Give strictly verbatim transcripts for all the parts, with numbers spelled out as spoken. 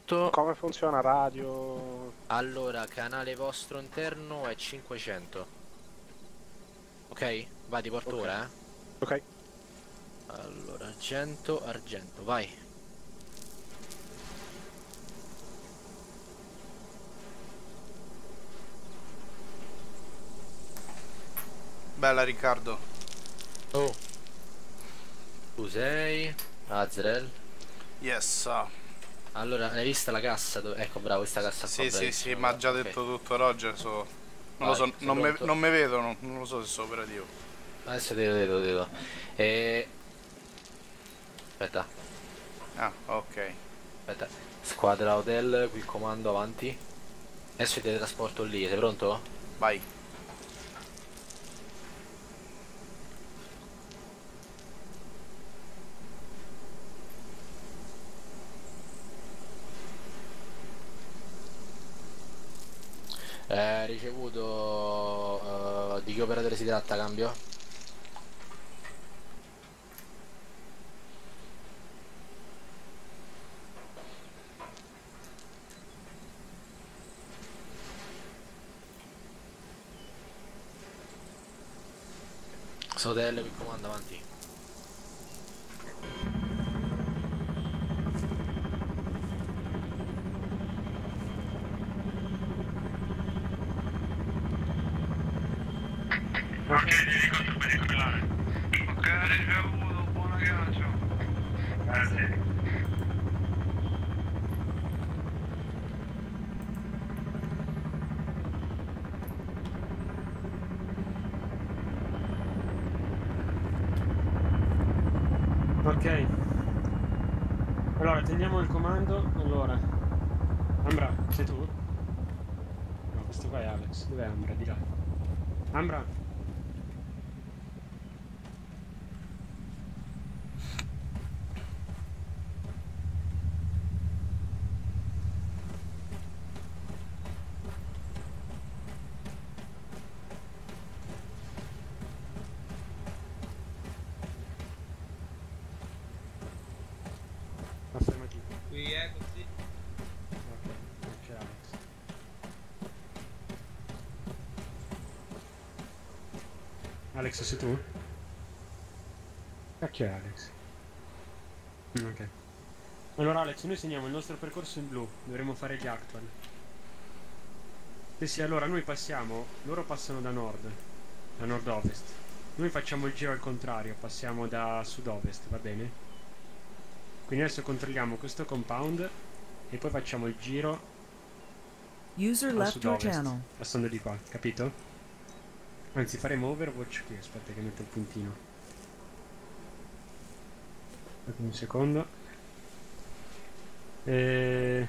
trasporto. Come funziona radio? Allora, canale vostro interno è cinquecento. Ok? Vai, ti porto Ok. ora, eh. Ok. Allora, argento, argento, vai. Bella Riccardo. Oh, tu sei Azrael. Yes. ah. Allora, hai vista la cassa? Dove- Ecco, bravo, questa cassa qua, Sì, sì, sì, bravissimo. mi ha già Ok. detto tutto Roger. So... Non lo Vai, so, sei non me, pronto? non me vedono, non lo so se sono operativo. Adesso te lo vedo, te lo. E... Aspetta, Ah, ok. aspetta. Squadra hotel, qui il comando avanti. Adesso ti teletrasporto lì, sei pronto? Vai. Eh, ricevuto... eh, di che operatore si tratta, cambio? Hotel, qui il comando avanti. Ok, ti dico sul pericolare. Ok, ricevuto, buona viaggio. Grazie. Ok. Allora, teniamo il comando. Allora. Ambra, sei tu? No, questo qua è Alex. Dov'è Ambra? Di là. Ambra? Affermativo. Qui è così. Ok, non c'è Alex. Alex, sei tu? Cacchio è Alex? Mm, ok. Allora Alex, noi segniamo il nostro percorso in blu. Dovremo fare gli actual. Sì, sì, allora noi passiamo. Loro passano da nord. Da nord-ovest. Noi facciamo il giro al contrario. Passiamo da sud-ovest, va bene? Quindi adesso controlliamo questo compound e poi facciamo il giro User al left your sud-ovest, channel. passando di qua, capito? Anzi, faremo Overwatch qui, aspetta che metto il puntino. Aspetta un secondo. E...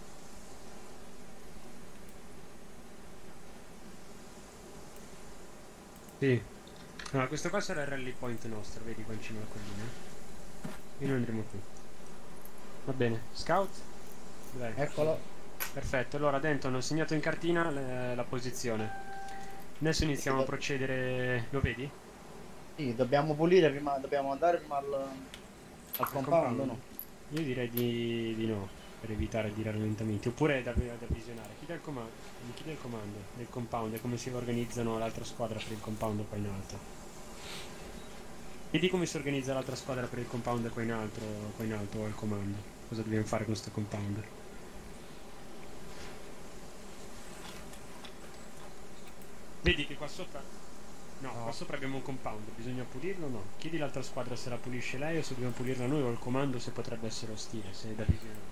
Sì. Allora, questo qua sarà il rally point nostro, vedi qua in cima alla collina. E noi andremo qui. Va bene. Scout? Dov'è? Eccolo. Perfetto, allora Denton ho segnato in cartina le- la posizione. Adesso iniziamo a procedere. Lo vedi? Sì, dobbiamo pulire prima, dobbiamo andare prima al, al Al compound, no? Io direi di, di no, per evitare di rallentamenti. Oppure da, da visionare. Chi dà il comando? Chi dà il comando del compound e come si organizzano l'altra squadra per il compound qua in alto? Vedi come si organizza l'altra squadra per il compound qua in alto, qua in alto al comando. Cosa dobbiamo fare con questo compound? Vedi che qua sopra... No, No. qua sopra abbiamo un compound, bisogna pulirlo o no? Chiedi l'altra squadra se la pulisce lei o se dobbiamo pulirla noi o il comando se potrebbe essere ostile, se è da visionare.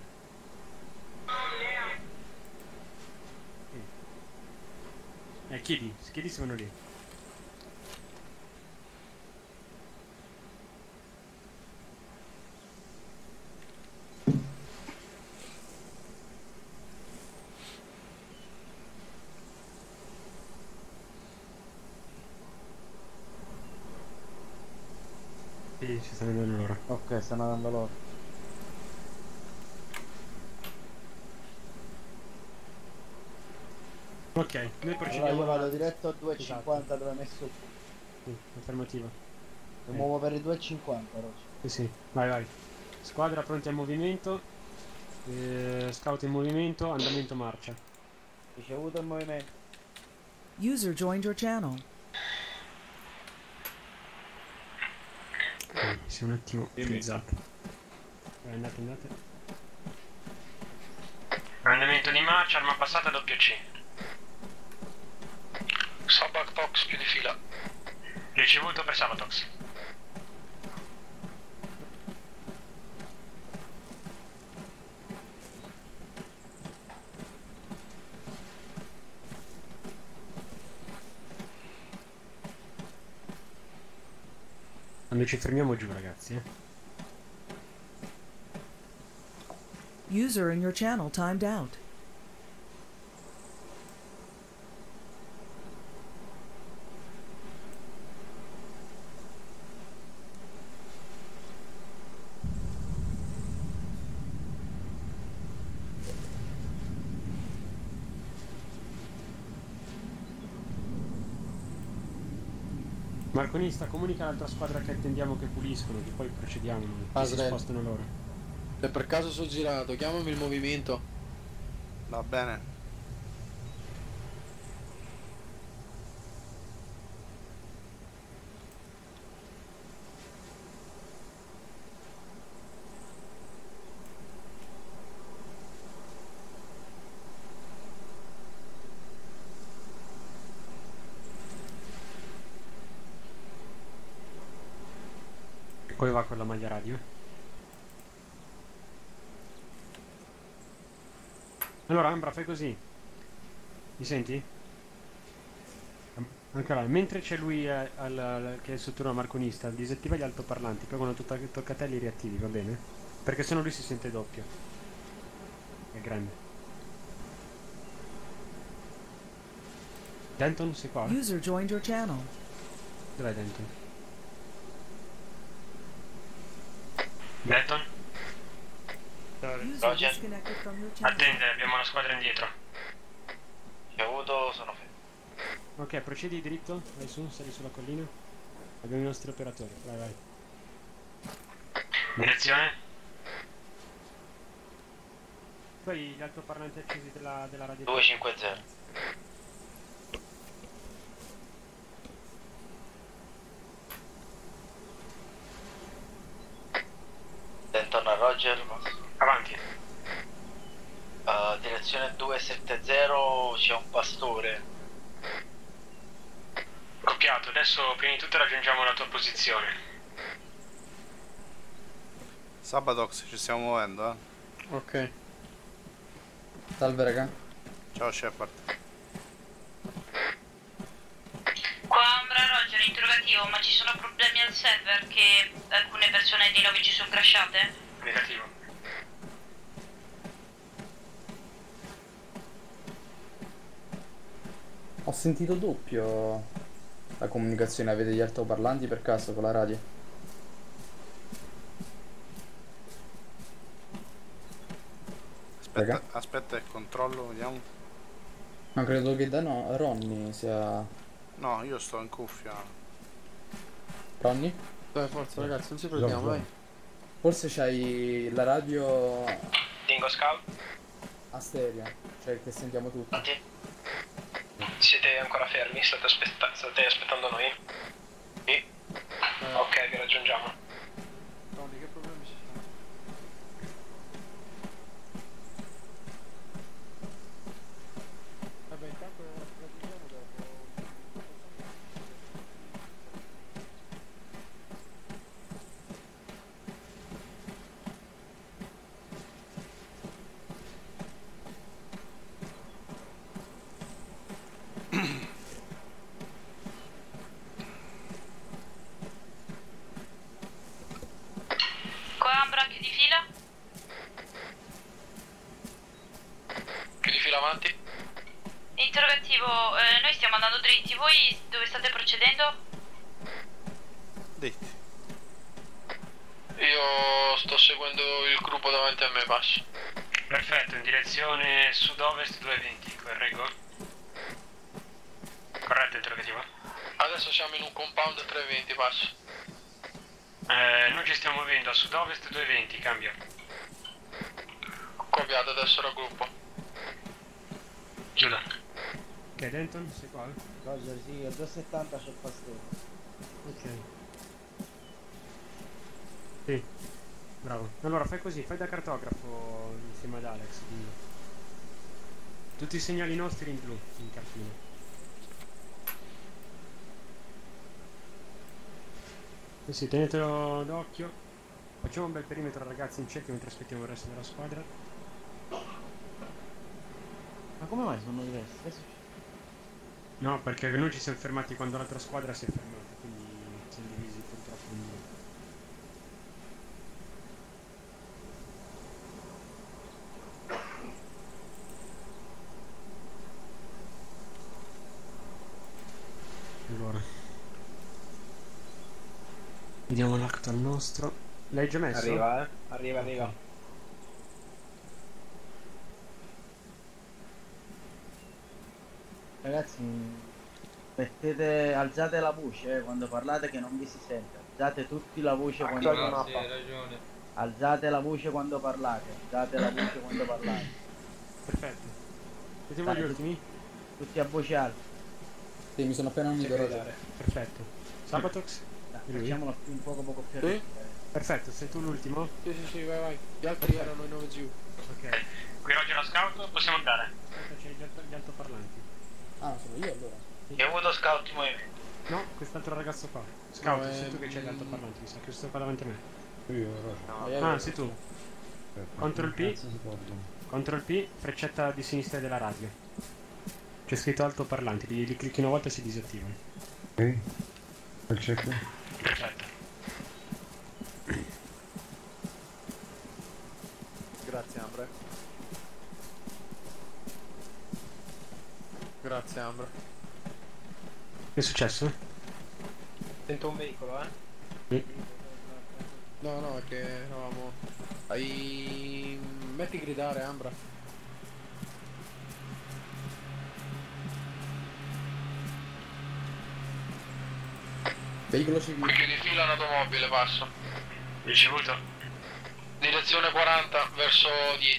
Mm. Eh, chiedi, chiedi se vanno lì. Sì, ci stanno andando loro. Ok, stanno andando loro. Ok, noi Allora procediamo... io vado alla- diretto a due e cinquanta Esatto. dove hai messo. Sì, affermativa. Mi Eh. muovo per i due e cinquanta, Roger. Sì, sì, vai, vai. Squadra pronti al movimento. Eh, scout in movimento, andamento marcia. Ricevuto il movimento. User joined your channel. Ok, si è un attimo frizzato. Eh, andate, andate. Andamento di marcia, arma passata doppio C. Sabatox più di fila. Ricevuto per Sabatox. Quando ci fermiamo giù, ragazzi, eh. User in your channel timed out. Marconista, comunica all'altra squadra che attendiamo che puliscono, che poi procediamo, che si Asrel. spostano loro. Se per caso sono girato, chiamami il movimento. Va bene. Come va con la maglia radio? Allora Ambra, fai così. Mi senti? Ancora, mentre c'è lui eh, al, al- che è sul turno marconista, disattiva gli altoparlanti, poi quando tocca, tocca a te li riattivi, va bene? Perché sennò lui si sente doppio. È grande. Denton, sei qua? User joined your channel. Dov'è Denton? Denton? User disconnected from your channel. Attende, abbiamo una squadra indietro. Ricevuto, sono fermo. Ok, procedi dritto, vai su, sali sulla collina. Abbiamo i nostri operatori, vai vai. Direzione? Poi gli altoparlanti accesi della, della radio. due cinque zero. Denton a Roger. Avanti. Uh, direzione due sette zero, c'è un pastore. Copiato, adesso prima di tutto raggiungiamo la tua posizione. Sabatox, ci stiamo muovendo, eh. Ok. Salve raga. Ciao Shepard. Qua Ambra Roger, interrogativo, ma ci sono problemi al server che alcune persone di Novi ci sono crashate? Negativo. Ho sentito doppio la comunicazione, avete gli altoparlanti per caso con la radio? Aspetta, Raga? aspetta il controllo, vediamo. No, credo che da no, Ronny sia... No, io sto in cuffia. Ronny? Dai, forza ragazzi, non ci perdiamo, vai. Forse c'hai la radio Dingo Scout. a stereo, cioè che sentiamo tutti. Siete ancora fermi? State, aspetta state aspettando noi? Sì. Eh, Ok, vi raggiungiamo. Tony, che problemi ci sono? Vabbè, intanto raggiungiamo dopo. Qua Ambra, chiudi fila? Chiudi fila avanti. Interrogativo, eh, noi stiamo andando dritti, voi dove state procedendo? Dritti. Io sto seguendo il gruppo davanti a me, passo. Perfetto, in direzione sud-ovest duecentoventi, correggo? Corretto, interrogativo? Adesso siamo in un compound trecentoventi, passo. Eh, noi ci stiamo muovendo a sud-ovest duecentoventi, cambio. Copiato, adesso raggruppo. Chiuda. Ok, Denton, sei qua? Roger, sì, a due settanta c'è il pastore. Ok. Sì, bravo. Allora fai così, fai da cartografo insieme ad Alex. Quindi. Tutti i segnali nostri in blu, in cartina. Eh sì, tenetelo d'occhio. Facciamo un bel perimetro ragazzi in cerchio mentre aspettiamo il resto della squadra. Ma come mai sono diversi? Che succede? No, perché noi ci siamo fermati quando l'altra squadra si è fermata, quindi siamo divisi purtroppo in due. Allora vediamo l'acto al nostro. L'hai già messo? Arriva, eh? Arriva, arriva. Ragazzi, mettete, alzate la voce eh, quando parlate che non vi si sente. Alzate tutti la voce quando parlate. Sì, hai ragione. Alzate la voce quando parlate. Alzate la voce quando parlate. Perfetto. Vediamo gli ultimi? Tutti a voce alta. Sì, mi sono appena unito. Perfetto. Sabatox? Dai, facciamolo un poco poco più. Sì? Perfetto, sei tu l'ultimo? Sì, sì, sì, vai, vai. Gli altri erano i nove giù. Ok. Qui oggi lo scout, possiamo andare. Aspetta, c'è gli, alto, gli altoparlanti. Ah, sono io allora. Io ho avuto scout movimento. No, quest'altro ragazzo qua. Scout, No, sei tu ehm, che c'hai gli altoparlanti, mi sa che sto qua davanti a me. Io, No, Ah, sei tu. Control P. Control P, freccetta di sinistra della radio. C'è scritto altoparlanti, li, li clicchi una volta e si disattivano. Ok. Al check. Perfetto. Grazie Ambra. Grazie Ambra. Che è successo? Sento un veicolo, eh? Mm. No, no, è che eravamo... Hai... Metti gridare Ambra. Veicolo civile. Qui di fila un'automobile, passo. Ricevuto. Direzione quaranta verso dieci.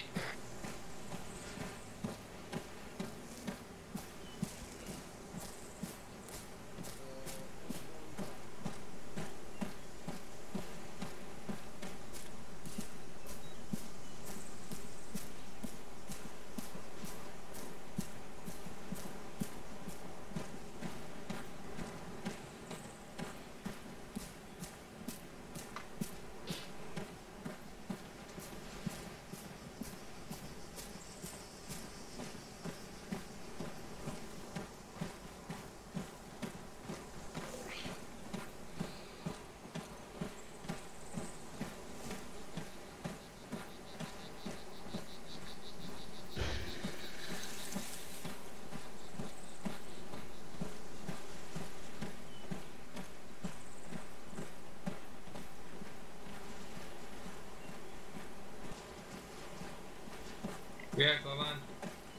Qui ecco avanti.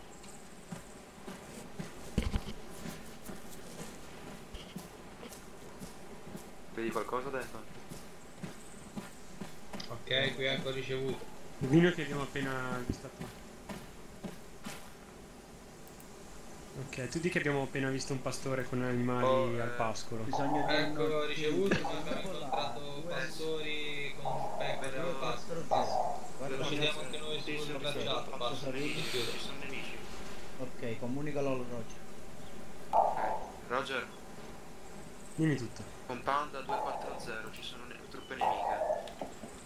Vedi qualcosa adesso? Ok, qui ecco ricevuto. Il vino che abbiamo appena avvistato. Ok, tu di che abbiamo appena visto un pastore con animali Oh, al eh, pascolo. Bisogna di Ecco un- ricevuto, ma abbiamo incontrato pastori con pecore al pascolo. Procediamo anche noi sul tracciato, passo. Ci sono nemici. Ok, comunicalo al Roger. Roger, Dimmi tutto. compound a duecentoquaranta, ci sono ne- truppe nemiche.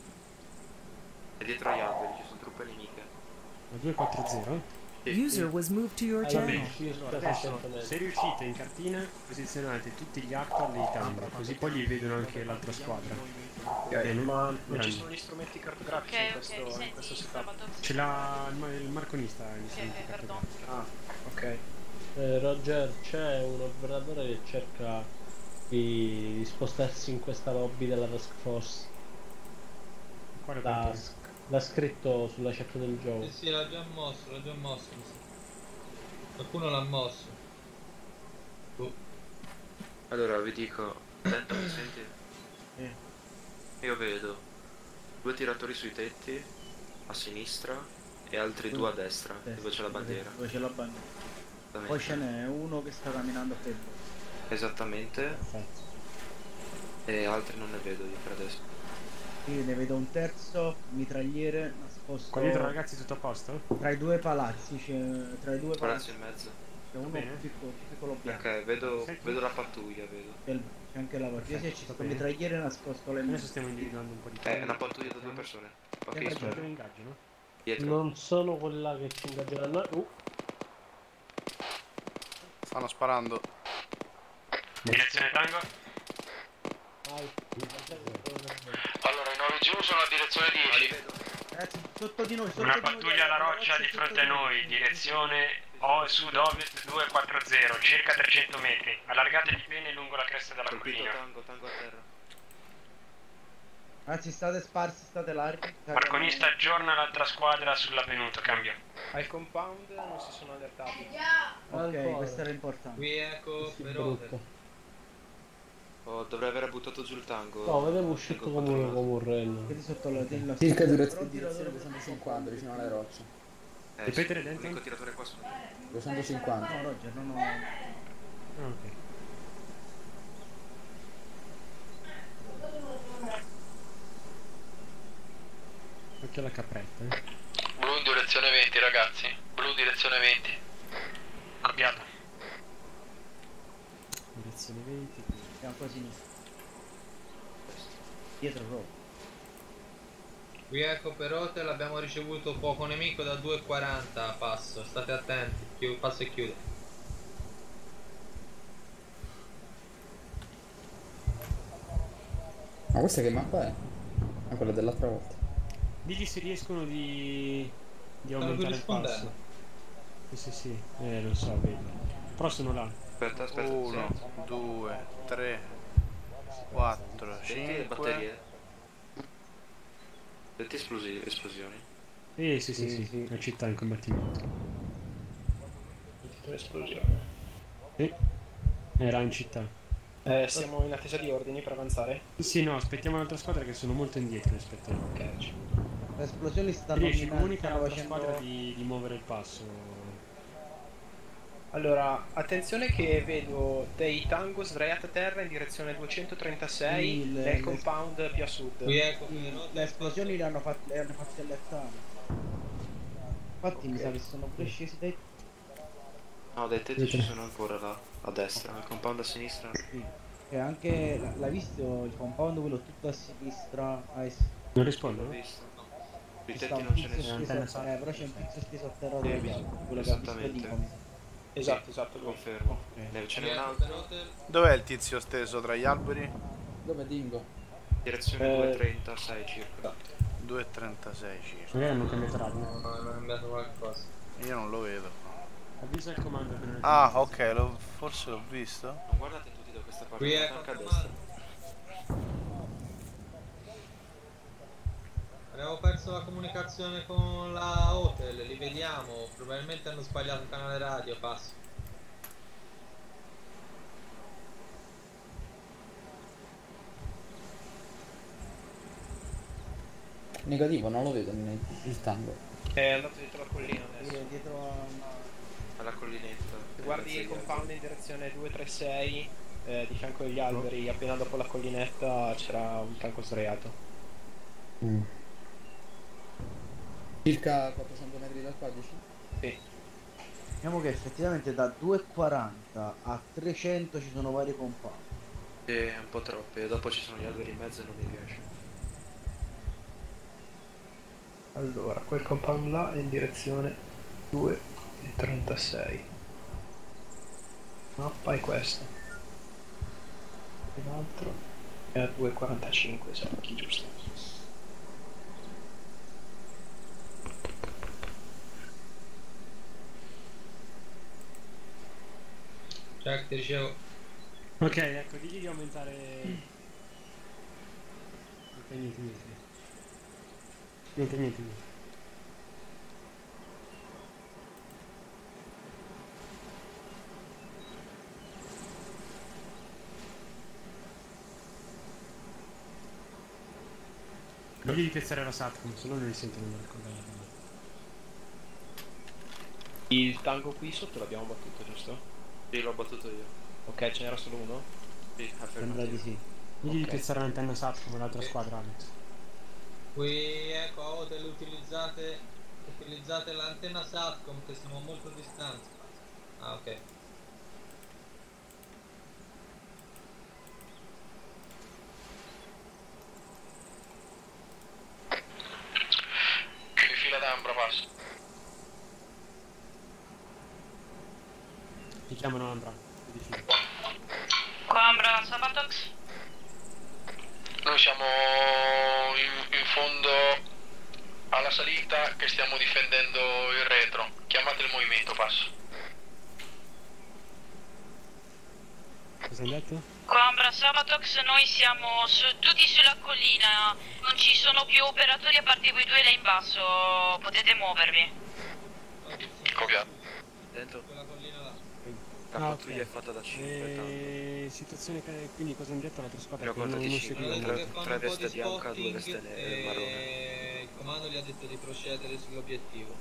E dietro agli alberi ci sono truppe nemiche. A duecentoquaranta? User was moved to your channel. Allora, adesso, se riuscite in cartina, posizionate tutti gli actor dei timer, così poi li vedono anche l'altra squadra. Ok, non- ma non grandi. ci sono gli strumenti cartografici Ok, in ok, questo, mi in senti, questo setup. Sabato? Ce l'ha il, ma- il marconista. gli Ok, strumenti ok, pardon. cartografici. Ah, ok. Eh, Roger, c'è un operatore che cerca di, di spostarsi in questa lobby della task force. Quale L'ha, operatore? l'ha scritto sulla chat del gioco. Sì, sì, l'ha già mosso, l'ha già mosso. mi sa. Qualcuno l'ha mosso. Tu. Allora vi dico, attento, mi senti? Io vedo due tiratori sui tetti a sinistra e altri due a destra, dove c'è la bandiera. Dove c'è la bandiera. Poi ce n'è uno che sta camminando a fermo. Esattamente. Perfetto. E altri non ne vedo io per adesso. Io ne vedo un terzo mitragliere nascosto. Qua dietro ragazzi tutto a posto? Tra i due palazzi, c'è tra i due Palazzo palazzi. in mezzo. C'è uno bene. piccolo, piccolo bianco. Ok, vedo, vedo la pattuglia, vedo. C'è, il- c'è anche la partita, Perfetto, c'è va questo bene. mitragliere nascosto alle Adesso stiamo individuando un po' di Eh, È una pattuglia da due persone. Ok, Che spero. in ingaggio, no? Dietro. Non sono quella che ci ingaggeranno. Uh, Stanno sparando. Direzione tango? vai. Allora, i nuovi giù sono a direzione dieci. Ragazzi, sotto di noi, sotto Una di noi, pattuglia alla roccia di fronte a noi, direzione o sud-ovest duecentoquaranta, circa trecento metri. Allargatevi bene lungo la cresta della Colpito collina. tango, tango a terra. Ragazzi, state sparsi, state larghi. Marconista aggiorna l'altra squadra sull'avvenuto, cambio. Al compound non si sono allertati. Ok, Ancora. questo era importante. Qui ecco, Sì, però. brutto. Oh, dovrei aver buttato giù il tango. No, vedevo uscito Tango come, un- controllato. come un reno. Vedi sotto la della Circa Però direzione tira direzione dove- duecentocinquanta vicino alle rocce. Eh, Ripetere sì, dentro? l'unico tiratore qua sono io. duecentocinquanta. No, Roger, non ho... Ah, ok. Occhio alla capretta, eh. Blu in direzione venti, ragazzi. Blu direzione venti. Copiato. Direzione venti. Fianco a sinistra. Dietro proprio. Qui ecco per hotel abbiamo ricevuto poco nemico da due e quaranta a passo, state attenti, Chiu- passo e chiude. Ma questa che mappa è? È quella dell'altra volta. Digli se riescono di, di Stanno aumentare il rispondendo. passo. Sì, sì, sì. Eh, lo so, vedo. Però sono là. Aspetta, aspetta. uno, due, tre, quattro, Senti le cinque. batterie? Senti esplosi- esplosioni? Eh, sì, sì, sì, sì. La città in combattimento. Esplosione. Sì. Era in città. Eh, siamo in attesa di ordini per avanzare. Sì, no, aspettiamo l'altra squadra che sono molto indietro rispetto a noi. Ok. Le esplosioni stanno Riesci, minando, comunica stanno all'altra facendo... squadra di, di muovere il passo. Allora, attenzione che vedo dei tango sdraiati a terra in direzione duecentotrentasei Sì, le- nel le- compound più a sud. Qui ecco, Sì, le esplosioni le hanno fatte, le hanno fatte allertare. Infatti mi sa che sono pure scesi dai... No, dai tetti ci sono ancora là, a destra, il compound a sinistra. Sì. E anche, l- l'hai visto il compound quello tutto a sinistra? A est? Non L'ho rispondo? visto. Sui Ci sta tetti un non ce tizio ne sono. steso a- eh, però c'è un tizio steso a terra Eh, dove mi- chiama, quello che ha visto esattamente. Dico, mi sa. Esatto, esatto. lui. Confermo. Ok. Ne- Ce qui n'è un ecco per altro. hotel. Dov'è il tizio steso tra gli alberi? Dove Dingo? Direzione Eh. due trentasei circa. due e trentasei circa. Magari hanno cambiato radio. No, no, hanno cambiato qualcosa. Io non lo vedo. Avvisa il comando che non è Ah, ok, l'ho- forse l'ho visto. Ma guardate tutti da questa parte, Qui guardate ecco anche a per destra. Abbiamo perso la comunicazione con la hotel, li vediamo, probabilmente hanno sbagliato il canale radio, passo. Negativo, non lo vedo il, il tango. È andato dietro la collina adesso. Sì, dietro a una... Alla collinetta. Se guardi il compound in direzione duecentotrentasei, eh, di fianco agli alberi, appena dopo la collinetta c'era un tanco sdraiato. Mm. Circa quattrocento metri dal qua, dici? Sì. Diciamo che effettivamente da due e quaranta a trecento ci sono vari compound. È un po' troppe, dopo ci sono gli alberi in mezzo e non mi piace. Allora, quel compound là è in direzione due e trentasei. Mappa è questa. E l'altro è a due e quarantacinque, esatto, giusto. Jack, ti dicevo, Ok, ecco, digli di aumentare. Ok, niente, niente. Niente, niente, niente. Digli di piazzare la Satcom, se no non li sentono ricordare. Il tango qui sotto l'abbiamo battuto, giusto? Sì, l'ho battuto io. Ok, ce n'era solo uno? Sì, Sembra di sì. Digli di Ok. piazzare l'antenna SAT come l'altra squadra, Alex. Qui ecco, a hotel utilizzate, utilizzate l'antenna Satcom che siamo molto distanti. Ah, ok. Che fila d'ambra passo. Ti chiamano Ambra. Ti diffidi. Qua Ambra Sabatox. Noi siamo in, in fondo alla salita che stiamo difendendo il retro. Chiamate il movimento, passo. Cosa hai detto? Qua Ambra Sabatox, noi siamo su- tutti sulla collina, non ci sono più operatori a parte voi due là in basso, potete muovervi. Copiato. Dentro. Quella collina là. La Ah, pattuglia ok. è fatta da cinque, E... situazione che quindi cosa hanno detto l'altra squadra? Ne ho Che non, non contati cinque, seguivano. tre- Che fanno tre un po' veste di bianca, due spotting veste ne- e marrone. il comando gli ha detto di procedere sull'obiettivo.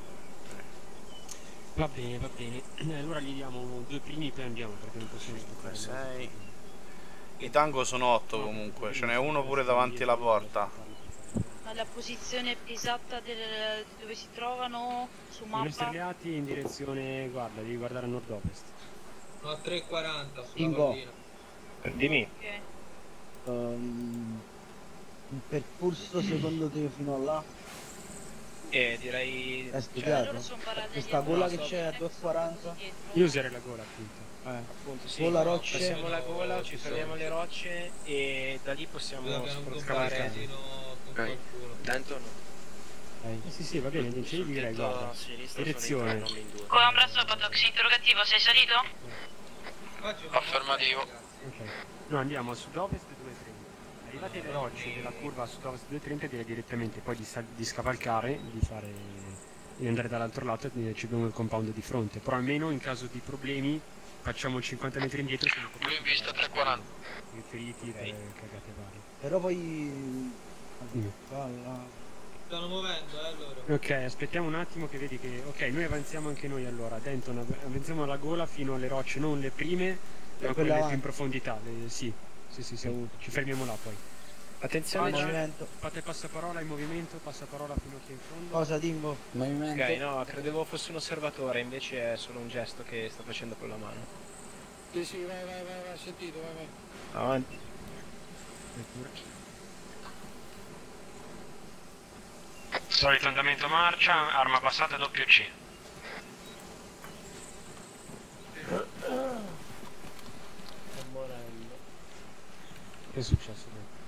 Va bene, va bene. Eh, allora gli diamo due primi poi andiamo perché non possiamo cinque, aspettare. sei. I tango sono otto comunque, ce n'è uno pure davanti alla porta. La posizione esatta del, di dove si trovano su I nostri mappa. alleati in direzione, guarda, devi guardare a nord-ovest. No, a tre e quaranta sulla Ingo. collina. Dimmi. Ok. Ehm, un percorso secondo te fino a là? E direi... Hai studiato? Loro sono paralleli Questa a gola noi, che c'è a sono due e quaranta? dietro. Io userei la gola appunto. Eh. Appunto, sì. Gola rocce. Passiamo la gola, ci fermiamo alle rocce e da lì possiamo Dove abbiamo un scavare. comparsino con Ok. qualcuno. Dentro no. Eh, sì, sì, va bene, dicevi Sul direi, tetto guarda. a sinistra Direzione. sono i nomi in due. Qua Ambra Sabatox, interrogativo, sei salito? Faccio una Affermativo. volta, ragazzi. Ok. No, andiamo a sud-ovest due trenta. Arrivati alle rocce della curva a sud-ovest due trenta direi direttamente poi di, sal- di scavalcare, di fare di andare dall'altro lato e di- ci abbiamo il compound di fronte. Però almeno in caso di problemi facciamo cinquanta metri indietro se non Lui in vista tre quaranta. i feriti per cagate varie. Però poi... Dimmi. Palla. Stanno muovendo, eh, loro. Ok, aspettiamo un attimo che vedi che... Ok, noi avanziamo anche noi allora. Denton, av- avanziamo alla gola fino alle rocce, non le prime, ma quelle quelle più avanti. in profondità. Le- sì, sì, sì, sì. Ci fermiamo là poi. Attenzione, Fate- movimento. Fate passaparola in movimento, passaparola fino a qui in fondo. Cosa Dingo? Movimento. Ok, no, credevo fosse un osservatore, invece è solo un gesto che sta facendo con la mano. Sì, sì, vai, vai, vai, vai, sentito, vai, vai. Avanti. Solito andamento marcia, arma passata doppio C. Sto morendo. Che è successo?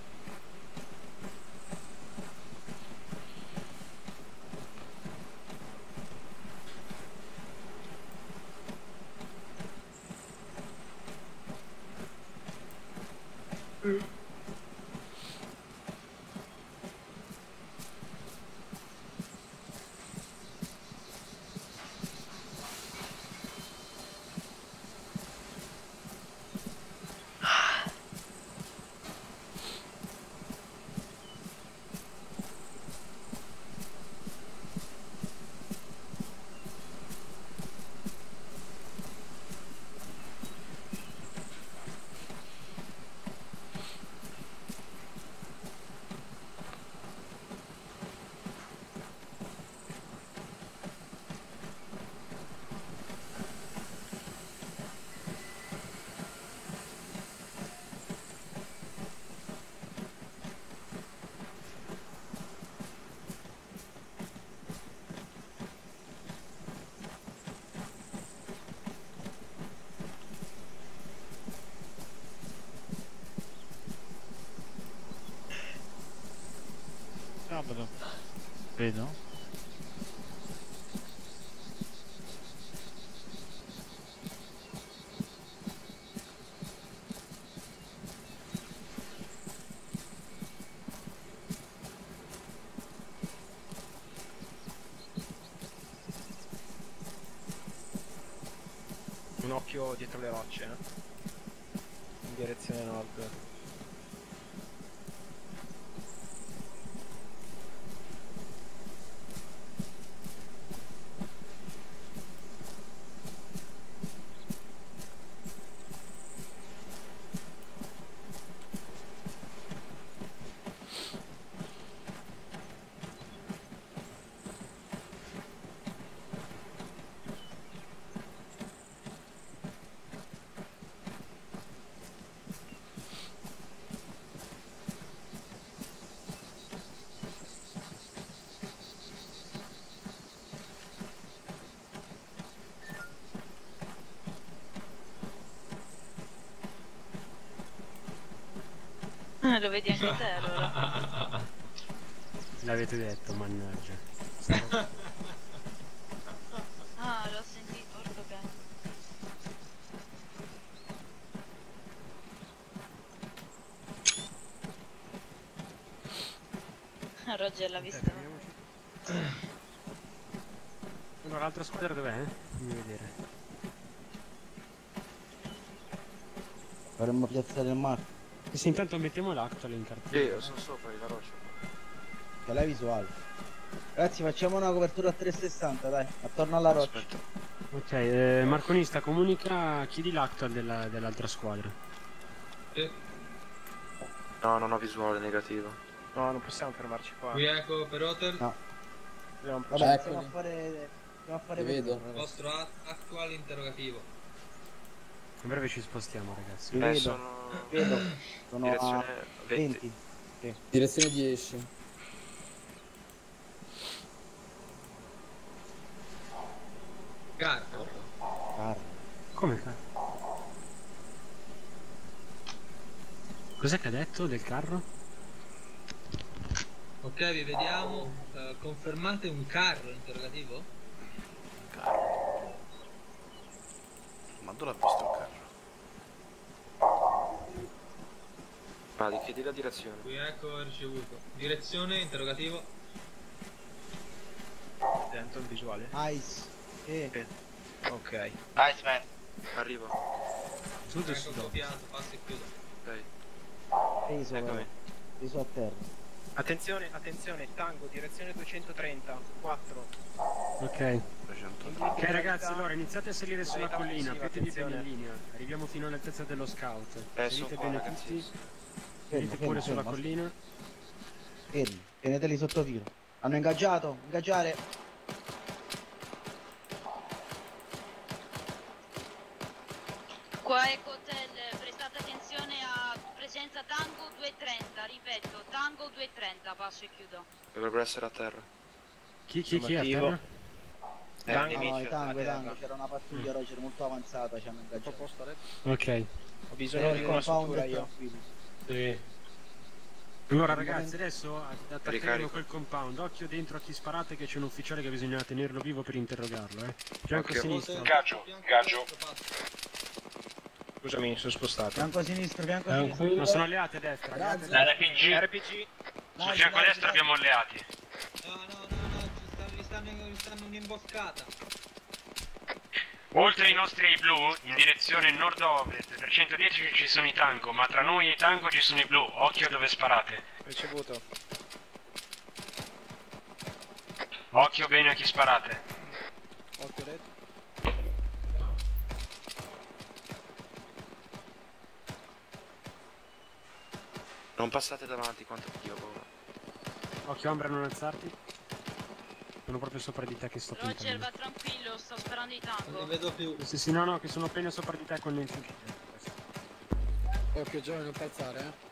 Sabato. Vedo. Un occhio dietro le rocce, eh? In direzione nord. Lo vedi anche te allora. L'avete detto, mannaggia. Ah, l'ho sentito, porco cane. Roger l'ha visto. Allora, l'altra squadra dov'è? Fammi vedere. Dovremmo piazzare il marco. E se intanto mettiamo l'actuale in cartella. Sì, io sono sopra la roccia. Che la visuale. Ragazzi, facciamo una copertura a trecentosessanta, dai, attorno alla roccia. Aspetta. Ok, eh, Marconista, comunica, chiedi l'actual della- dell'altra squadra. Sì. No, non ho visuale negativo. No, non possiamo fermarci qua. Qui ecco per hotel. No. Dobbiamo Vabbè, procedere. iniziamo a fare... Iniziamo a fare Ti vedo. vedere, ragazzi. Vostro a- attuale interrogativo. In breve ci spostiamo, ragazzi. Vi Eh, vedo, sono... vi vedo. Sono Direzione a venti. venti. Direzione dieci. Carro. Carro. Come ca- Cos'è che ha detto del carro? Ok, vi vediamo. Eh, confermate un carro interrogativo? Ma dove l'ha visto il carro? Vadi, chiedi la direzione. Qui ecco ricevuto. Direzione interrogativo. Dentro il visuale. Ice. Eh. Ok. Iceman. Arrivo. Tutto Ecco su copiato, passo e chiudo. Ok. Peso, Eccomi. peso a terra. Attenzione, attenzione, tango, direzione duecentotrenta, quattro. Ok. Ok ragazzi, allora iniziate a salire sulla Modalità collina, offensiva, fatevi bene in attenzione. linea. Arriviamo fino all'altezza dello scout. Eh, Salite sono qua, bene ragazzi. tutti. Fermo, Salite fermo, pure sulla fermo. collina. Fermi, teneteli sotto tiro. Hanno ingaggiato, ingaggiare. Qua ecco hotel, prestate attenzione a presenza Tango duecentotrenta, ripeto, Tango duecentotrenta, passo e chiudo. Dovrebbero essere a terra. Chi, chi, chi è a Motivo. terra? Eh, Tango. No, no, nemici i a tango, i terra. tango, c'era una pattuglia Roger molto avanzata, ci hanno ingaggiato. Ok. Ho bisogno Però di il una compound struttura è io. tranquillo. Sì. Allora ragazzi, adesso attaccheremo Ricarico. quel compound. Occhio dentro a chi sparate che c'è un ufficiale che bisogna tenerlo vivo per interrogarlo, eh. Fianco Occhio. sinistro. Gaggio, gaggio. Scusami, sono spostato. Fianco sinistro, fianco È un sinistro. qui- Ma sono alleati a destra. alleati a destra. R P G. R P G. Sul fianco a destra abbiamo alleati. No, no, no, no, ci stanno, gli stanno, gli stanno un'imboscata. Oltre ai nostri blu, in direzione nord-ovest, per centodieci ci sono i tango, ma tra noi e i tango ci sono i blu. Occhio dove sparate. Ricevuto. Occhio bene a chi sparate. Occhio detto. Non passate davanti quanto Dio paura. Occhio Ambra, non alzarti. Sono proprio sopra di te che sto Roger, puntando. va tranquillo, sto sparando i Non ne tango. vedo più. Sì, sì, no, no, che sono appena sopra di te con il fucile. Occhio Giovanni, non palzare, eh.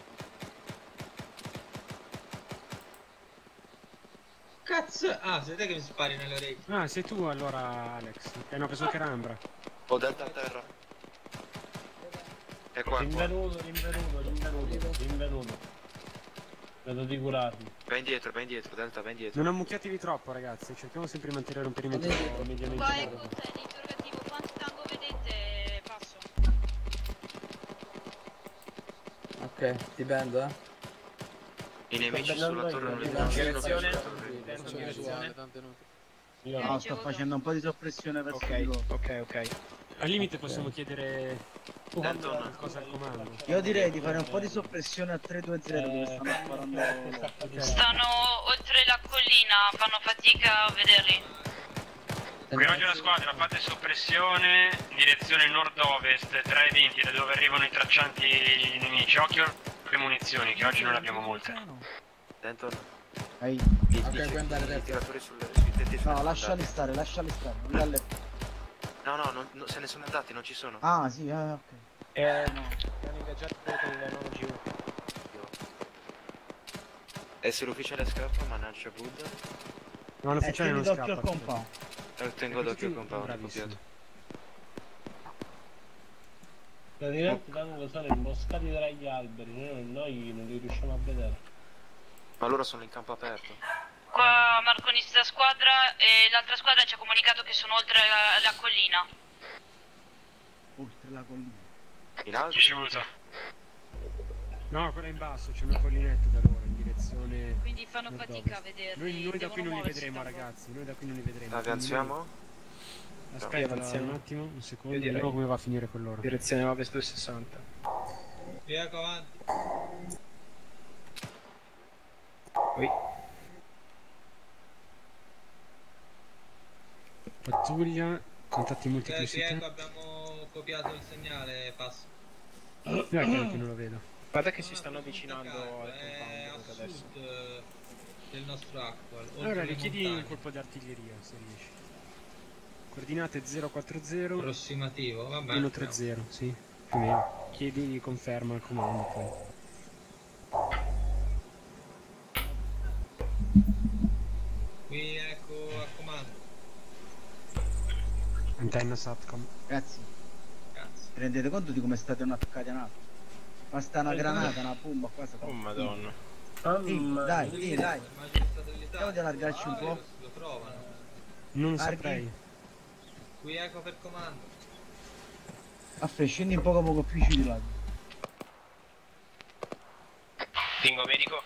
Cazzo! Ah, sei te che mi spari nelle orecchie. Ah, sei tu allora, Alex. Eh no, penso che era Ambra. Ho delta a terra. È qua, qua. Rinvenuto, rinvenuto, rinvenuto, rinvenuto. Vedo di curarmi. Va indietro, va indietro, delta, va indietro. Non ammucchiatevi troppo, ragazzi. Cerchiamo sempre di mantenere un perimetro mediamente Qua ecco largo. hotel, interrogativo, quanti tango vedete? Passo. Ok, ti bendo, eh. I nemici Sto sulla torre non li vedo. Direzione. Non c'è visuale, tante note. Io No, sto facendo un po' di soppressione verso di Ok, loro. ok, ok. Al limite possiamo chiedere Denton. qualcosa al comando. Io direi di fare un po' di soppressione a tre due zero dove stanno sparando loro. Stanno oltre la collina, fanno fatica a vederli. Qui oggi la squadra, fate soppressione in direzione nord-ovest, tre venti da dove arrivano i traccianti nemici. Occhio alle munizioni, che oggi non ne abbiamo molte. Denton. Ehi. I, Ok, i- puoi andare i adesso. tiratori sulle, sui tetti sono No, andati. lasciali stare, lasciali stare. Non dalle... No, no, non- no, se ne sono andati, non ci sono. Ah, sì, eh, ok. Eh, no. Abbiamo ingaggiato del nono G uno. E se l'ufficiale scappa, mannaggia Buddha. No, Eh, l'ufficiale tieni non d'occhio al scappa. compound. Eh, tengo d'occhio il compound, Bravissimo. copiato. Praticamente Tango sono imboscati tra gli alberi, noi, noi non li riusciamo a vedere. Ma loro sono in campo aperto. Qua Marconista squadra e l'altra squadra ci ha comunicato che sono oltre la, la collina. Oltre la collina. In alto? No, quella in basso, c'è una collinetta da loro in direzione. Quindi fanno nord-ovest. fatica a vederli. Noi, noi da qui non li muoversi vedremo, tanto. ragazzi. Noi da qui non li vedremo. Avanziamo? Aspetta avanziamo. un attimo, un secondo, Io direi. vediamo come va a finire con loro. Direzione ovest duecentosessanta. Via avanti. Poi. Pattuglia, contatti multipli Ok, su ecco, te. abbiamo copiato il segnale, passo. No, è chiaro che non lo vedo. Guarda che si stanno avvicinando al È a compound adesso. sud eh, del nostro actual. oltre Allora le richiedi montagne. un colpo d'artiglieria se riesci. Coordinate zero quattro zero Approssimativo, vabbè. uno tre zero, sì, più o meno. Chiedi conferma al comando poi. Qui ecco a comando. Antenna Satcom. Ragazzi, Cazzo. vi rendete conto di come state attaccati a nato? Basta una Eh, granata, una bomba qua. Oh madonna. Sì, dai, sì, dai. Immagino satellitare. Cerchiamo di allargarci un po'. Lo trovano. Non Archi. saprei. Qui ecco per comando. Affre, scendi un poco poco più giù di là. Tingo medico.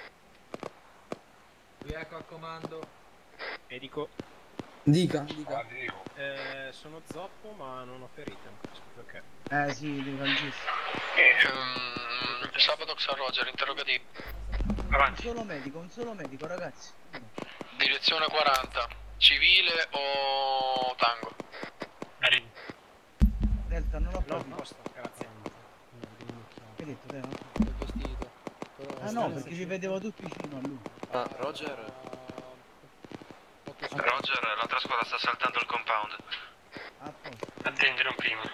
Qui ecco a comando. Medico. Dica, dica. Eh, sono zoppo ma non ho ferite. Non so perché. Eh sì, devi fare il gesto. Um, Sabato San Roger, interrogativo. Un solo medico, un solo medico, ragazzi. Direzione quaranta. Civile o tango? Delta, non ho No, capito. posto, grazie. Che hai detto te, no? Il vestito. Però- Ah no, perché ci vedevo tutti vicino a lui. Ah, Roger? Roger, l'altra squadra sta saltando il compound. A posto. Attendere un primo.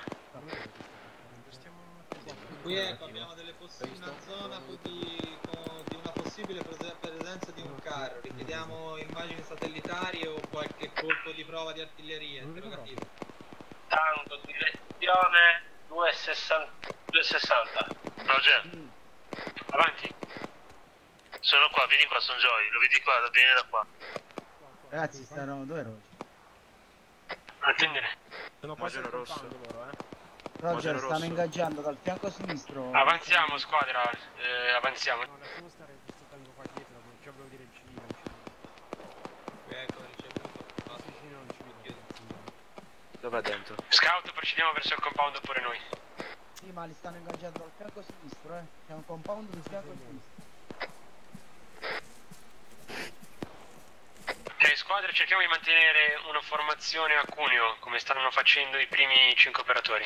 Qui ecco abbiamo delle possibili una zona di, con- di una possibile prese- presenza di un carro. Richiediamo immagini satellitari o qualche colpo di prova di artiglieria. Interrogativo. Tango, direzione duecentosessanta. Roger, avanti. Sono qua, vieni qua, sono Joy, lo vedi qua, vieni da qua. Ragazzi, stanno dove Roger? Attendere. Sono quasi al Mageno rosso. compound loro, eh. Roger, Mageno stanno rosso. ingaggiando dal fianco sinistro. Avanziamo squadra, eh, avanziamo. No, lasciamo stare questo tango qua dietro, non ci volevo dire il civile. Qui ecco ricevuto. Passo. Sì, sì, no, non ci vedo. Dov'è dentro? Scout, procediamo verso il compound pure noi. Sì, ma li stanno ingaggiando dal fianco sinistro, eh. C'è un compound di fianco sinistro. Ok, squadra, cerchiamo di mantenere una formazione a cuneo, come stanno facendo i primi cinque operatori.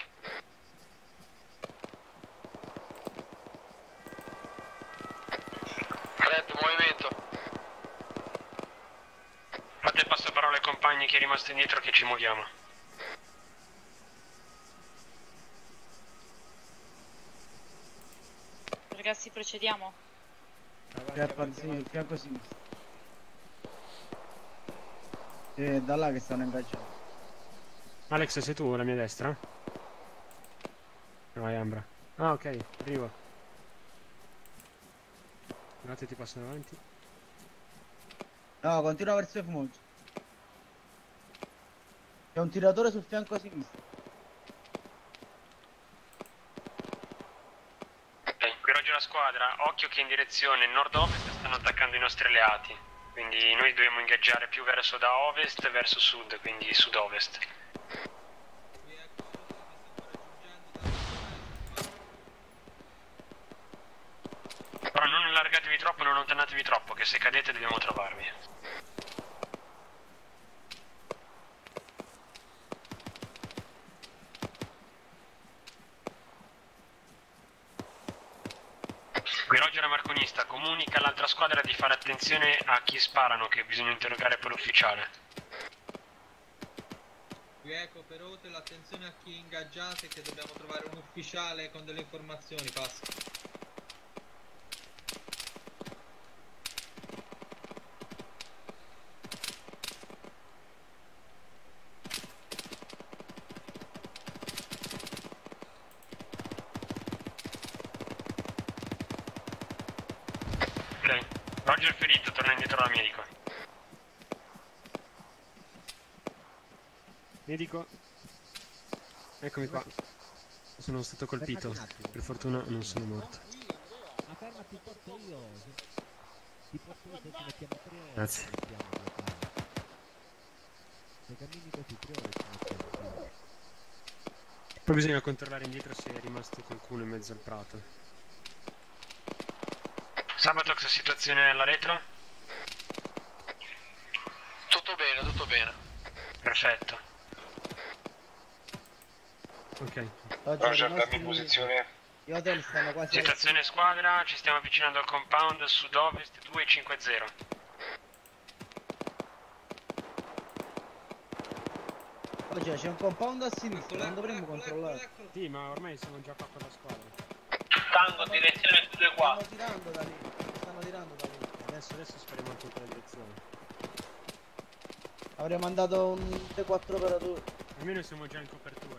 Red, movimento. Fate passaparola ai compagni che è rimasto indietro che ci muoviamo. Ragazzi, procediamo. Fianco, sì, il fianco sinistro. È da là che stanno ingaggiando. Alex, sei tu alla mia destra? No, è Ambra. Ah, ok, arrivo. Un attimo ti passo davanti. No, continua verso i fumoggi. C'è un tiratore sul fianco sinistro. Ok, qui Roger la squadra, occhio che in direzione nord-ovest stanno attaccando i nostri alleati. Quindi noi dobbiamo ingaggiare più verso da ovest verso sud, quindi sud-ovest. Qui ecco loro che mi stanno raggiungendo. Però non allargatevi troppo, non allontanatevi troppo, che se cadete dobbiamo trovarvi. Qui Roger è marconista, comunica all'altra squadra di fare attenzione a chi sparano, che bisogna interrogare poi l'ufficiale. Qui ecco per hotel, attenzione a chi ingaggiate che dobbiamo trovare un ufficiale con delle informazioni, passa. Ok, Roger ferito, torna indietro alla medico. Medico. Eccomi qua. Sono stato colpito. Per fortuna non sono morto. Ma ferma, ti porto io. Ti porto io, se ci mettiamo tre ore. Grazie. Se cammini così tre ore ci mettiamo. Poi bisogna controllare indietro se è rimasto qualcuno in mezzo al prato. Sabatox, situazione alla retro? Tutto bene, tutto bene. Perfetto. Ok. Roger, dammi posizione. Gli hotel stanno quasi... Situazione squadra, ci stiamo avvicinando al compound sud-ovest due cinque zero. Oggi c'è un compound a sinistra, non dovremmo controllare. Sì, ma ormai siamo già qua con la squadra. Tango, direzione due qua. Stanno tirando da lì, stanno tirando da lì. Adesso, adesso speriamo anche in direzione. Avrei mandato un T quattro operatori. Almeno siamo già in copertura.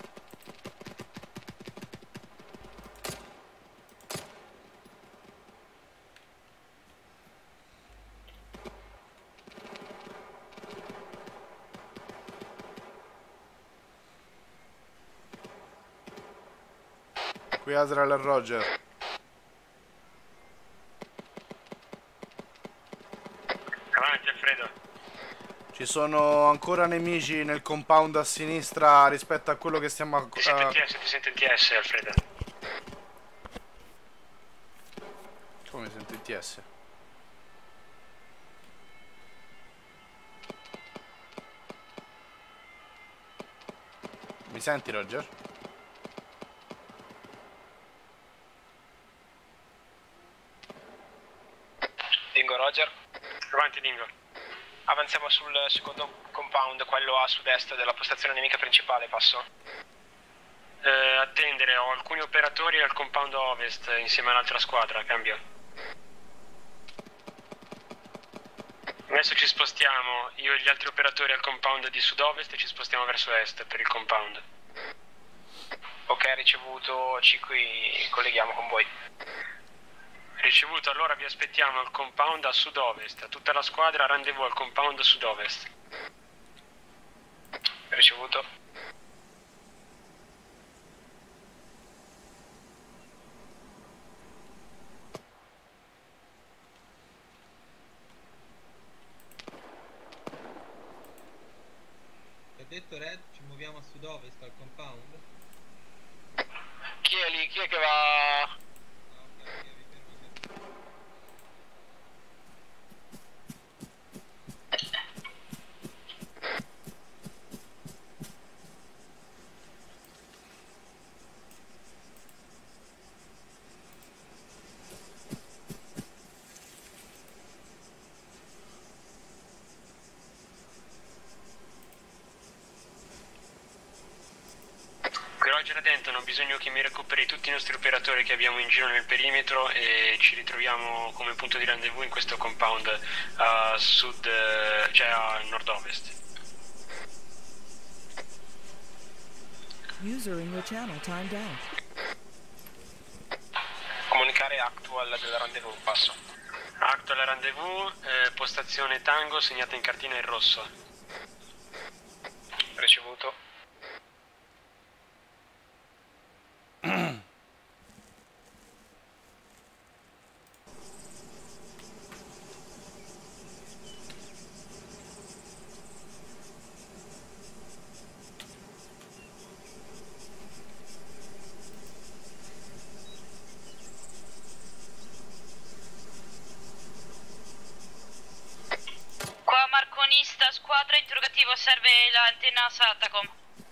Qui Azrael e Roger. Avanti Alfredo. Ci sono ancora nemici nel compound a sinistra rispetto a quello che stiamo a... Ti sento in T S, ti sento in T S Alfredo. Come sento in T S? Mi senti Roger? Dingo, Roger. Avanti Dingo. Avanziamo sul secondo compound, quello a sud-est della postazione nemica principale, passo. Eh, attendere, ho alcuni operatori al compound ovest insieme all'altra squadra, cambio. Adesso ci spostiamo, io e gli altri operatori al compound di sud-ovest e ci spostiamo verso est per il compound. Ok, ricevuto, ci qui colleghiamo con voi. Ricevuto, allora vi aspettiamo al compound a sud-ovest, tutta la squadra rendezvous al compound a sud-ovest. Ricevuto. Ho detto Red, ci muoviamo a sud-ovest al compound. Chi è lì? Chi è che va... Roger Denton, ho bisogno che mi recuperi tutti i nostri operatori che abbiamo in giro nel perimetro e ci ritroviamo come punto di rendezvous in questo compound a sud, cioè a nord-ovest. User in your channel timed out. Comunicare actual del rendezvous, passo. Actual rendezvous, eh, postazione Tango segnata in cartina in rosso. Ricevuto. Qua Marconista, squadra, interrogativo, serve l'antenna Satacom.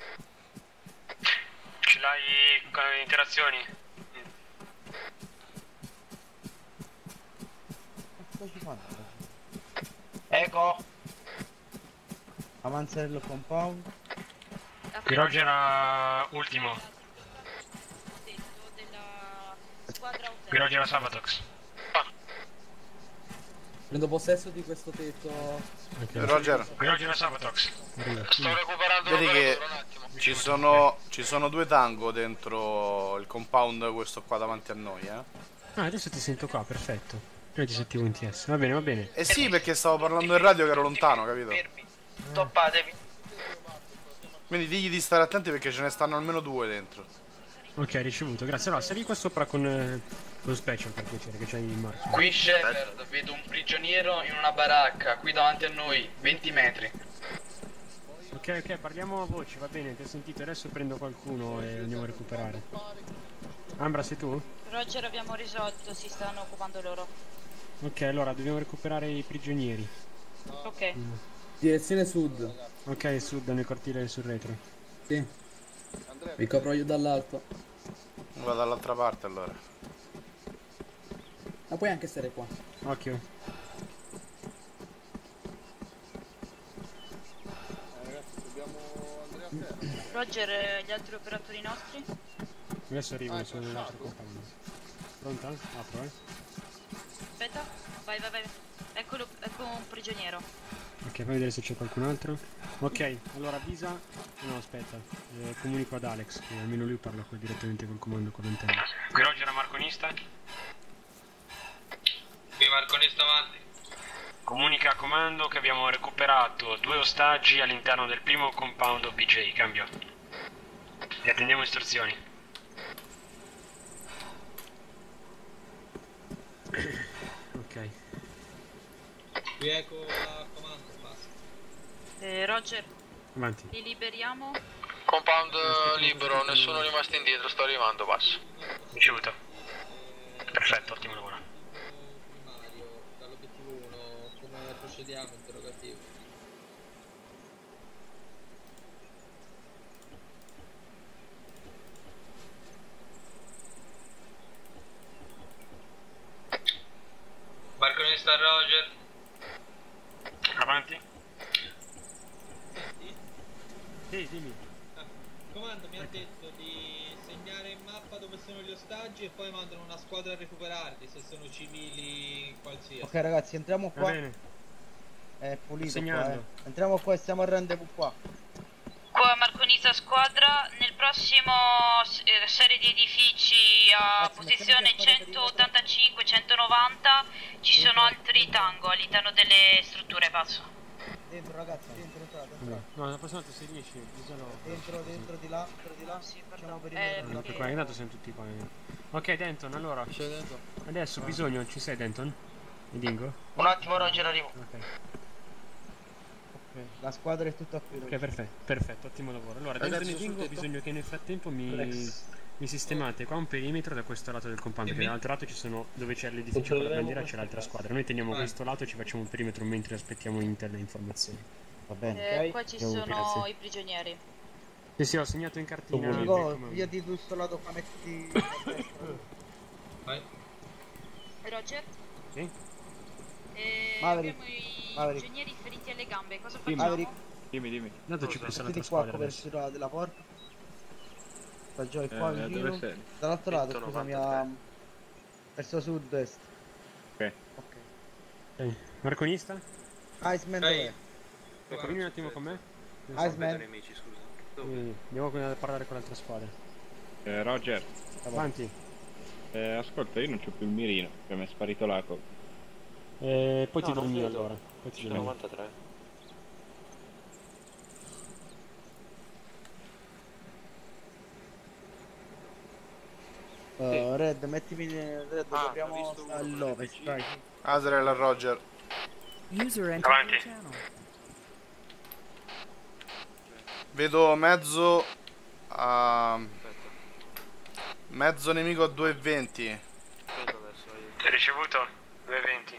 Ce l'hai con interazioni? Cosa ci fanno? Ecco. Avanzare il compound. Qui Roger era ultimo. Qui Roger era Sabatox. Prendo possesso di questo tetto. Okay. Roger. Qui Roger era Sabatox. Sto recuperando Vedi che un attimo. ci sono, ci sono due tango dentro il compound, questo qua davanti a noi, eh. Ah, adesso ti sento qua, perfetto. Io ti sentivo in T S. Va bene, va bene. Eh sì, perché stavo parlando in radio che ero lontano, capito? Toppatevi. Quindi digli di stare attenti perché ce ne stanno almeno due dentro. Ok, ricevuto, grazie. Allora, sali qua sopra con, eh, con Special per piacere, che c'hai in marcia. Qui Shepard, vedo un prigioniero in una baracca, qui davanti a noi, venti metri. Ok, ok, parliamo a voce, va bene, ti ho sentito, adesso prendo qualcuno e andiamo a recuperare. Ambra, sei tu? Roger, abbiamo risolto, si stanno occupando loro. Ok, allora dobbiamo recuperare i prigionieri. Ok. Mm. Direzione sud. Ok, sud, nel cortile sul retro. Sì. Vi copro io dall'alto. Vado dall'altra parte allora. Ma puoi anche stare qua. Occhio. Roger, gli altri operatori nostri? Adesso arrivano, sono nell'altro compagno. Pronta? Apro, eh. Aspetta, vai, vai, vai. Eccolo, ecco un prigioniero. Ok, fammi vedere se c'è qualcun altro. Ok, allora avvisa. No, aspetta. Eh, comunico ad Alex, che almeno lui parla qua direttamente col comando con l'antenna. Qui Roger a Marconista. Qui Marconista avanti. Comunica a comando che abbiamo recuperato due ostaggi all'interno del primo compound O P J. Cambio. E attendiamo istruzioni. Ok. Qui ecco la comando, basta. Eh, Roger. Avanti. Li liberiamo? Compound libero, nessuno rimasto indietro, sto arrivando, passo. Ricevuto. Perfetto, ottimo lavoro. Mario, dall'obiettivo uno, come procediamo, interrogativo. Marconista Roger. Avanti. Sì, dimmi. Ah, comando mi ha detto di segnare in mappa dove sono gli ostaggi e poi mandano una squadra a recuperarli se sono civili qualsiasi. Ok ragazzi, entriamo qua. Va bene. È pulito Segnando. qua, eh. Entriamo qua e stiamo al rendezvous qua. Qua Marconisa squadra, nel prossimo eh, serie di edifici a Ragazzi, posizione centottantacinque centonovanta ci sono altri tango all'interno delle strutture, passo. Dentro ragazzi, dentro, entrate, entrate. No, la prossima volta se riesci, usalo. Dentro, dentro di là, dentro di là. Sì, Facciamo per Eh, il Anche qua, intanto siamo tutti qua. Ok, Denton, allora. Adesso bisogno, ci sei Denton? E Dingo? Un attimo Roger, arrivo. Ok. Ok, la squadra è tutta qui. Ok, perfetto, perfetto, ottimo lavoro. Allora, Denton e Dingo, ho bisogno che nel frattempo mi, mi sistemate qua un perimetro da questo lato del compound, perché dall'altro lato ci sono, dove c'è l'edificio con la bandiera c'è l'altra squadra. Noi teniamo questo lato e ci facciamo un perimetro mentre aspettiamo Intel le informazioni. Va bene? Eh, qua ci sono Grazie. i prigionieri. Sì, sì, ho segnato in cartina. il Dico, comando. via di questo lato qua metti. Vai. Roger? Sì? Eh, Maverick. abbiamo i Maverick. prigionieri feriti alle gambe, cosa Dimmi. facciamo? Maverick. Dimmi, dimmi. Intanto ci pensa Mettiti l'altra qua squadra adesso. verso la della porta. Sta già qua Eh, vicino. dove sei? Dall'altro lato, scusami, a... verso sud-est. Ok. Ok. Ok. Marconista? Iceman Ehi. dov'è? Ecco, vieni un attimo con me. Iceman. nemici, scusa. Sì, andiamo a parlare con l'altra squadra. Eh, Roger, Avanti. eh, ascolta, io non c'ho più il mirino, che mi è sparito l'aco. Eh, poi ti No, do il non mio vedo. allora. Poi ti do il mio. novantatré. Uh, Red, mettimi Red, Ah, apriamo ho visto uno all'ovest, con dai. Azrael a Roger. User entered Avanti. your channel. Vedo mezzo a... mezzo nemico a due e venti. Vedo adesso, aiuto. Hai ricevuto? due venti.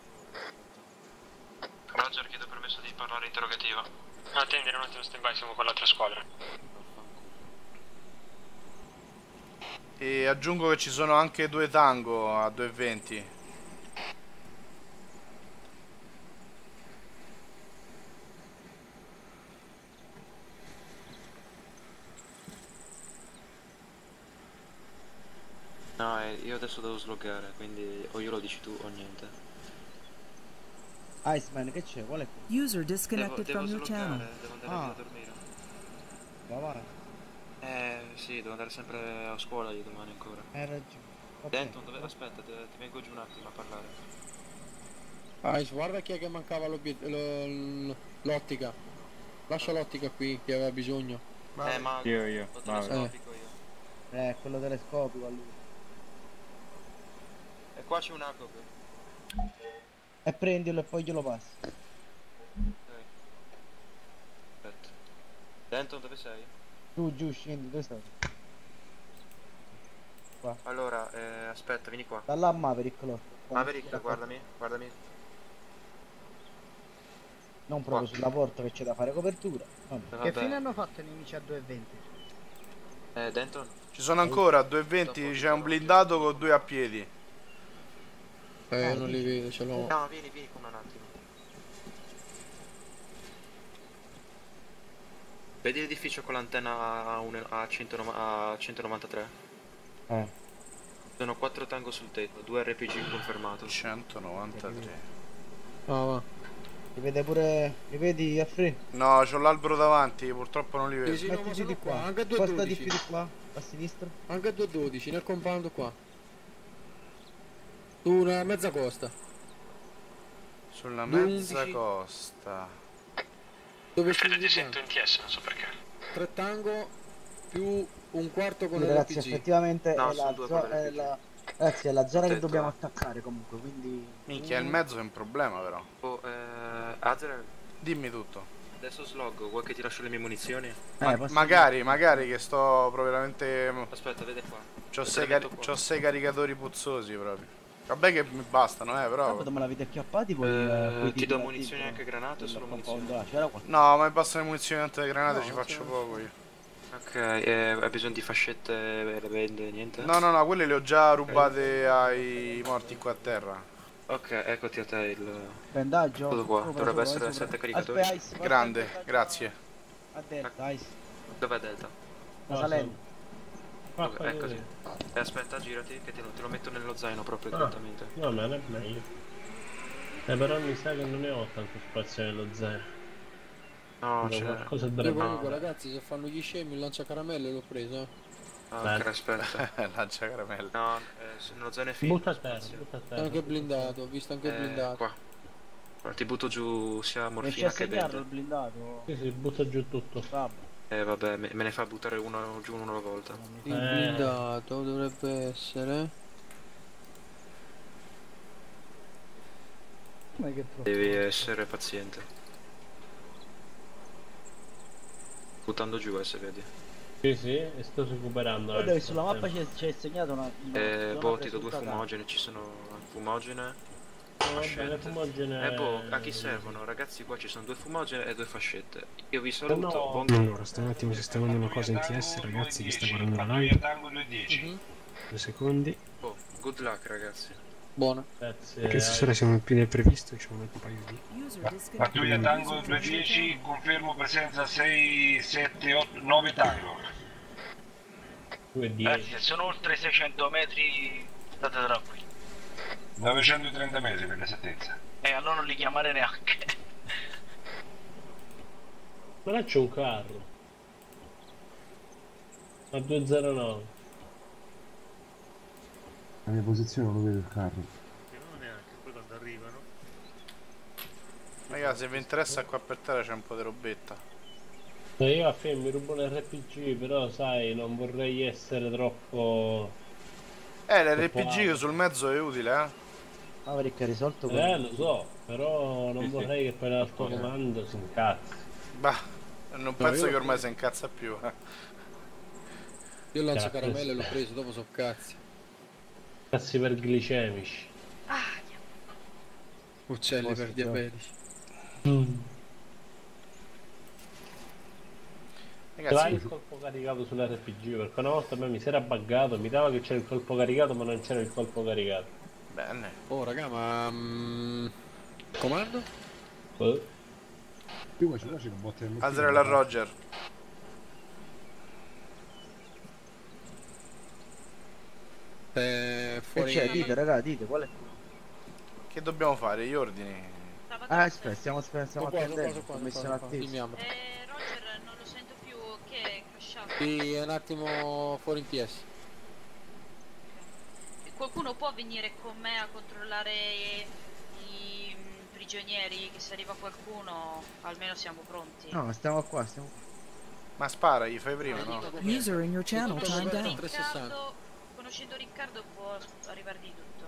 Roger, chiedo permesso di parlare interrogativo. Attendere un attimo, stand by, siamo con l'altra squadra. E aggiungo che ci sono anche due tango a due e venti. No, eh, io adesso devo sloggare, quindi o glielo dici tu o niente. Iceman, che c'è? Qual è? User Devo, disconnected devo from your sloggare, channel. devo andare Ah. via a dormire. Va, va. Eh, sì, devo andare sempre a scuola io domani ancora. Hai ragione. Denton, dove... aspetta, te- ti vengo giù un attimo a parlare. Ah, guarda chi è che mancava l'obiet- lo- l'ottica. Lascia l'ottica qui, che aveva bisogno. Eh, ma... Io, io. Lo Vabbè. telescopico io. Eh, quello telescopico a lui. E qua c'è un Agob. E prendilo e poi glielo passi. Ok. Aspetta. Denton, dove sei? Tu giù, scendi, dove stai? Qua. Allora, eh, aspetta, vieni qua. Da là a Maverick lo. Maverick, guardami, guardami. Non proprio Qua. sulla porta che c'è da fare copertura. Vabbè. Eh, Che vabbè. fine hanno fatto i nemici a due e venti? Eh, Denton? Ci sono ancora a due e venti, c'è un blindato con due a piedi. Eh, non li vedo, ce l'ho. No, vieni, vieni con un attimo. Vedi l'edificio con l'antenna a, un- a, centonova- a centonovantatré? Eh. Sono quattro tango sul tetto, due R P G confermato. centonovantatré. Ah, va. Li vede pure. Li vedi a free? No, c'ho l'albero davanti, purtroppo non li vedo. Sì, sì, no, ma Mettiti sono di qua. qua, anche a due Spostati dodici. più di qua, a sinistra. Anche a due dodici, nel compound qua. Su una mezza costa. Sulla due mezza undici. costa. Dove Fede, scendi ti qua? sento in T S, non so perché. Tre tango più un quarto con Sì, ragazzi, l'R P G. effettivamente No, è, sono la due zo- con è l'R P G. la Ragazzi, è la zona che Detto, dobbiamo eh. attaccare comunque, quindi. Minchia, il mezzo è un problema però. Oh, eh, Azrael, Dimmi tutto. adesso slog, vuoi che ti lascio le mie munizioni? Ma- magari, magari che sto proprio veramente. Aspetta, vede qua. C'ho Te sei, le metto cari- qua. c'ho sei caricatori puzzosi proprio. Vabbè che mi bastano, eh, però. Vabbè, me l'avete acchiappati poi. Eh, poi ti do tirati munizioni dentro anche granate o nel solo compound munizioni? là, c'era qualcosa. No, ma mi bastano le munizioni anche le granate, No, ci non faccio c'è- poco io. Ok, eh, hai bisogno di fascette, le vende, niente? No, no, no, quelle le ho già rubate ai morti qua a terra. Ok, eccoti a te il... Bendaggio. Tutto qua, sopra, dovrebbe sopra, essere sopra. sette caricatori. Aspetta, Ice, guarda, Grande, aspetta, grazie. a destra, Ice. Dov'è Delta? Sta salendo. Ok, eccoti. E aspetta, girati che te lo, te lo metto nello zaino proprio Ah. direttamente. Va bene, meglio. Eh, però mi sa che non ne ho tanto spazio nello zaino. No, Quindi c'è... qualcosa Io dovrebbe comunque ragazzi, se fanno gli scemi il lanciacaramelle l'ho preso. eh. Ah, ok, aspetta. Lancia caramella. No, eh, se- nello zaino è finito. Butta a terra, butta a terra. Anche blindato, ho visto anche Eh, blindato. qua. Allora, ti butto giù sia Riesci morfina a che segnarlo bende. il blindato? Sì, sì, butta giù tutto. Vabbè. Eh vabbè, me, me ne fa buttare uno giù uno alla volta. Il Eh. blindato dovrebbe essere. Ma che troppo. Devi essere paziente. Buttando giù, eh, se vedi. Sì, sì, e sto recuperando. Guarda che adesso, sulla mappa eh. c'è, c'è segnato una. una Eh, zona boh, ti do due presunta fumogene, ci sono fumogene. Oh, vabbè, le Fascette. fumogene... Eh boh, a chi servono? Ragazzi, qua ci sono due fumogene e due fascette. Io vi saluto, no. buon Allora, sto un attimo sistemando una cosa in T S, ragazzi, che sta guardando la live. Tango due dieci. Mhm. Due secondi. Oh, good luck ragazzi. Buona. Grazie. Perché stasera siamo più del previsto, ci sono un paio di... Pattuglia Tango due dieci, confermo presenza sei, sette, otto, nove Tango. due Ragazzi, se sono oltre i seicento metri, state tranquilli. novecentotrenta metri per l'esattezza. E allora non li chiamare neanche. Ma là c'è un carro. A duecentonove. La mia posizione non lo vedo il carro. Non neanche, poi quando arrivano. Ragazzi, se vi interessa qua per terra c'è un po' di robetta. No, io a fine mi rubo l'R P G, però sai, non vorrei essere troppo... Eh, l'R troppo P G alto. sul mezzo è utile, eh. Maverick ha risolto quello. Eh, lo so, però non Sì, sì. vorrei che poi l'altro comando si incazzi. Bah, non No, penso io- che ormai si incazza più. eh. Io lancio Cazzo. caramelle l'ho preso, dopo so cazzi. Cazzi per glicemici. Uccelli Posto, per diabetici. Dai Ragazzi, il colpo caricato sull'R P G, perché una volta a me mi si era buggato, mi dava che c'era il colpo caricato ma non c'era il colpo caricato. bene. Oh raga, ma... mm, comando? Eh? Io qua c'è una botta di Azrael a Roger. Eh, E fuori... c'è, dite raga, dite qual è? Che dobbiamo fare? Gli ordini? Ah, aspetta, stiamo, stiamo Sono qua, sono qua, attendendo. sono qua, sono Commissione qua, sono qua. attesa. Filmiamo. Eh, Roger non lo sento più, che è crashato. Sì, è un attimo fuori in T S. qualcuno può venire con me a controllare i mm, prigionieri? Che se arriva qualcuno almeno siamo pronti. No, stiamo qua, stiamo qua. Ma spara, gli fai prima, no? User in your channel timed out. Riccardo, conoscendo Riccardo può arrivare di tutto.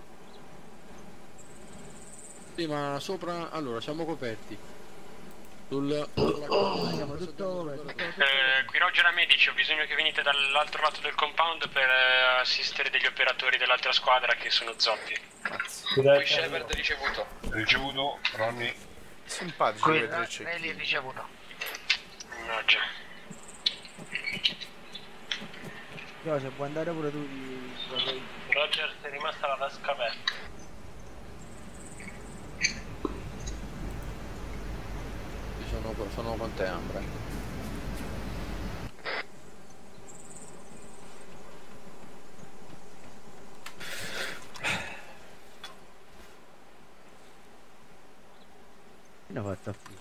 Sì, ma sopra, allora, siamo coperti. Sul... sulla... Siamo tutto... Eh, qui Roger a Medici, ho bisogno che venite dall'altro lato del compound per eh, assistere degli operatori dell'altra squadra che sono zoppi. Qui Shepard ricevuto. Ricevuto, Ronny. Simpatici Qui quei tre cecchi. Nelly ricevuto. Roger. Io, se puoi andare pure tu di... Roger, sei rimasta la tasca aperta. Sono, sono con te, Ambra. Ne ho fatta qui.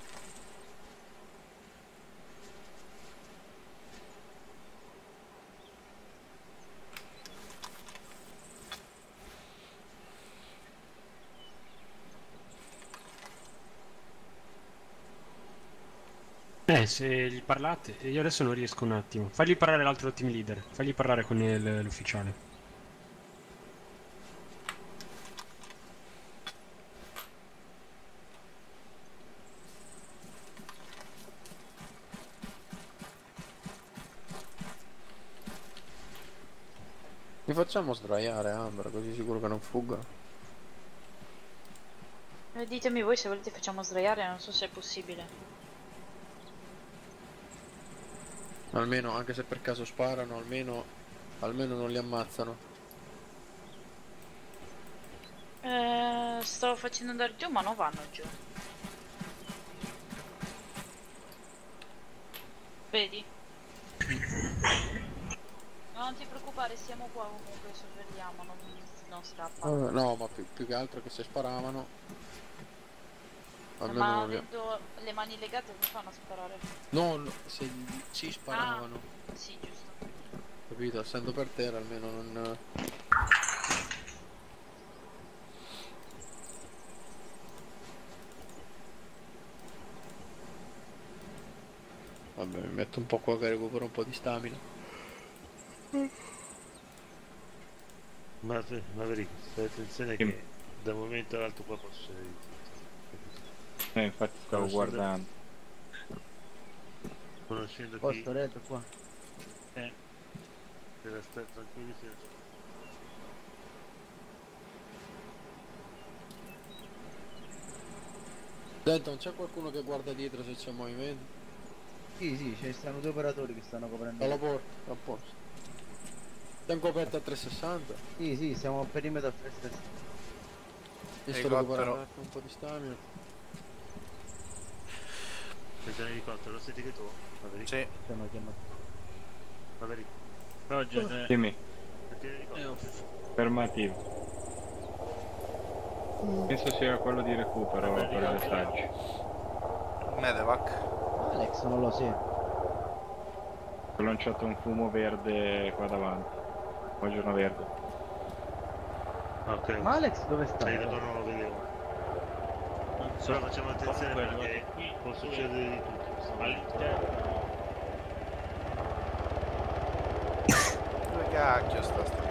Eh, se gli parlate, io adesso non riesco un attimo. Fagli parlare l'altro team leader, fagli parlare con il- l'ufficiale. Li facciamo sdraiare, Ambra, così sicuro che non fuggano. Eh, ditemi voi se volete facciamo sdraiare, non so se è possibile. Almeno, anche se per caso sparano, almeno, almeno non li ammazzano. Eh, stavo facendo andare giù, ma non vanno giù. Vedi? No, non ti preoccupare, siamo qua comunque, sorvegliamo, non, non strappano. Eh, no, ma più, più che altro che se sparavano. Almeno Ma non li... avendo le mani legate non fanno a sparare. No, no, se gli- ci sparavano. Ah, sì, giusto. Capito? Essendo per terra almeno non... Vabbè, mi metto un po' qua che recupero un po' di stamina. Ma, ma vedi, stai attenzione che da un momento all'altro qua posso essere... Eh, infatti stavo Conoscendo- guardando. Conoscendo chi... Posto retto qua. Eh. Se la stai tranquilli si Denton, c'è qualcuno che guarda dietro se c'è movimento? Sì, sì, ci stanno due operatori che stanno coprendo. Alla porta, a posto. Siamo coperti a trecentosessanta? Sì, sì, siamo a perimetro a trecentosessanta. Io sto Elicottero. recuperando anche un po' di stamina. Senti l'elicottero, lo senti che tu? Maverick? Sì. Sono chiamato. Maverick. Roger, Dimmi, senti l'elicottero? fermativo. Penso sia quello di recupero per i messaggi. Medevac. Alex non lo so. Ho lanciato un fumo verde qua davanti. Buongiorno verde. Ok. Ma Alex dove sta? Sì, no, non lo vedevo. Solo facciamo attenzione perché può succedere di tutto. All'interno. Dove cacchio sta sta?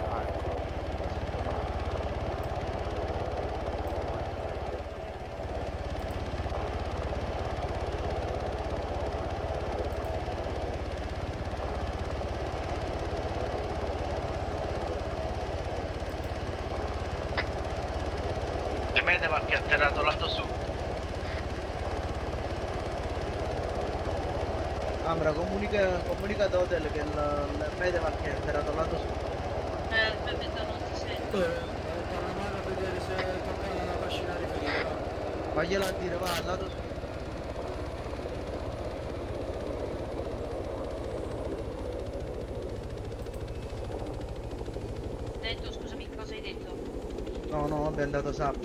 Il Medevac che è atterrato lato sud. Ambra, comunica, comunica ad Hotel che il, il Medevac è atterrato lato sud. Eh, aspetta, non ti sento. Torna male a vedere se tocca la macchina riferita. Fagliela a dire, va al lato sud. Detto, scusami, cosa hai detto? No, no, vabbè, è andato sabato.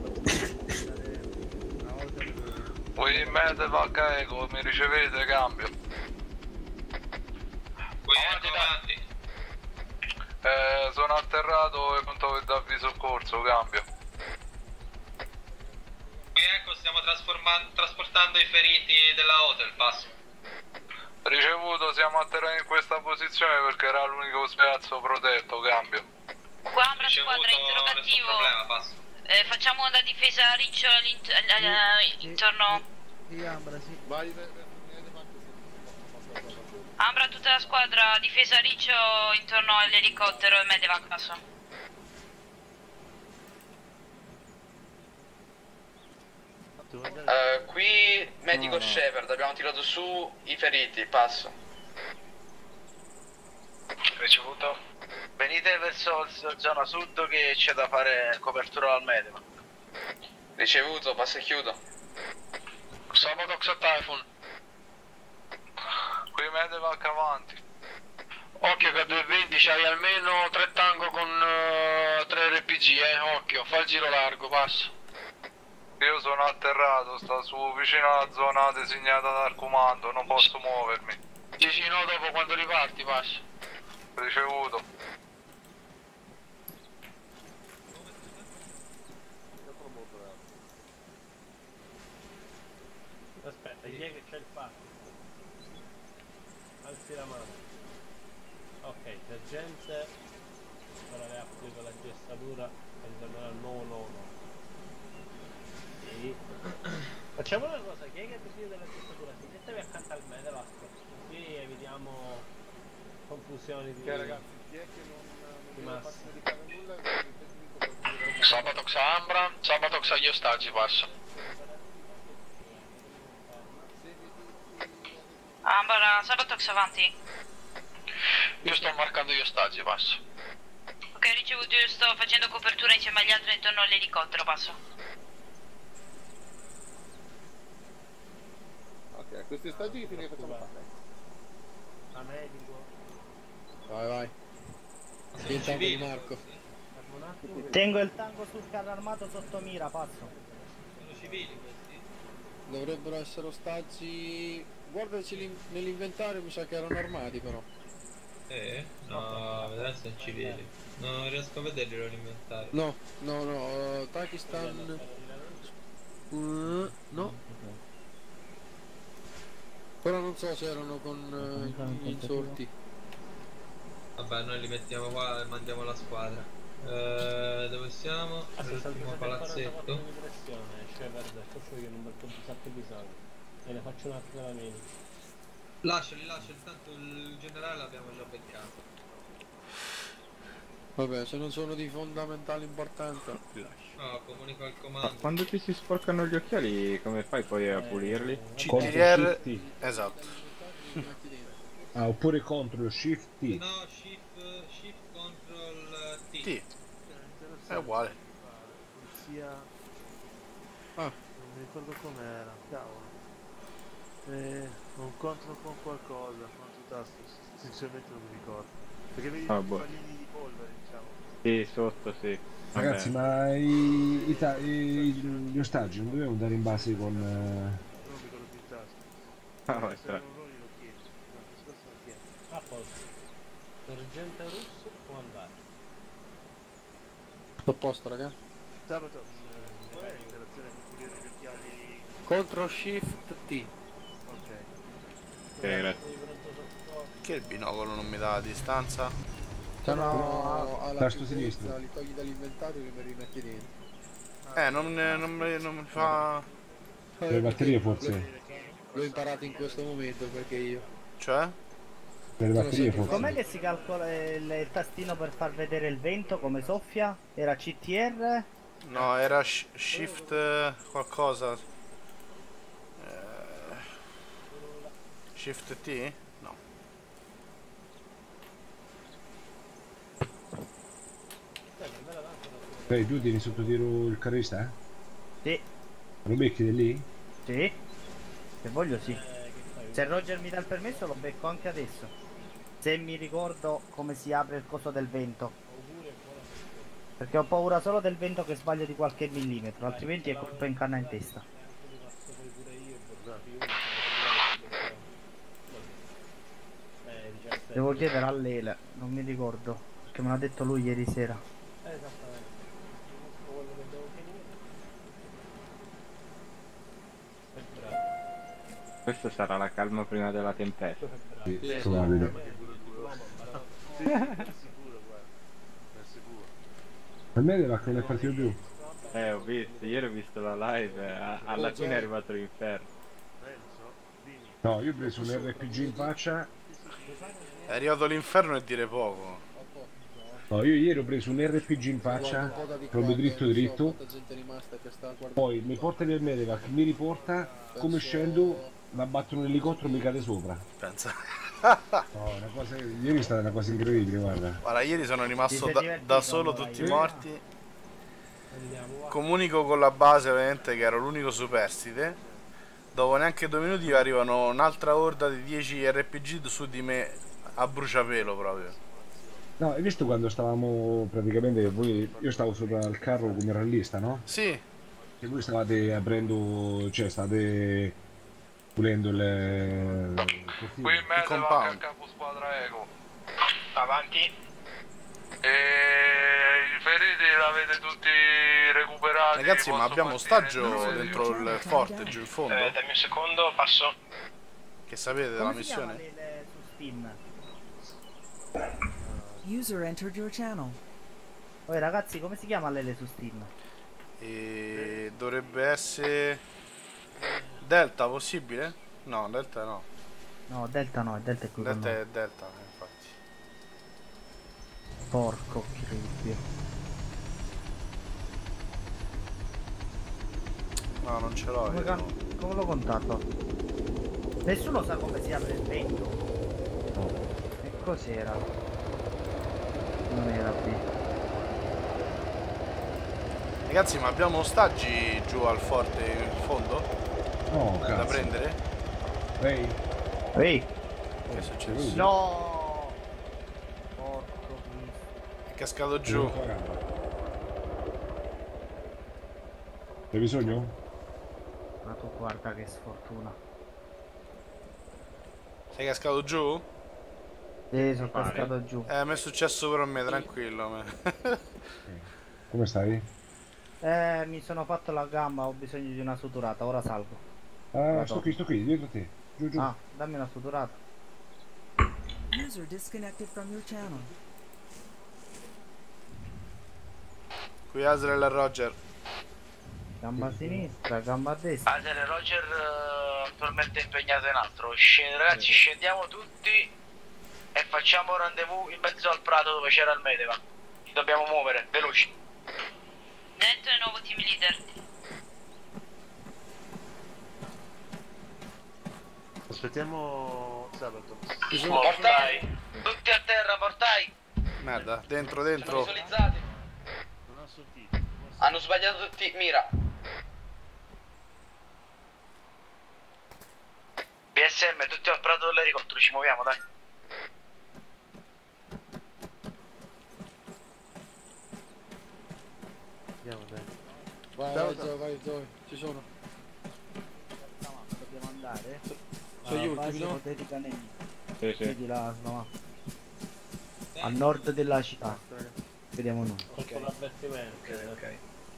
Qui Medevac Eco, mi ricevete cambio? Qui avanti, avanti. Eh, sono sono atterrato e pronto per darvi soccorso, cambio. Qui ecco, stiamo trasportando i feriti della hotel, passo. Ricevuto, siamo atterrati in questa posizione perché era l'unico spiazzo protetto, cambio. Qua Ambra squadra, interrogativo. Problema, passo. Eh, facciamo una difesa a riccio all'int- all- intorno. Sì, Ambra, sì. Ambra, tutta la squadra, difesa a riccio intorno all'elicottero e Medevac, passo. Uh, qui medico No, no. Shepard, abbiamo tirato su i feriti, passo. Ricevuto. Venite verso la zona sud che c'è da fare copertura al Medevac. Ricevuto, passo e chiudo. Sabotox a Typhoon. Qui Medevac avanti. Occhio che a due venti c'hai almeno tre tango con uh, tre R P G, eh, occhio, fa il giro largo, passo. Io sono atterrato, sta su vicino alla zona designata dal comando, non posso muovermi. Dici no dopo quando riparti, passo. Ricevuto. Aspetta, chi è che c'è il fatto? Alzi la mano. Ok, sergente. Ora le applico la gestatura e ritornerà al nove nove nove. Sì. Facciamo una cosa, chi è che ha deciso della gestatura? Si mettevi accanto al Medevac, così evitiamo confusioni di... Ok ragazzi, chi è che non, non di deve massa. farsi medicare nulla? Sabatox a Ambra, Sabatox agli ostaggi, passo. Ambra, Sabotox avanti. Io sto marcando gli ostaggi, passo. Ok, ricevuto, io sto facendo copertura insieme agli altri intorno all'elicottero, passo. Ok, questi stagi che fine facciamo fare? A medico. Vai, vai. Sì, il tango di Marco. Tengo il tango sul carro armato sotto mira, passo. Sono civili questi? Dovrebbero essere ostaggi. Guardaci nell'inventario, mi sa che erano armati però. Eh? No, vedrai sono civili. Non riesco a vederli l'inventario. No, no, no, uh, Takistan. Uh, no. Però non so se erano con uh, gli insorti. Vabbè, noi li mettiamo qua e mandiamo la squadra. Eh, dove siamo? L'ultimo palazzetto. Shepard, faccio io un bel po' di sacco di sangue. E ne faccio un altro della mini. Lasciali, lasciali, tanto il generale l'abbiamo già beccato. Vabbè, se non sono di fondamentale importanza, li lascio. No, comunico al Ma comando. quando ti si sporcano gli occhiali, come fai poi a pulirli? C Contro T R, Shift T. esatto. Ah, oppure contro Shift T. No, shift, shift control T. T. È uguale. Polizia. Ah. Non mi ricordo com'era, cavolo. Eh, un contro con qualcosa, contro tasto, sinceramente non mi ricordo. Perché vedi Ah, i boh. pallini di polvere, diciamo. Sì, sotto, sì. Ragazzi, Vabbè. ma i, i ta- i- gli ostaggi non dobbiamo andare in base con... eh, Non mi ricordo più il tasto. Ah, vai, Se tra- non lo chiedo. No, questo tasto lo chiedo. A posto. Sergente russo può andare. Tutto a posto, raga. Sabato, eh, fai l'interazione con pulire gli occhiali. Contro Shift T. Ok. Ok, grazie. Che il binocolo non mi dà la distanza? Sono alla tasto più sinistro. destra, li togli dall'inventario e li rimetti dentro. Eh, non, non, mi- non mi fa... le batterie forse. L'ho imparato in questo momento perché io. Cioè? Per le batterie forse. Com'è che si calcola il, il tastino per far vedere il vento come soffia? Era C T R? No, era sh- shift eh, qualcosa. Eh, shift T? No. Poi tu tieni sotto tiro il carrista, eh? Sì. Lo becchi di lì? Sì. Se voglio sì. Se Roger mi dà il permesso lo becco anche adesso. Se mi ricordo come si apre il coso del vento. Perché ho paura solo del vento che sbaglio di qualche millimetro, altrimenti è colpa in canna in testa. Devo chiedere a Lele, non mi ricordo. Che me l'ha detto lui ieri sera. Esattamente. Quello che devo finire. Questa sarà la calma prima della tempesta. Sì, Sì, probabile. Sì, è sicuro, guarda. È sicuro. Per me deve non è partito più. Eh, ho visto, ieri ho visto la live, eh, alla fine è arrivato l'inferno. No, io ho preso un R P G in faccia. È arrivato l'inferno e dire poco. No, io ieri ho preso un R P G in faccia, proprio dritto dritto. Poi mi porta via il medevac, mi riporta, come scendo, la batto un elicottero e mi cade sopra. Pensa. No, una cosa, ieri è stata una cosa incredibile, guarda. Guarda, ieri sono rimasto da, da solo, tutti morti. Comunico con la base ovviamente che ero l'unico superstite. Dopo neanche due minuti arrivano un'altra orda di dieci R P G su di me a bruciapelo proprio. No, hai visto quando stavamo praticamente, voi, io stavo sopra il carro come rallista, no? Sì. E voi stavate aprendo, cioè state pulendo il, il Qui in mezzo anche a capo squadra Eco. Avanti. E i feriti l'avete tutti recuperati. Ragazzi, ma posso abbiamo partire ostaggio io? dentro il forte giù in fondo? Eh, dammi un secondo, passo. Che sapete della Come si chiama missione? le- le- su Steam? User entered your channel. Poi ragazzi, come si chiama l'L su Steam? E dovrebbe essere Delta, possibile? No, Delta no. No, Delta no, Delta è qui con Delta noi. è Delta, eh, infatti. Porco cribbio. No, non ce l'ho Come, io. can- come lo contatto? Nessuno sa come si apre il vento. E cos'era? Non era qui. Ragazzi, ma abbiamo ostaggi giù al forte in fondo? No, Da cazzo. prendere? Ehi. Ehi. Che è successo? No. Porco cristo. È cascato giù. Hai bisogno? Ma tu guarda che sfortuna. Sei cascato giù? Sì, sono cascato giù. Eh, mi è successo pure a me, tranquillo. me. Come stai? Eh, mi sono fatto la gamba, ho bisogno di una suturata, ora salgo. Ah, sto qui, sto qui, dietro te. Giù, giù. Ah, dammi una suturata. User disconnected from your channel. Qui Azrael e Roger. Gamba a sinistra, gamba a destra. Asel Roger eh, attualmente impegnato in altro. Scende, ragazzi, scendiamo tutti e facciamo rendezvous in mezzo al prato dove c'era il Medeva. Ci dobbiamo muovere, veloci. Detto il nuovo team leader. Aspettiamo Sabato. Mortai, tutti a terra, mortai. Merda, dentro, Sono dentro. visualizzati. Non ho sentito. Hanno sbagliato tutti. Mira. B S M, tutti al prato dell'elicottero, ci muoviamo, dai. Andiamo, dai. Vai, vai, Zoe, vai, Zoe, ci sono. Dobbiamo andare? Sono gli Alla base ultimi, no? ipotetica nemica. Sì, sì. Vedi là, sulla mappa. A nord della città. Vediamo noi. Ecco l'avvertimento. Ok.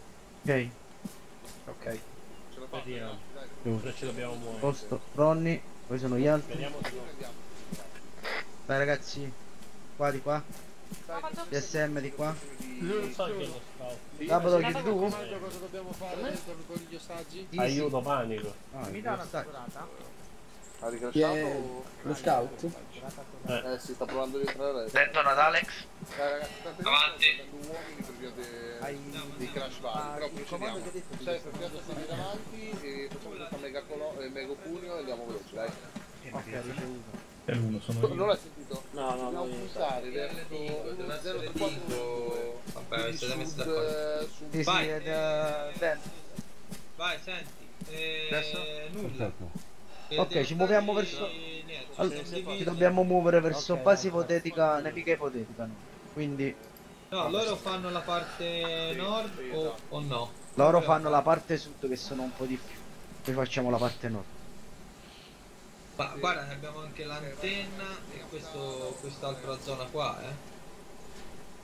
Ok. Vediamo. Giù. Ora ci dobbiamo muovere. Posto, Ronny, poi sono gli altri. Vediamo di nuovo. Dai ragazzi, qua di qua. D S M di qua. Non so chi è lo scout. Sabato chi tu? Cosa dobbiamo fare dentro con gli ostaggi? Aiuto, panico. Ah, mi dà una suturata? Ha Chi ricacciato è? o... Lo scout? Eh. eh si sta provando a rientrare adesso. Dentro ad Alex. Eh ragazzi, state Avanti. prendendo uomini per via de... Hai- dei crash vari, però procediamo. Cioè, partiamo sempre davanti e facciamo questa mega, colo... eh, mega pugno e andiamo veloci, dai. Ok, ricevuto. È uno, sono non l'hai sentito? No, no, dobbiamo no, puntare verso zero tre quattro. Vabbè, vi siete messi sud, d'accordo. eh, sud. Sì, sì, Vai. ed, eh, dentro. Vai, senti. Eh, Adesso? nulla. Eh, Ok, ci muoviamo verso... niente, Allora, condividi- ci dobbiamo muovere verso Ok, base vai, ipotetica, nemica ipotetica. No? Quindi No, loro fanno la parte nord o, o no? loro fanno la parte sud che sono un po' di più. Poi facciamo la parte nord. Ma guarda che abbiamo anche l'antenna e questo, quest'altra zona qua, eh.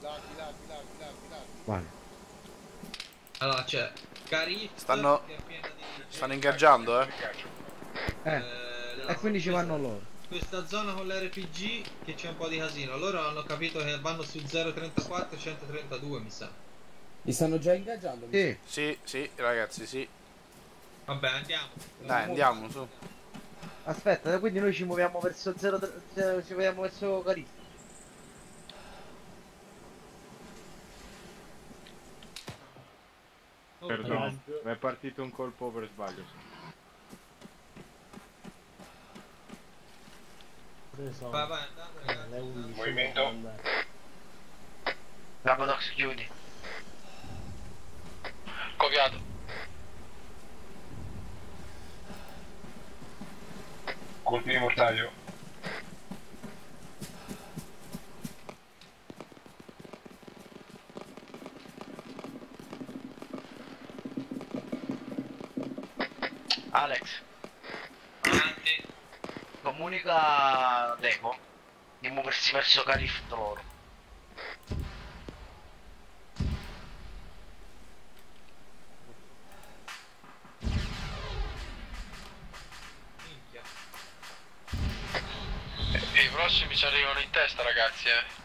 là, di là, di là, di là, di là. Vai. Allora c'è Carif Stanno... che è piena di... Stanno ingaggiando, eh. Eh, Eh, e quindi ci questa- vanno loro. Questa zona con l'R P G che c'è un po' di casino. Loro hanno capito che vanno su zero trentaquattro e centotrentadue, mi sa. Li stanno già ingaggiando? Sì. Sì, sì, ragazzi, sì. Vabbè, andiamo. Dai, andiamo, su. Aspetta, quindi noi ci muoviamo verso zero, ci muoviamo verso Carif. Perdono, mi è partito un colpo per sbaglio. Vai, vai, andate, ragazzi. Movimento. Rapodox, chiudi. Copiato. Colpi di mortaio. Alex, Avanti. comunica a Deco di muoversi verso Carif loro. Minchia. E i prossimi ci arrivano in testa, ragazzi, eh.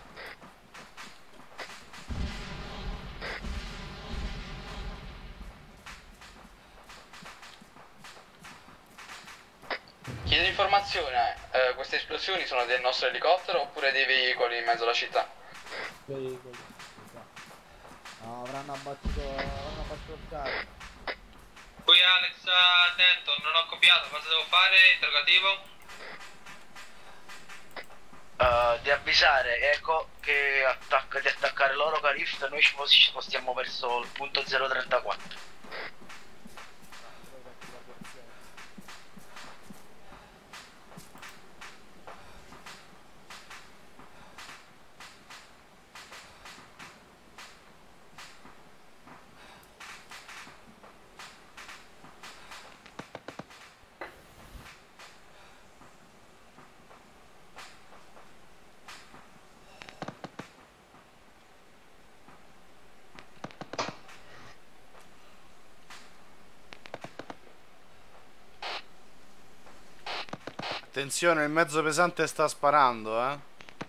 Chiedo informazione, eh, queste esplosioni sono del nostro elicottero oppure dei veicoli in mezzo alla città? Veicoli. No, avranno abbattuto, avranno abbattuto il carro. Qui Alex, attento, non ho copiato, cosa devo fare? Interrogativo? Uh, di avvisare Eco che attacca, di attaccare loro Carif, noi ci ci spostiamo verso il punto zero trentaquattro. Attenzione, il mezzo pesante sta sparando, eh.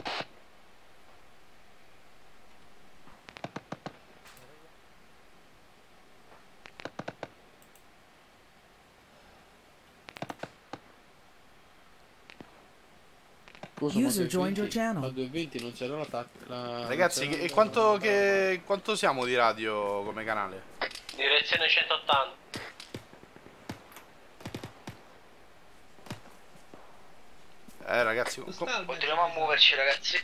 Scusa, ma User joined your duecentoventi channel. a duecentoventi non c'era l'attacco. La... Ragazzi, non c'era- che, quanto, che, quanto siamo di radio come canale? Direzione centottanta. Eh ragazzi, com- Continuiamo a muoverci, ragazzi.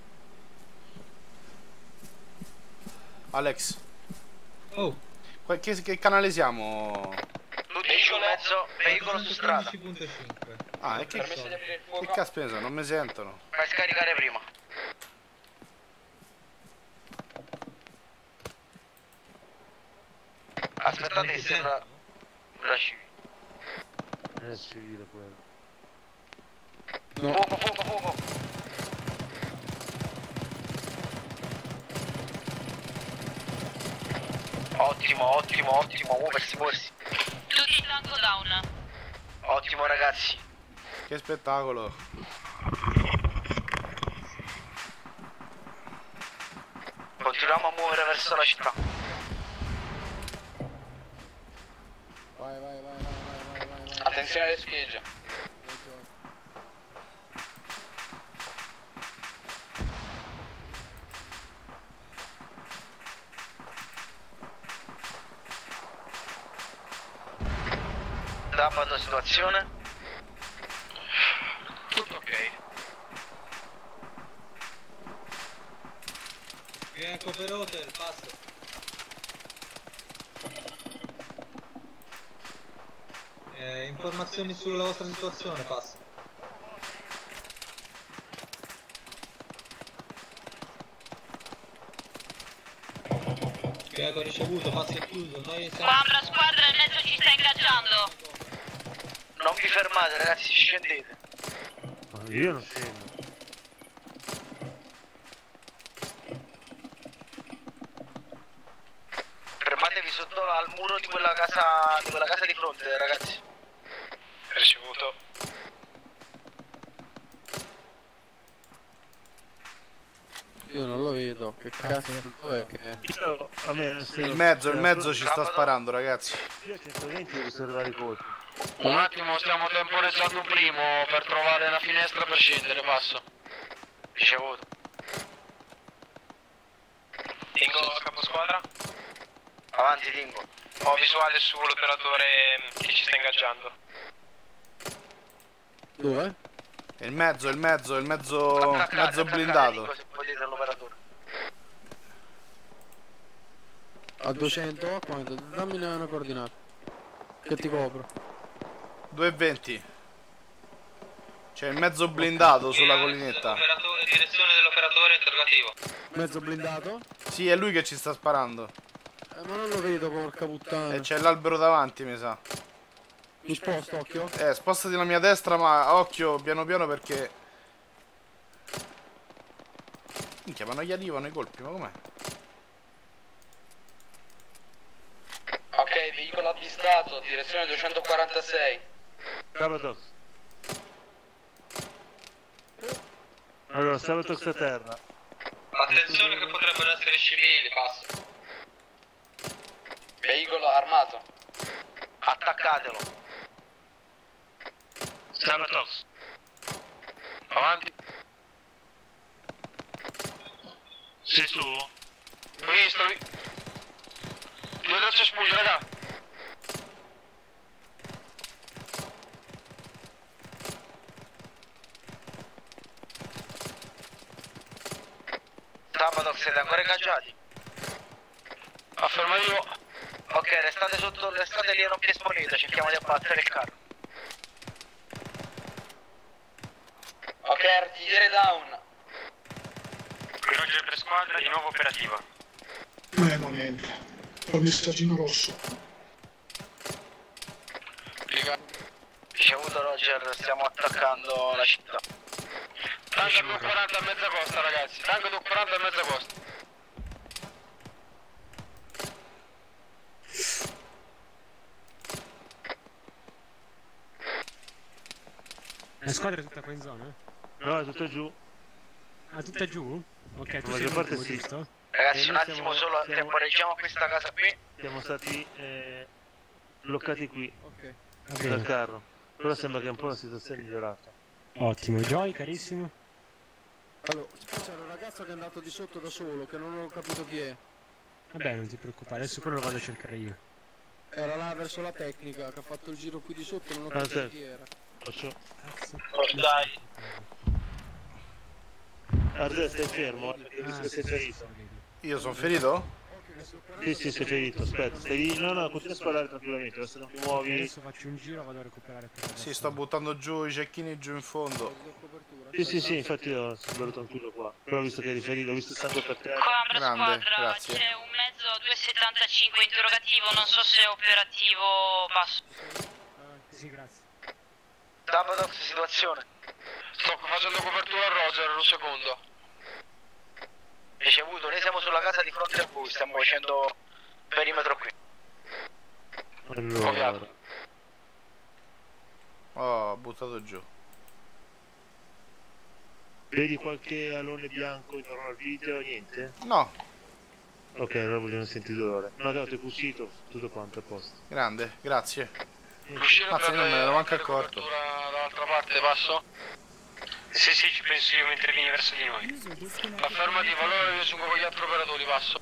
Alex. Oh. que- Che, che canale siamo? Tutti giù mezzo, veicolo su strada. Ah, e che, Permesso di aprire il fuoco. che caspita sono? Non mi sentono. Fai scaricare prima. Aspettate che sembra la civile. È civile quello. Fuoco, fuoco, fuoco. Ottimo, ottimo, ottimo, muoversi, muoversi. Tutti tango down. Ottimo ragazzi. Che spettacolo. Continuiamo a muovere verso la città. Vai, vai, vai, vai, vai, vai, vai. Attenzione alle spiagge. Data la situazione. Tutto ok. Ecco per hotel, passo. Eh, informazioni sulla vostra situazione, passo. Ecco ricevuto, passo è chiuso. Noi siamo... Quambra squadra nel mezzo ci sta ingaggiando. Non vi fermate ragazzi, scendete. Ma io non scendo. sotto al muro di quella casa di quella casa di fronte, ragazzi. Ricevuto. Io non lo vedo, che cazzo è che è? Io, a me, Il mezzo, il mezzo ci sta sparando, ragazzi. Io a centoventi devo osservare i colpi. Un attimo, stiamo temporeggiando un primo per trovare una finestra per scendere, passo. Ricevuto. Tingo a caposquadra. Avanti, Tingo. Ho visuale sull'operatore che ci sta ingaggiando. Dove? Il mezzo, il mezzo, il mezzo, mezzo blindato. Se volete all'operatore. A duecento, a quanto? Dammi una coordinata. Che ti copro. due e venti. C'è il mezzo blindato sulla collinetta. Direzione dell'operatore interrogativo. Mezzo blindato? Sì, è lui che ci sta sparando. Eh, ma non lo vedo, porca puttana. E c'è l'albero davanti, mi sa. Mi sposto, occhio. Eh, spostati la mia destra, ma occhio, piano piano perché... Minchia, ma non gli arrivano i colpi, ma com'è? Ok, veicolo avvistato, direzione duecentoquarantasei. Sabotox. Allora, Sabotox a terra. Attenzione che potrebbero essere civili, passo. Veicolo armato. Attaccatelo. Sabotox. Avanti. Sei tu? Ho visto. Due tracce espulse, raga. Sabato, siete ancora ingaggiati? Affermativo. Ok, restate sotto, restate lì e non vi esponete, cerchiamo di abbattere il carro. Ok, artigliere down. Roger per squadra, di nuovo operativa. Eh, no, niente. Ho il messaggino rosso. Ricevuto Roger, stiamo attaccando la città. Tango due quaranta a mezza costa, ragazzi. Tango due quaranta a mezza costa. La squadra è tutta qua in zona? No, è tutta giù. Ah, tutta giù? Ok, tu La sei maggior parte l'ultimo, sì. giusto? Ragazzi, E un noi attimo siamo- solo, siamo- temporeggiamo questa casa qui. Siamo stati eh, bloccati qui. Ok. Va Dal bene. carro. Però sembra che un po' la situazione è migliorata. Ottimo, Joy, carissimo. Allora, c'è un ragazzo che è andato di sotto da solo, che non ho capito chi è. Vabbè, non ti preoccupare, adesso quello lo vado a cercare io. Era là verso la tecnica, che ha fatto il giro qui di sotto, non ho Ah, capito certo. chi era. Faccio. Oh, dai. Arde, stai fermo, eh, che rischio sei ferito. Io sono ferito? Sì, sì, sei ferito, aspetta, stai lì. No, no, continua a sparare tranquillamente, se non ti muovi. Adesso faccio un giro, vado a recuperare per Sì, sto buttando giù i cecchini giù in fondo. Sì, sì, sì, infatti io sono bello tranquillo qua. Però ho visto che eri ferito, ho visto il sangue per terra. Qua Ambra Grande, squadra, grazie. c'è un mezzo due settantacinque interrogativo, non so se è operativo, passo. Sì, grazie. Sabato, situazione. Sto facendo copertura a Roger, un secondo. Ricevuto, noi siamo sulla casa di fronte a voi, stiamo facendo perimetro qui. Allora, Oh, ho buttato giù. vedi qualche alone bianco intorno al video? Niente? No, Ok, allora vogliono sentire dolore. No, no, ti ho cucito, tutto quanto a posto. grande, grazie. Riuscire a Mazza, io non me ne ero manco prendere accorto. copertura dall'altra parte, passo? Sì, sì, ci penso io mentre vieni verso di noi. Affermativo, allora io sono con gli altri operatori, passo.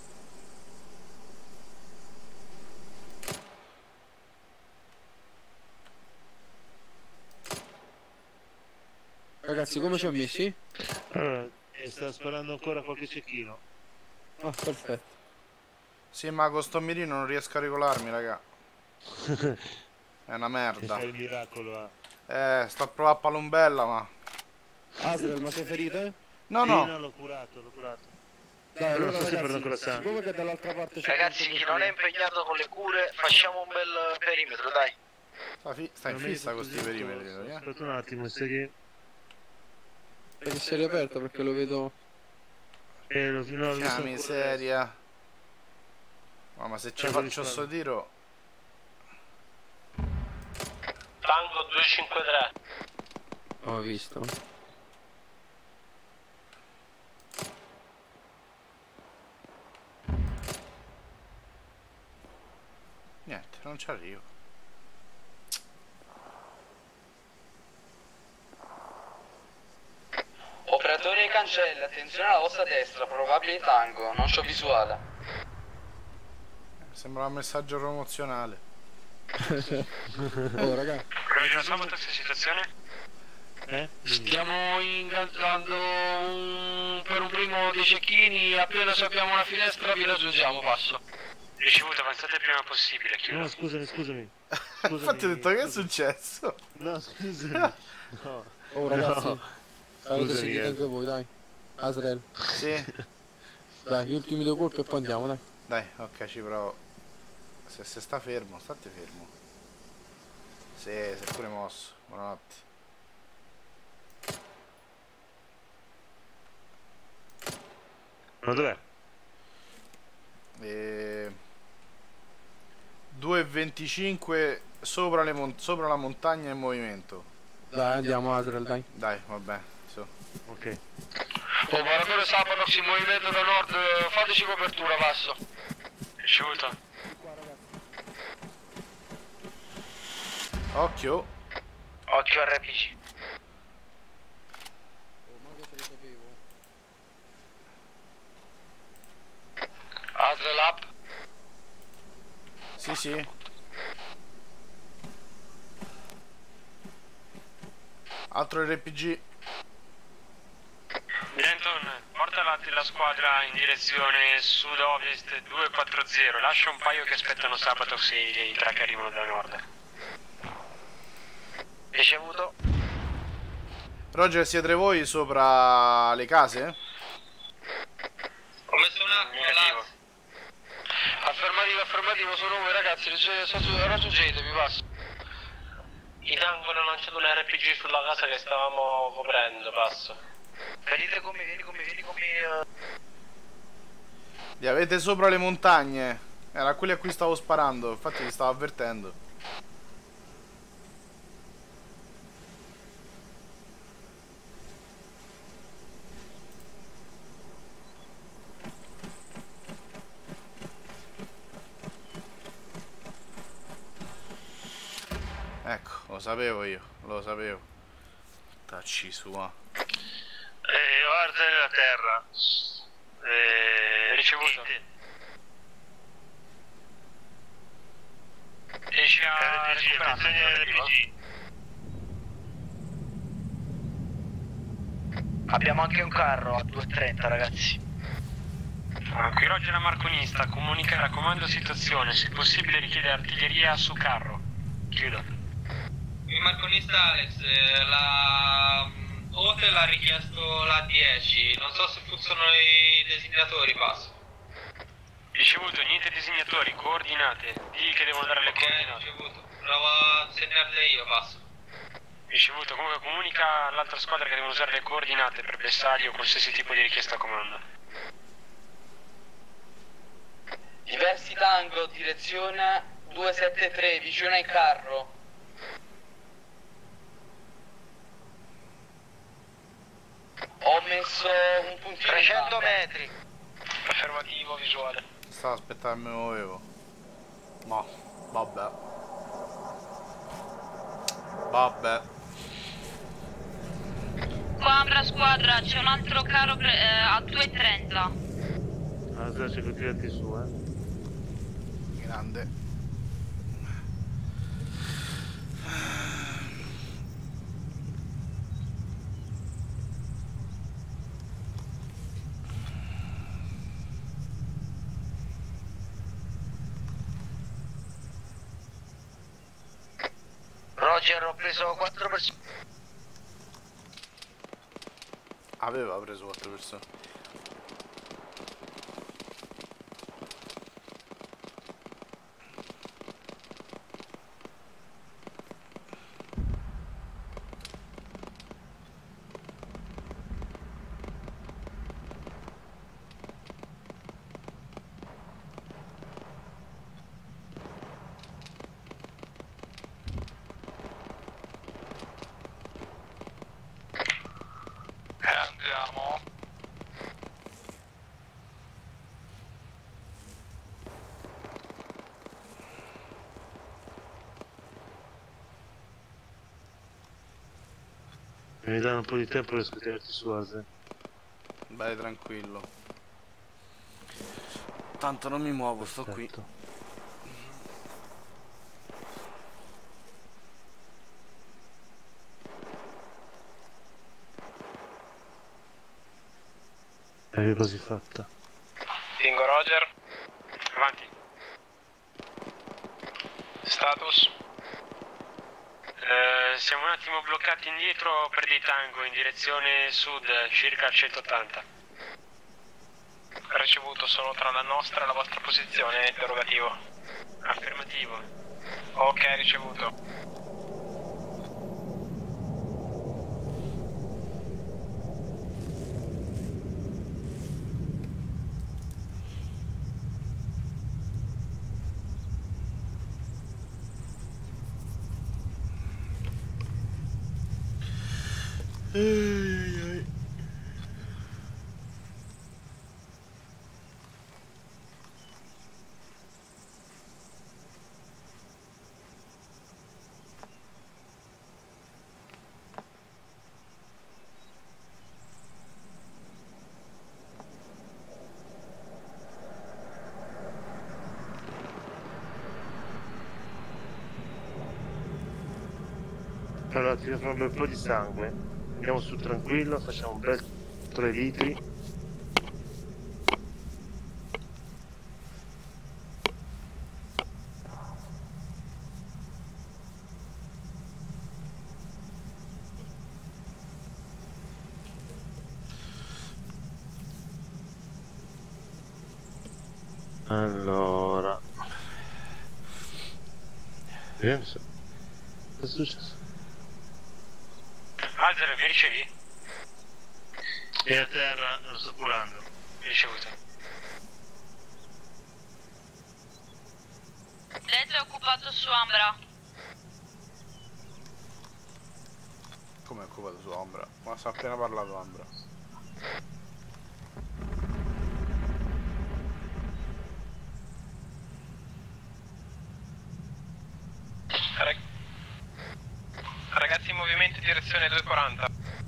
Ragazzi, come ci ha messi? Allora, eh, sta sparando ancora qualche cecchino. Ah, perfetto. Sì, ma con sto mirino non riesco a regolarmi, raga. È una Che merda. fai il miracolo, eh. Eh, sto a provare a palombella, ma... Asriel, ma sei ferito? eh? No, Sì, no. no, l'ho curato, l'ho curato. Dai, Però allora sto sempre ancora ragazzi, sangue. siccome che dall'altra parte c'è... Ragazzi, chi non è impegnato con le cure, facciamo un bel perimetro, dai. Sta, fi- sta in Non è fissa con tutto sti zitto, perimetri, eh? Aspetta un attimo, sai che... Che si è riaperto perché lo vedo... Eh, lo fino a Che miseria. Oh, ma se ci faccio sto tiro... Tango due cinque tre. Ho visto. Niente, non ci arrivo. Operatore cancella, attenzione alla vostra destra, probabile tango, non c'ho visuale. Sembra un messaggio promozionale. Oh raga. Roger Sabato, che situazione? Eh? Stiamo ingaggiando un... per un primo dei cecchini, appena sappiamo una finestra vi raggiungiamo, passo. Ricevuto, avanzate il prima possibile, chiudo. No, scusami, scusami. Infatti ho detto che è successo? No, scusami. No. Oh ragazzi, No. avete Scusami, seguito eh. anche voi, dai. Asrel. Sì. Dai, gli ultimi due colpi e poi andiamo, dai. Dai, ok, ci provo. Se, se sta fermo, state fermo. Sì, si è pure mosso. Buonanotte. Ma dov'è? E... due e venticinque sopra, le mon sopra la montagna in movimento. Dai, andiamo Asrel, dai. Dai, vabbè, su. Ok. Operatore Sabato, in movimento da nord, fateci copertura, passo. Ricevuto. Occhio. Occhio R P G. Asrel up. Sì, sì. Altro R P G. Denton, porta la, la squadra in direzione sud-ovest due quattro zero. Lascia un paio che aspettano sabato se i track arrivano da nord. Ricevuto. Roger, siete voi sopra le case? Ho messo un attimo. Affermativo, affermativo, sono voi ragazzi, raggiungetemi, passo. I tango hanno lanciato un R P G sulla casa che stavamo coprendo, passo. Venite con me, vieni con me, vieni con me. Li avete sopra le montagne. Era quelli a cui stavo sparando, infatti li stavo avvertendo. Ecco, lo sapevo io, lo sapevo. Tacci sua. Eh, guarda la terra. Eh, ricevuto. Riesci a recuperare R P G. Abbiamo anche un carro a due e trenta ragazzi. Ah, qui Roger Marconista, comunicare a comando situazione, se possibile richiede artiglieria su carro. Chiudo. Il marconista Alex, eh, la Hotel ha richiesto la dieci, non so se funzionano i designatori, passo. Ricevuto, niente designatori, coordinate. Digli che devono dare le Ok, coordinate. ricevuto. Provo a segnarle io, passo. Ricevuto, comunque comunica all'altra squadra che devono usare le coordinate per bersaglio o qualsiasi tipo di richiesta a comando. Diversi tango, direzione due sette tre, vicino al carro. Ho messo un puntino trecento in metri. Affermativo, visuale. Stavo aspettando, mi muovevo. No, vabbè. Vabbè. Qua Ambra squadra, c'è un altro carro pre- eh, a due e trenta. Ah, adesso che tirati su, eh. Grande. Roger, ho preso quattro persone. Aveva preso quattro persone. Mi danno un po' di tempo per scattarti su Ase. Vai tranquillo. Tanto non mi muovo, sto qui. E che così fatta? Dingo Roger. Avanti. Status. Eh, siamo un attimo bloccati indietro per dei tango in direzione sud, circa al centottanta. Ricevuto, sono tra la nostra e la vostra posizione, interrogativo. Affermativo. Ok, ricevuto. Allora tiriamo un bel po' di sangue, andiamo su tranquillo, facciamo un bel tre litri. Allora, vediamo se... cosa è successo? Alzer, mi ricevi? È a terra, lo sto curando. Ricevuto. Letto è occupato su Ambra. Come è occupato su Ombra? Ma si è appena parlato Ombra. Ragazzi in movimento in direzione duecentoquaranta.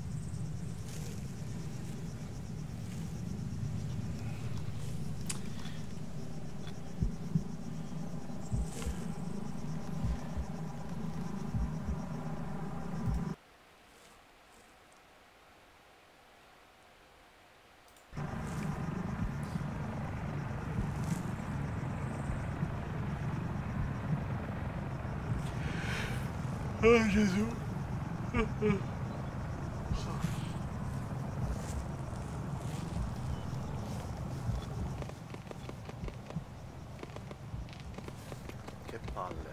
Oh Gesù. Che palle.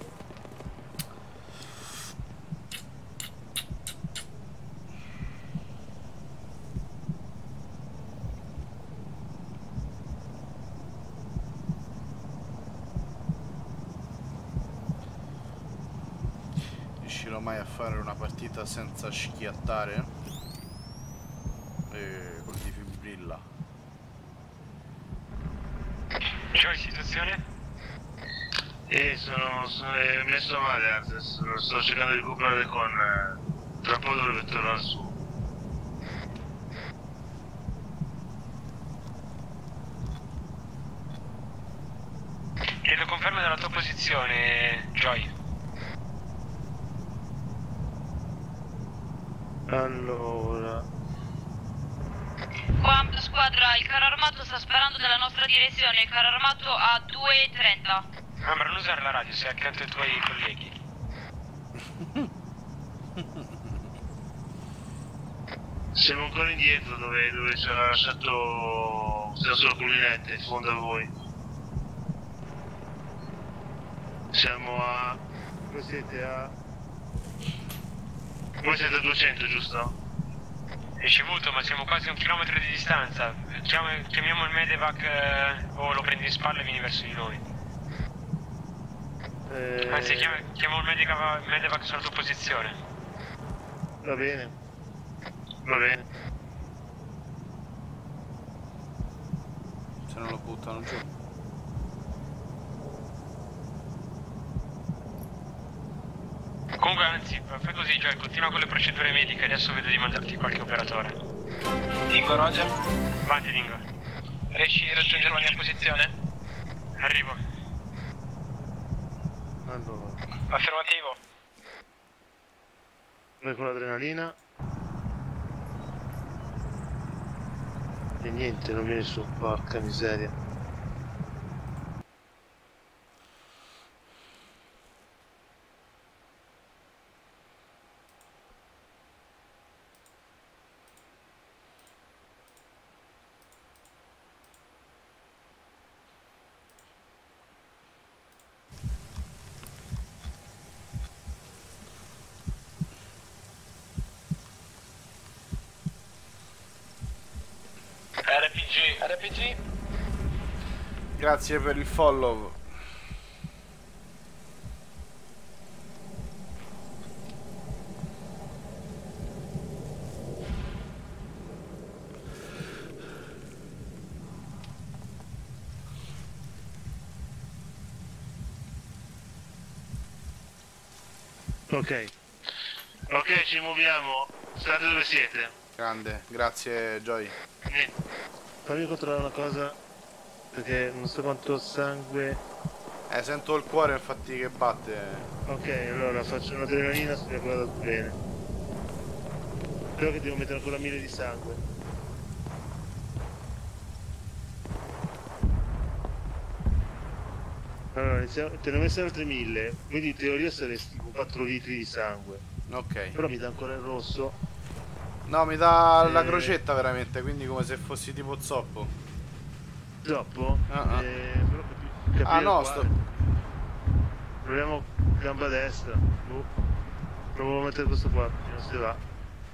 Riuscirò mai a fare una partita senza schiattare? E col di fibrilla. Joy, situazione? Eh, sono, sono è messo male, anzi, sto, sto cercando di recuperare con... Eh, tra un po' dovrebbe tornare su. Chiedo conferma della tua posizione, Joy. Allora... Qua squadra, il carro armato sta sparando dalla nostra direzione, il carro armato a due e trenta. Ambra, non usare la radio, sei accanto ai tuoi colleghi. Siamo ancora indietro dove, dove ci ha lasciato... siamo sulla collinetta in fondo a voi. Siamo a... voi siete a... voi siete a duecento, giusto? Ricevuto, ma siamo quasi a un chilometro di distanza. Chiam- chiamiamo il medevac eh, o lo prendi in spalle e vieni verso di noi. Eh... Anzi, chiama- chiamo il medica- medevac sulla tua posizione. Va bene. Va bene. Se non lo buttano giù. Comunque anzi, fai così Joy, continua con le procedure mediche, adesso vedo di mandarti qualche operatore. Dingo, Roger. Avanti Dingo. Riesci a raggiungere la mia posizione? Arrivo. Allora, Affermativo. noi con l'adrenalina. E niente, non viene su, porca miseria. R P G, R P G. Grazie per il follow. Ok. Ok, ci muoviamo. State dove siete? Grande, grazie Joy. Niente. Fammi controllare una cosa, perché non so quanto sangue. Eh, sento il cuore infatti che batte. Ok, allora faccio un'adrenalina, spero che vada bene. Spero che devo mettere ancora mille di sangue. Allora, iniziamo, te ne ho messe altre mille, quindi in teoria saresti con quattro litri di sangue. Ok. Però mi dà ancora il rosso. No, mi dà Eh. la crocetta veramente, quindi come se fossi tipo zoppo. Zoppo? Ah, ah. Eh, però capi- Ah, no, capire sto... quale. Proviamo gamba destra. Boh. Provo a mettere questo qua, che non si va.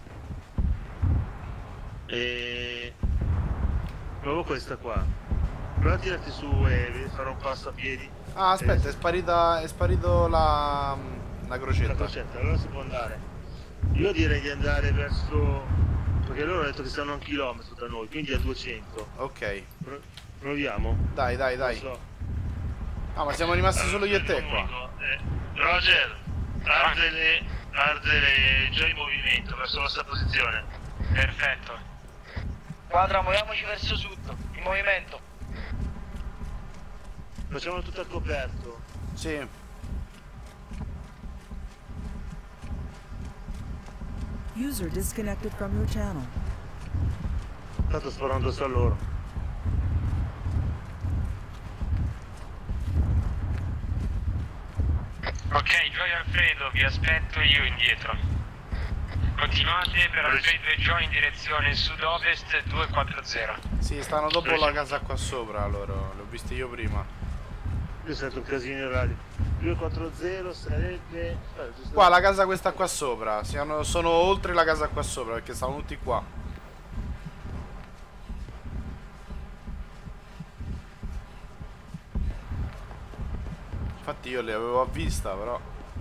E... provo questa qua. Prova a tirarti su e farò un passo a piedi. Ah, aspetta, è sparita, è sparito la, la crocetta. La crocetta, allora si può andare. Io direi di andare verso... perché loro hanno detto che stanno a un chilometro da noi, quindi a duecento. Ok. Pro- proviamo? Dai, dai, dai. Non so. Ah, ma siamo rimasti solo io e te qua. Eh, Roger, arde le, arde le già in movimento verso la nostra posizione. Perfetto. Quadra, muoviamoci verso sud, in movimento. Facciamolo tutto al coperto. Sì. User disconnected from your channel. Tanto sparando su a loro. Ok, Joy e Alfredo, vi aspetto io indietro. Continuate per Alfredo e Joy in direzione sud-ovest duecentoquaranta. Sì, stanno dopo la casa qua sopra loro, l'ho visti io prima. Io sento un casino in radio. duecentoquaranta sarebbe... eh, giusto- Qua la casa questa qua sopra, siano, sono oltre la casa qua sopra perché stanno tutti qua. Infatti io li avevo a vista però.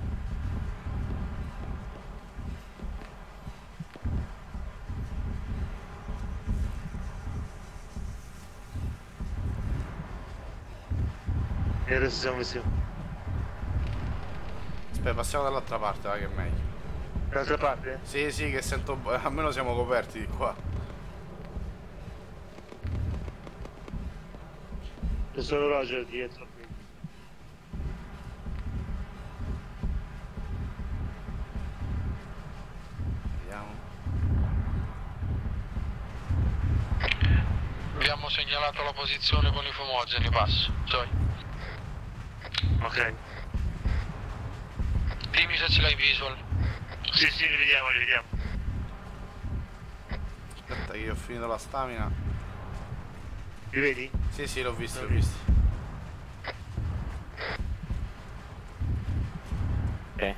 E adesso siamo messi... Aspetta, passiamo dall'altra parte, va che è meglio. Dall'altra parte? Sì, sì, che sento... almeno siamo coperti di qua. C'è solo Roger dietro. Vediamo. Abbiamo segnalato la posizione con i fumogeni, passo. Joy. Ok. Dimmi se ce l'hai visual. Sì, sì, li vediamo, li vediamo. Aspetta che io ho finito la stamina. Li vedi? Sì, sì, l'ho visto, l'ho visto. Ok.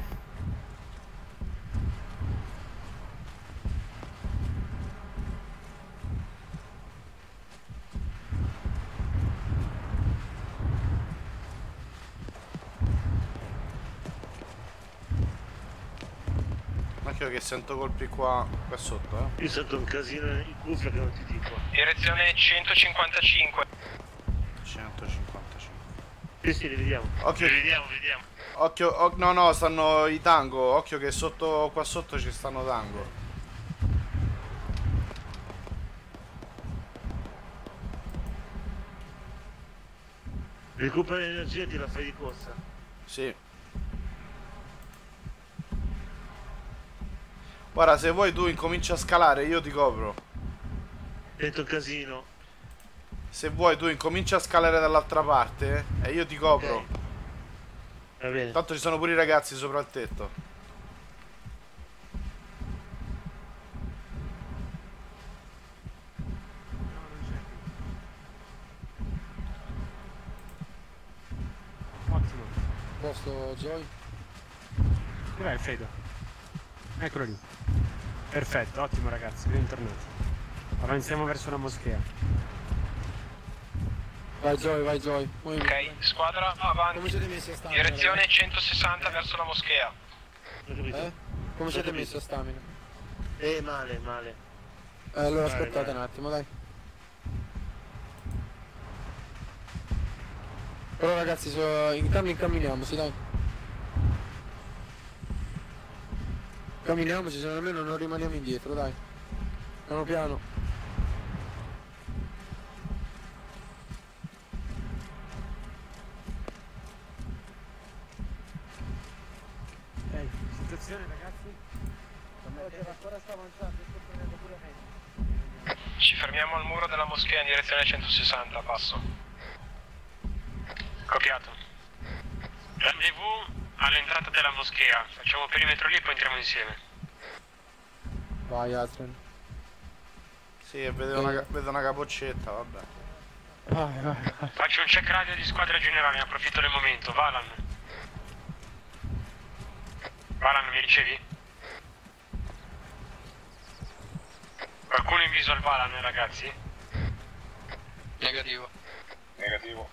Occhio che sento colpi qua, qua sotto, eh. Io sento un casino in cuffia che non ti dico. Direzione centocinquantacinque. centocinquantacinque. Sì, sì, li vediamo. Ok. Li vediamo, li vediamo. Occhio, o- no no, stanno i tango, occhio che sotto, qua sotto ci stanno tango. Recupera energia e ti la fai di corsa. Sì. Guarda, se vuoi tu incominci a scalare, io ti copro. Sento un casino. Se vuoi tu incominci a scalare dall'altra parte e io ti copro. Ok. Va bene. Tanto ci sono pure i ragazzi sopra il tetto. Ottimo. Posto Joy? Dov'è Alfredo? Eccolo lì. Perfetto, ottimo ragazzi, bentornati. Avanziamo verso la moschea. Vai Joy, vai Joy. Ok, squadra avanti. Come siete messi a stamina? Direzione ragazzi? centosessanta verso la moschea. Eh? Come siete messi a stamina? Eh, male, male. Eh, allora Vai, aspettate vai. un attimo, dai. Però ragazzi, so, intanto incamminiamoci, dai. Camminiamoci, se almeno non rimaniamo indietro, dai. Piano piano. Ok, situazione ragazzi? Ancora sta avanzando, sto prendendo pure me. Ci fermiamo al muro della moschea in direzione centosessanta, passo. Copiato. Rendezvous all'entrata della moschea. Facciamo perimetro lì e poi entriamo insieme. Vai Atren. Sì, e vedo una, ca- vedo una capoccetta, vabbè. Vai, vai, vai. Faccio un check radio di squadra generale, ne approfitto del momento. Valan. Valan, mi ricevi? Qualcuno in viso al Valan, ragazzi? Negativo. Negativo.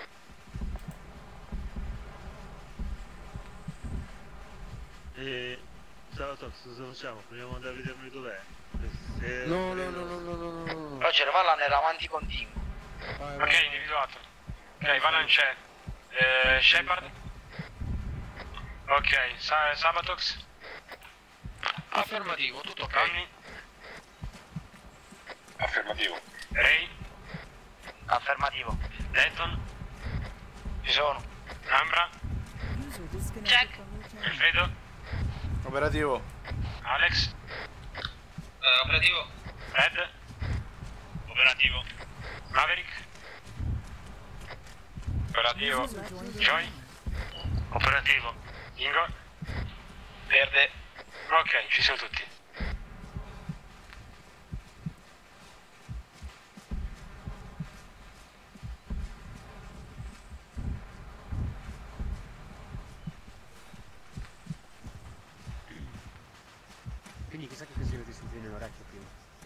E... Ciao Tox, cosa facciamo? Proviamo ad andare a vedermi dov'è. Se... No, no, no, no, no, no, no, no. Roger, Valan era avanti continuo. Vai, Ok, vai. individuato. Ok, Valan c'è. Eh, Shepard? Ok, Sa- Sabatox? Affermativo, tutto ok. Conny? Affermativo. Ray? Affermativo. Denton? Ci sono. Ambra? User disconnected Check. from your channel. Alfredo? Operativo. Alex? Eh, operativo. Red? Operativo. Maverick? Operativo. User joined your Joy? channel. Operativo. Ingo? Verde. Ok, ci siamo tutti. Quindi chissà che casino ti senti nell'orecchio prima.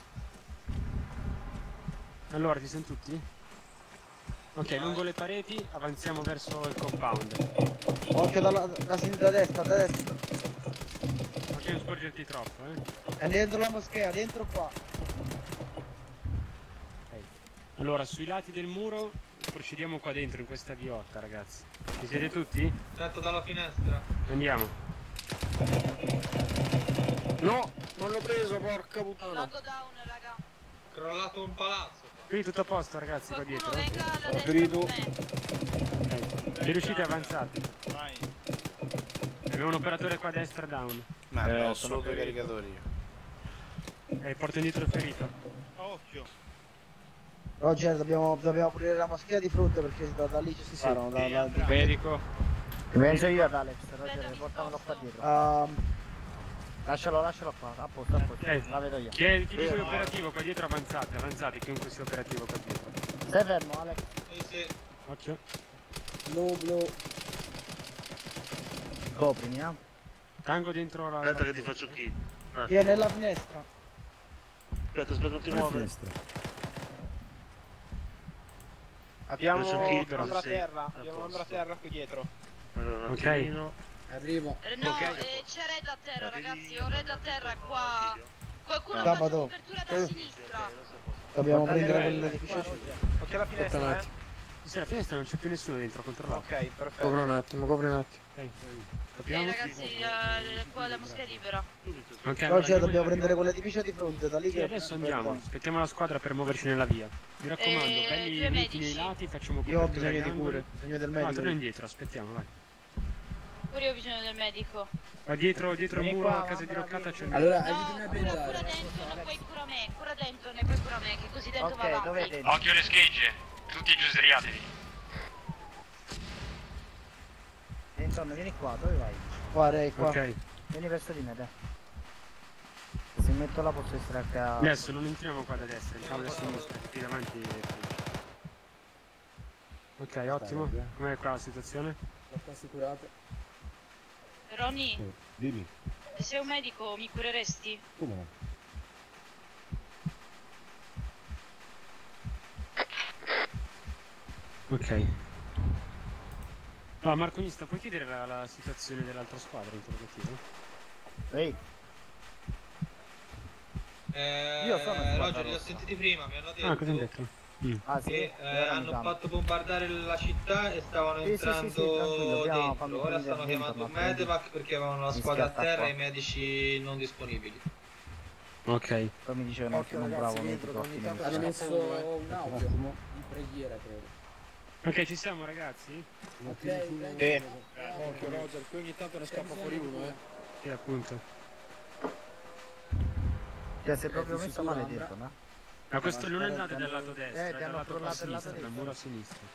Allora, ti senti tutti? Ok, lungo le pareti avanziamo verso il compound. Occhio dalla, da sinistra a destra, da destra. Ok, non sporgerti troppo, eh. È dentro la moschea, dentro qua. Ok. Allora, sui lati del muro procediamo qua dentro in questa viotta, ragazzi. Ci siete tutti? Attento dalla finestra. Andiamo. No, non l'ho preso, porca puttana. Logo down, raga. Crollato un palazzo. Qui tutto a posto, ragazzi, qua dietro. Qualcuno venga alla destra ferito. con me. Ok. Se riuscite avanzate. Abbiamo un operatore qua a destra down. Ma Eh, ne ho sono solo due ferito. caricatori io. Ok, porto indietro il ferito. Occhio. Roger, dobbiamo, dobbiamo pulire la moschea di fronte perché da, da lì ci si sparano. Da, da, da, Medico. Penso io ad Alex, Roger, portavano qua dietro. Ehm, Lascialo, lascialo qua, a posto, a posto. Ok. La vedo io. Chi è, chi dico è operativo qua dietro avanzate, avanzate, chiunque sia operativo qua dietro. Stai fermo, Alex. Sì, sì. Occhio. blu, blu. Coprimi, eh. Tango dentro la... Aspetta che ti faccio chi. Ah. Chi è nella finestra? Aspetta, aspetta, non ti muovere. Abbiamo Faccio chi, però, andrà a sì. terra, A abbiamo posto. andrà a terra qui dietro. Allora, un Ok. attimino. Arrivo. Eh, No, Ok. eh, c'è Red a terra, ragazzi. Ho Red a terra qua. Qualcuno Ah, faccia vado. copertura da sinistra. Dobbiamo Guardate prendere bene. quell'edificio. Occhio alla Aspetta un finestra, eh. attimo. Sì, alla finestra non c'è più nessuno dentro, controllato. Ok, perfetto. Copri un attimo, copri un attimo. Ok, Ok capiamo? ragazzi, eh, qua la moschea è libera. Ok, Però allora, cioè, dobbiamo noi- prendere quella divisa di fronte, da lì Sì, che... adesso andiamo, aspettiamo la squadra per muoverci nella via. Mi raccomando, Eh, belli due uniti nei medici. lati, facciamo Io ho copertura bisogno agli di angoli. cure, bisogno del No, medico. torna indietro, aspettiamo, vai. Pure io ho bisogno del medico. Ma dietro, dietro il Vieni muro, qua, a casa di mamma, Roccata c'è il Allora, No, aiutami a cura, bendare. cura dentro, non poi cura me, cura dentro, ne poi cura me, che così dentro va Ok, dove avanti. dentro? Occhio alle schegge, tutti giù sdraiatevi. Insomma, vieni qua, dove vai? Qua, Ray, qua. Ok, Vieni verso di me, te. Se metto la posso essere anche a... adesso non entriamo qua da destra, entriamo da sinistra, qui davanti. Ok, ottimo. Com'è qua la situazione? L'ho assicurato. Ronny, Eh, dimmi, se sei un medico mi cureresti? come no? Ok. Ah, Marconista, puoi chiedere la, la situazione dell'altra squadra, interrogativo? Ehi, Eh, Io sono in Roger, squadra li ho rossa. sentiti prima, mi hanno detto Ah, cosa hai detto? Mm. ah sì, che eh, allora mi hanno chiamo. fatto bombardare la città e stavano Sì, sì, sì, sì, entrando tranquillo, abbiamo fammi dentro. Ora prendere stanno dentro, chiamando un ma prendi- medevac perché avevano la mi squadra a schiatta terra qua. e i medici non disponibili. Ok. Poi mi dicevano che Occhio non ragazzi, bravo dentro, medico. che ogni quindi tanto mi hanno sa. messo un audio di preghiera, credo. Ok, ci siamo ragazzi? Ok, Sì. Occhio Roger, qui ogni tanto ne scappa fuori uno, eh. Sì, appunto. Cioè, sei proprio Eh, ti messo sicuro, male Ambra? dentro, no? Ma questo non Eh, andate ti dal hanno- lato destro, eh, è ti dal hanno lato a crollato il lato sinistra, dal destro. muro a sinistra.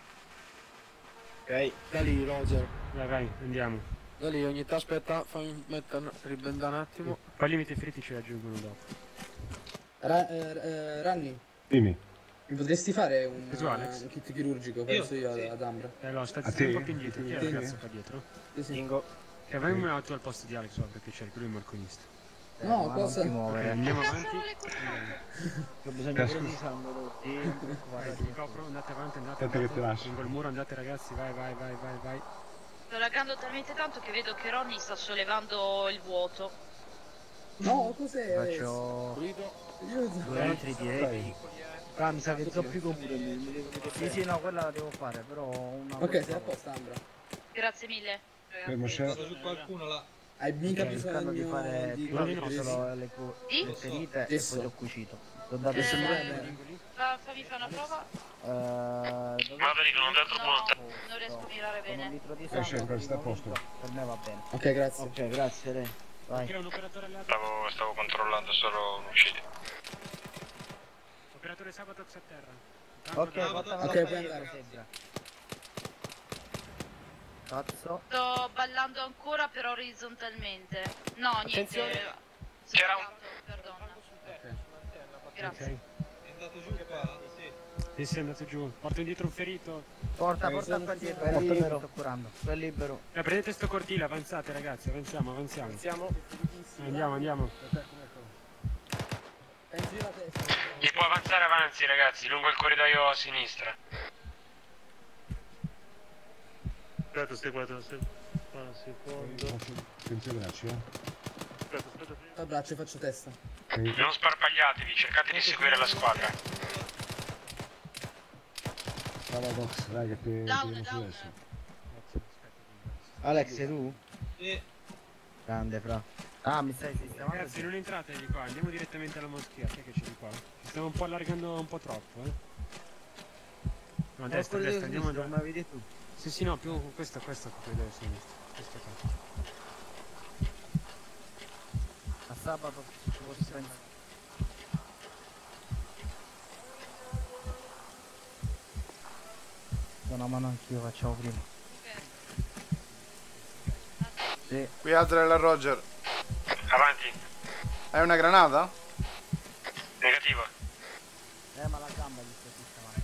Ok. Da lì Roger. Vai, vai, andiamo. Da lì ogni tanto aspetta, fammi mettere, ribendare un attimo. Poi limiti feriti ci raggiungono dopo. Ra- eh, eh, Ranni, Dimmi, mi potresti fare un, Tu, Alex? un kit chirurgico? Io? Penso io ad, Sì. ad Ambra. Eh, no, stai A stai un te? po' più indietro, chi è il Sì. ragazzo qua dietro? Sì, sì. Ingo. Eh, vai un tu al posto di Alex, va, perché c'è lui è il marconista. No, ma cosa? non ti muovere. Ok, andiamo Cazzo avanti. non le curate? Ho bisogno pure di sangue. Sì, non ti preoccupare. Vai, vi copro, andate avanti, andate Aspetta che andate. ti lascio. Lungo il muro, andate ragazzi, vai, vai, vai, vai, vai. Sto laggando talmente tanto che vedo che Ronny sta sollevando il vuoto. No, cos'è? Faccio Pulito. Aiuto. due litri di epi. Ah, mi sa che zoppi con pure me, mi devo vedere. Sì, sì, no, quella la devo fare, però ho una... Ok, sei a posto Ambra. Grazie mille. fermo Ragazzi. c'è. Vado su qualcuno là. Hai mica Sto cercando di bisogno fare di prima no, ho sì. solo le, cu- Sì? le ferite e Adesso. poi ti ho cucito. Ti ho dato Eh, il fa- fammi fare una prova. Eh, dove- Maverick, non dentro punta. No, non riesco a mirare con un bene. litro di Eh, sangue certo, sta a posto. per me va bene. Ok, grazie. Ok, grazie Ray. Vai. C'è un operatore alleato. Stavo, stavo controllando solo l'uscita. Operatore Sabatox a terra. Ok, no, porta no, la ok, fai, puoi andare. sembra. Cazzo. Sto ballando ancora però orizzontalmente. No, niente. Attenzione. C'era un- Sbagliato, Perdona. Ok. Grazie. È andato giù qua, sì. Sì, sì, è andato giù. Porto indietro un ferito. Porta, Eh, porta sono qua dietro. È Porta me, libero. lo sto curando. È libero. Eh, prendete sto cortile, avanzate ragazzi, avanziamo, avanziamo. Siamo. Andiamo, andiamo. Pensi la testa. Chi può avanzare avanzi ragazzi, lungo il corridoio a sinistra. Aspetta, stai guardando. stai- Un secondo. Attenzione bracci, eh. Aspetta, aspetta. A braccio faccio testa. Non sparpagliatevi, cercate di seguire la squadra. Brava Dox, dai che ti Down, ti down. adesso. Alex, sei tu? Sì. Grande, fra. Ah, mi stai sistemando? Ragazzi, non entrate di qua, andiamo direttamente alla moschea. Che c'è di qua? Ci stiamo un po' allargando un po' troppo, eh. No, a destra, a destra, andiamo come da... vedi tu. Sì, sì, no, più questo, questo che vedo a sinistra. Questo qua. A sabato ci posso prendere. Do una mano anch'io, facciamo prima. Sì. Qui Adriel a Roger. Avanti. Hai una granata? Negativo. Eh, ma la gamba gli sta sistemando.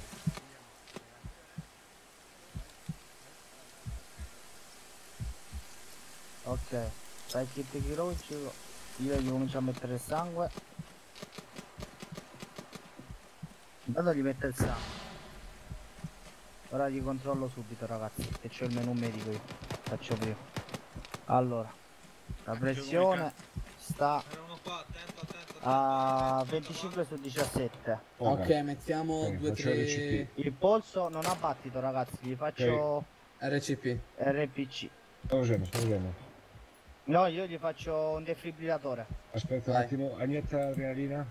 Ok, fai il kit chirurgico. Io gli comincio a mettere il sangue. Intanto gli metto il sangue. Ora gli controllo subito ragazzi, che c'ho il menu medico io. Faccio prima. Allora, la pressione sta Era uno qua, attento, attento, A venticinque su diciassette. Ok, ok, mettiamo due tre. Il polso non ha battito, ragazzi, gli faccio R C P. R P C. Sto facendo, sto facendo. No, io gli faccio un defibrillatore. Aspetta un Vai. attimo, anietta l'adrenalina.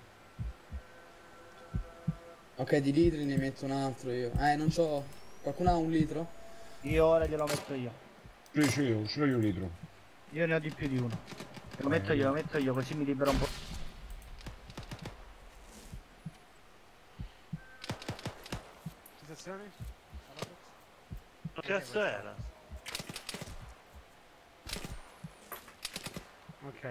Ok, di litri ne metto un altro io. Eh, non c'ho. Qualcuno ha un litro? Io ora glielo metto io. Sì, sì, io, ce l'ho io un litro. Io ne ho di più di uno. Lo metto io, lo metto io, così mi libero un po'. Situazione? Ma che cazzo era? Ok.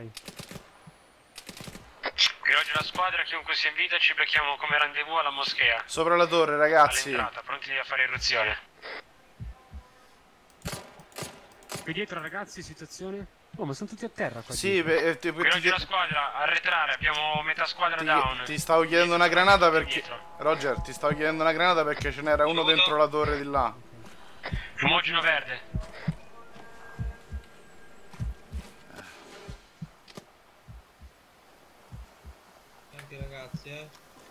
Qui oggi la squadra, chiunque sia in vita, ci becchiamo come rendezvous alla moschea. Sopra la torre, ragazzi. All'entrata, pronti a fare irruzione. Qui dietro, ragazzi, situazione? Oh, ma sono tutti a terra qua. Sì, beh, eh, ti, Qui ti- oggi la squadra, arretrare, abbiamo metà squadra down. ti stavo chiedendo una granata perché... Dietro. Roger, ti stavo chiedendo una granata perché ce n'era uno dentro la torre di là. Fumogeno verde. Tanti ragazzi, eh.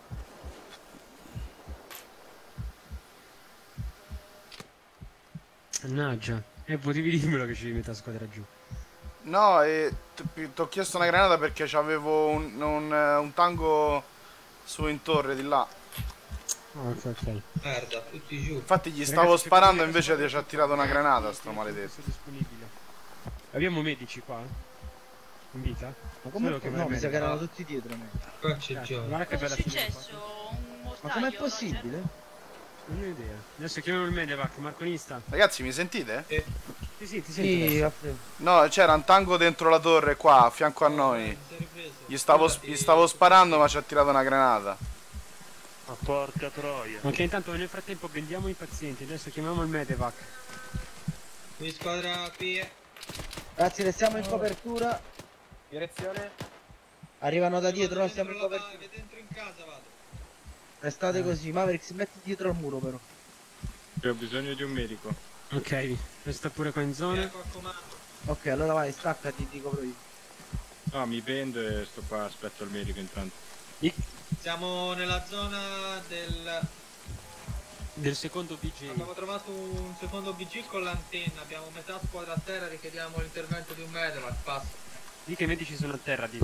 Mannaggia. E potevi dirmelo che c'è metà squadra giù. No, e ti ho chiesto una granata perché c'avevo un, un, un tango su in torre di là. Ok, ok. Merda, tutti giù. Infatti gli stavo sparando invece ti ci ha tirato una granata, sto maledetto. Disponibile. Abbiamo medici qua? In vita? Ma come? Solo che No, vai mi sa bene. che erano tutti dietro me. Qua c'è il gioco. Guarda che Cosa è bella figura successo? Un mortaio? Ma com'è possibile? Non ho idea. Adesso chiamiamo il Medevac, Marconista. Ragazzi, mi sentite? Eh. Sì, sì, ti Sì, sento. adesso. No, c'era un tango dentro la torre qua, a fianco a noi. Gli stavo, gli stavo sparando ma ci ha tirato una granata. Ma porca troia. Ok, intanto nel frattempo prendiamo i pazienti. Adesso chiamiamo il Medevac. Qui squadra qui. eh. Ragazzi, restiamo in copertura. Direzione. Arrivano da Vado dietro, noi stiamo in dentro la copertura. base, dentro in casa vado. Restate così, Maverick si metti dietro al muro però. Io ho bisogno di un medico. Ok, resta pure qua in zona. Ecco a comando. Ok, allora vai, staccati, ti copro io. No, mi pendo e sto qua, aspetto il medico intanto. Siamo nella zona del... Del secondo B G. Abbiamo trovato un secondo B G con l'antenna, abbiamo metà squadra a terra, richiediamo l'intervento di un medevac, passo. Di che i medici sono a terra di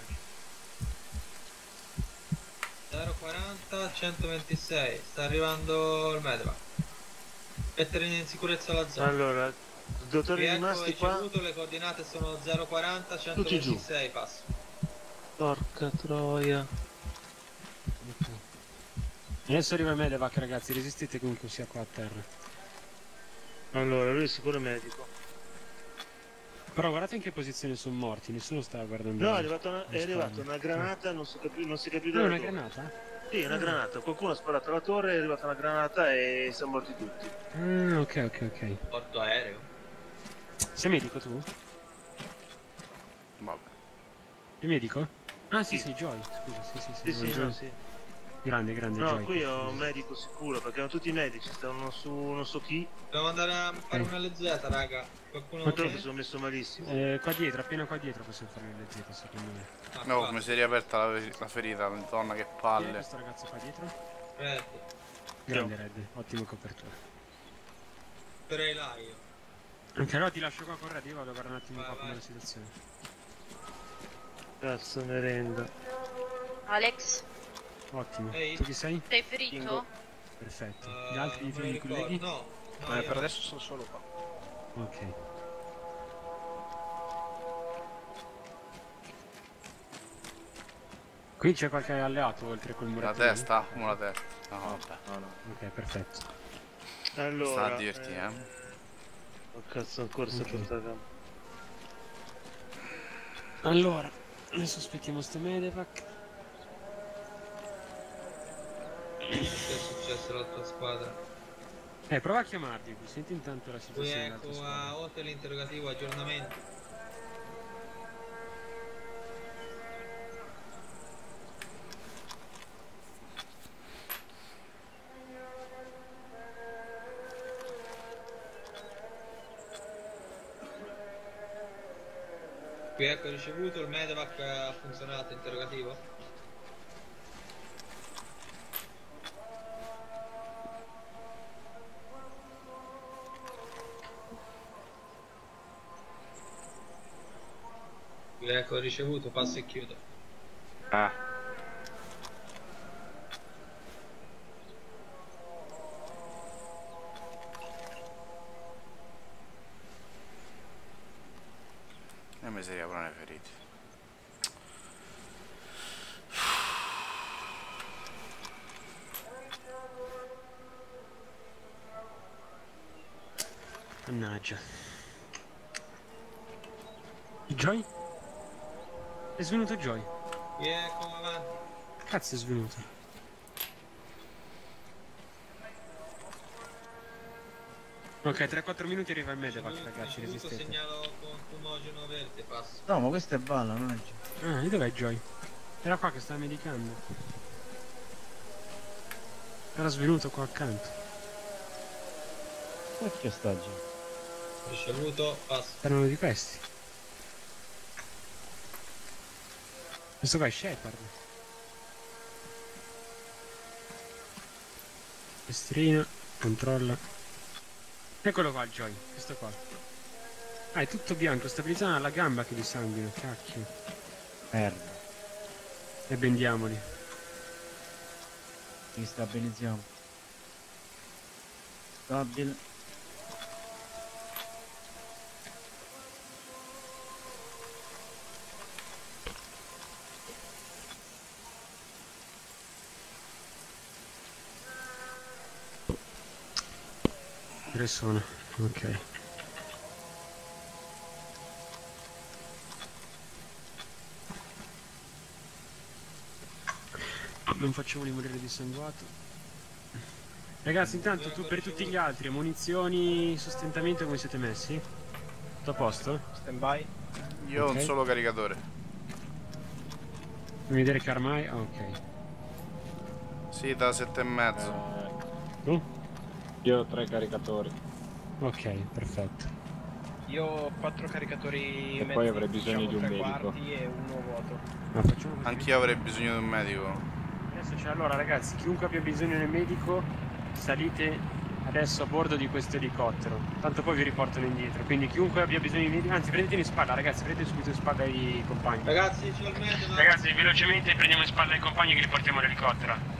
zero quaranta centoventisei, sta arrivando il medevac. Mettere in sicurezza la zona. Allora, dottori Riecco rimasti e qua. ricevuto, le coordinate sono zero quaranta centoventisei, passo. Porca troia. Adesso arriva il Medevac, ragazzi, resistete comunque sia qua a terra. Allora, lui è sicuro medico. Però guardate in che posizione sono morti, nessuno sta guardando. No, è arrivata una, le è arrivata spalle. una granata, non si capi, non si capisce Ah, dove. una granata? Sì, una granata. Qualcuno ha sparato alla torre, è arrivata una granata e siamo morti tutti. Ah, ok, ok, ok. Porto aereo. Sei medico tu? Vabbè. Sei medico? Ah, sì, sì, Joy. Scusa, sì, sì, sì. Sì, sì, Joy. no, sì. Grande, grande No, Joy. qui ho un medico sicuro, perché erano tutti medici, stavano su non so chi. Dobbiamo andare a fare una L Z, raga. Qualcuno Ma lo mi sa? sono messo malissimo. Eh, qua dietro, appena qua dietro possiamo fare le Z, secondo me. Ah, No, qua. come si è riaperta la, la ferita, madonna che Chi è palle. questo ragazzo qua dietro? Red. Grande Red, ottima copertura. Sperei là io. Anche allora ti lascio qua con Red, io vado a guardare un attimo Vai, qua com'è vai. la situazione. Cazzo merenda. Alex, Ottimo. Ehi. Tu chi sei? sei ferito? Perfetto. Uh, Gli altri non i figli mi ricordo. colleghi? No, no, Eh, io per no. adesso sono solo qua. Ok. Qui c'è qualche alleato oltre col La muratore? testa? Come la testa? No, vabbè. No, no. Ok, perfetto. Allora. Sta a divertire, eh. Oh cazzo, ancora sta Ok. portata. Allora, adesso aspettiamo sto Medevac. Che è successo all'altra squadra? Eh, prova a chiamarli, senti intanto la Qui situazione dell'altra ecco squadra. a hotel interrogativo, aggiornamenti. Qui ecco ricevuto, il medevac ha funzionato, interrogativo. Qui ecco ricevuto, passo e chiudo. Ah. E mi si riaprono i feriti. Mannaggia. Joy? È svenuto Joy? Yeah, come avanti? Cazzo è svenuto? Ok, tra quattro minuti arriva il medevac, ragazzi, resistete. Segnalo con fumogeno verde, passo. No, ma questa è balla, non è Joy. Ah, e dov'è Joy? Era qua che stava medicando. Era svenuto qua accanto. Perché sta Joy? Ricevuto, passo. Erano di questi. Questo qua è Shepard. Estrina, controlla. Eccolo qua il Joy, questo qua. Ah, è tutto bianco, stabilizzano alla gamba che di sanguino, cacchio. Merda. E bendiamoli. Li stabilizziamo. Stabil. Tre sono, ok. Non facciamoli morire dissanguato. Ragazzi, intanto tu per tutti gli altri, munizioni, sostentamento, come siete messi? Tutto a posto? Stand by. Io ho Ok. un solo caricatore. Fammi vedere che armai. Ah, ok. Sì, da sette e mezzo. Tu? Io ho tre caricatori. Ok, perfetto. Io ho quattro caricatori E mezzi, poi avrei bisogno diciamo di un tre medico. quarti e uno vuoto. Ma facciamo così. Anch'io avrei bisogno di un medico. Adesso c'è, allora ragazzi, chiunque abbia bisogno del medico, salite adesso a bordo di questo elicottero. Tanto poi vi riportano indietro. Quindi chiunque abbia bisogno di medico, anzi prendete in spalla, ragazzi, prendete subito in spalla i compagni. Ragazzi, c'ho il medevac. Ragazzi, velocemente prendiamo in spalla i compagni che li portiamo all'elicottero.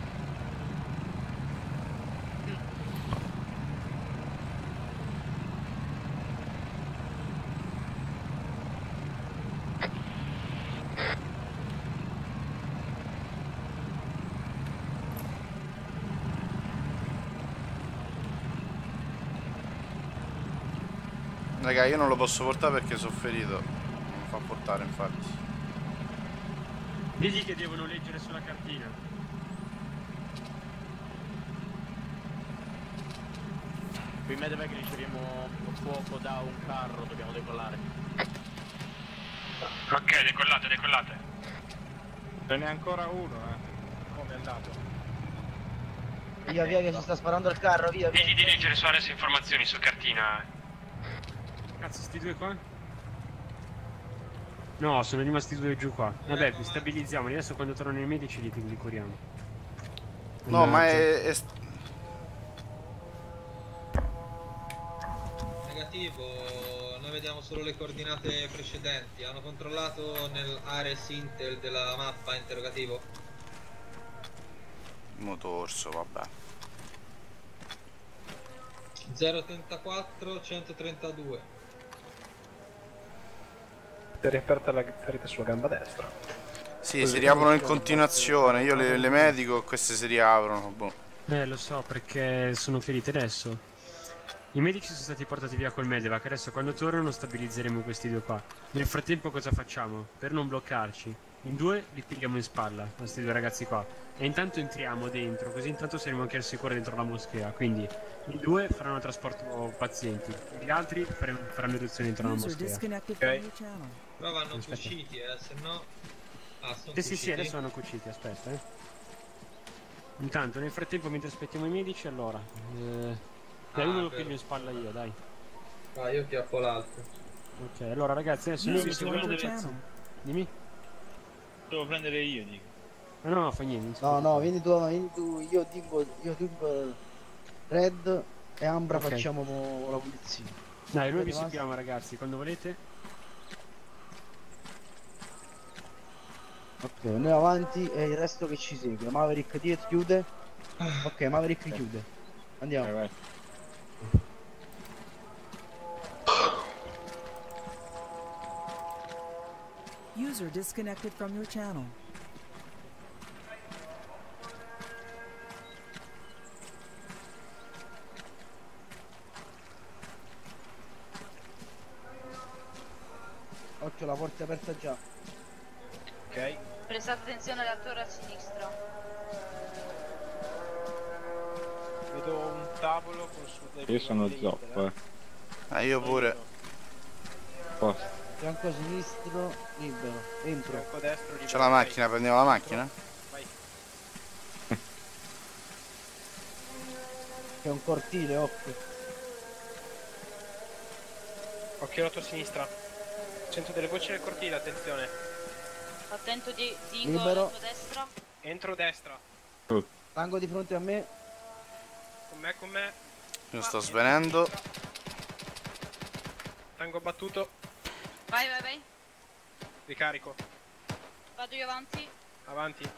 Raga, io non lo posso portare perché sono ferito. Non mi fa portare, infatti. Digli che devono leggere sulla cartina. Qui in medevac riceviamo fuoco da un carro, dobbiamo decollare. Ok, decollate, decollate. Ce n'è ancora uno, eh. Come è andato? Via, via, che si sta sparando il carro, via, via. Digli di leggere su adesso informazioni su cartina. Cazzo, sti due qua? No, sono rimasti due giù qua. Vabbè, vi stabilizziamoli. Adesso quando tornano i medici li, li curiamo. No, ma è, è... Negativo, noi vediamo solo le coordinate precedenti. Hanno controllato nell'Ares Intel della mappa, interrogativo. Motorso, vabbè. zero trentaquattro centotrentadue. Si è riaperta la ferita sulla gamba destra. Sì, si riaprono in continuazione. Io le, le medico, queste si riaprono. Boh. Eh, lo so, perché sono feriti adesso. I medici sono stati portati via col medevac. Adesso quando tornano stabilizzeremo questi due qua. Nel frattempo cosa facciamo? Per non bloccarci, in due li pigliamo in spalla, questi due ragazzi qua. E intanto entriamo dentro, così intanto saremo anche al sicuro dentro la moschea. Quindi i due faranno trasporto pazienti, gli altri faremo, faranno eruzione dentro la moschea. Ok. Però vanno cuciti, eh, se no... Ah, sono Sì, sì, sì, cuciti. adesso vanno cuciti, aspetta, eh. Intanto, nel frattempo, mentre aspettiamo i medici, allora... Eh, dai, Ah, uno lo vero. piglio in spalla io, dai. Ah, io chiappo l'altro. Ok, allora ragazzi, adesso noi vi seguiamo deve- cazzo. Dimmi. Devo prendere io, dico. Ma no, no, fa niente. No, no, vieni tu, vieni tu, io Timbo, io Timbo, Red e Ambra Ok. facciamo la pulizia. Dai, noi vi Siete seguiamo ragazzi, quando volete. Ok, noi avanti e il resto che ci segue. Maverick dietro chiude. Ok, Maverick chiude. Andiamo. Vai, vai. User disconnected from your channel. Occhio, la porta è aperta già. Ok. Prestate attenzione alla torre a sinistra. Vedo un tavolo con su dei Io sono liberi, zoppo, eh. Ah, io pure. Posto. Fianco sinistro, libero. Entro. Fianco destro, libero. C'è la macchina, prendiamo la macchina? Vai. C'è un cortile, occhio. Occhio alla tua sinistra. Sento delle voci nel cortile, attenzione. Attento di Dingo Libero. alla tua destra. Entro destra. Tango di fronte a me. Con me, con me. Io sto svenendo. Tango battuto. Vai, vai, vai. Ricarico. Vado io avanti. Avanti.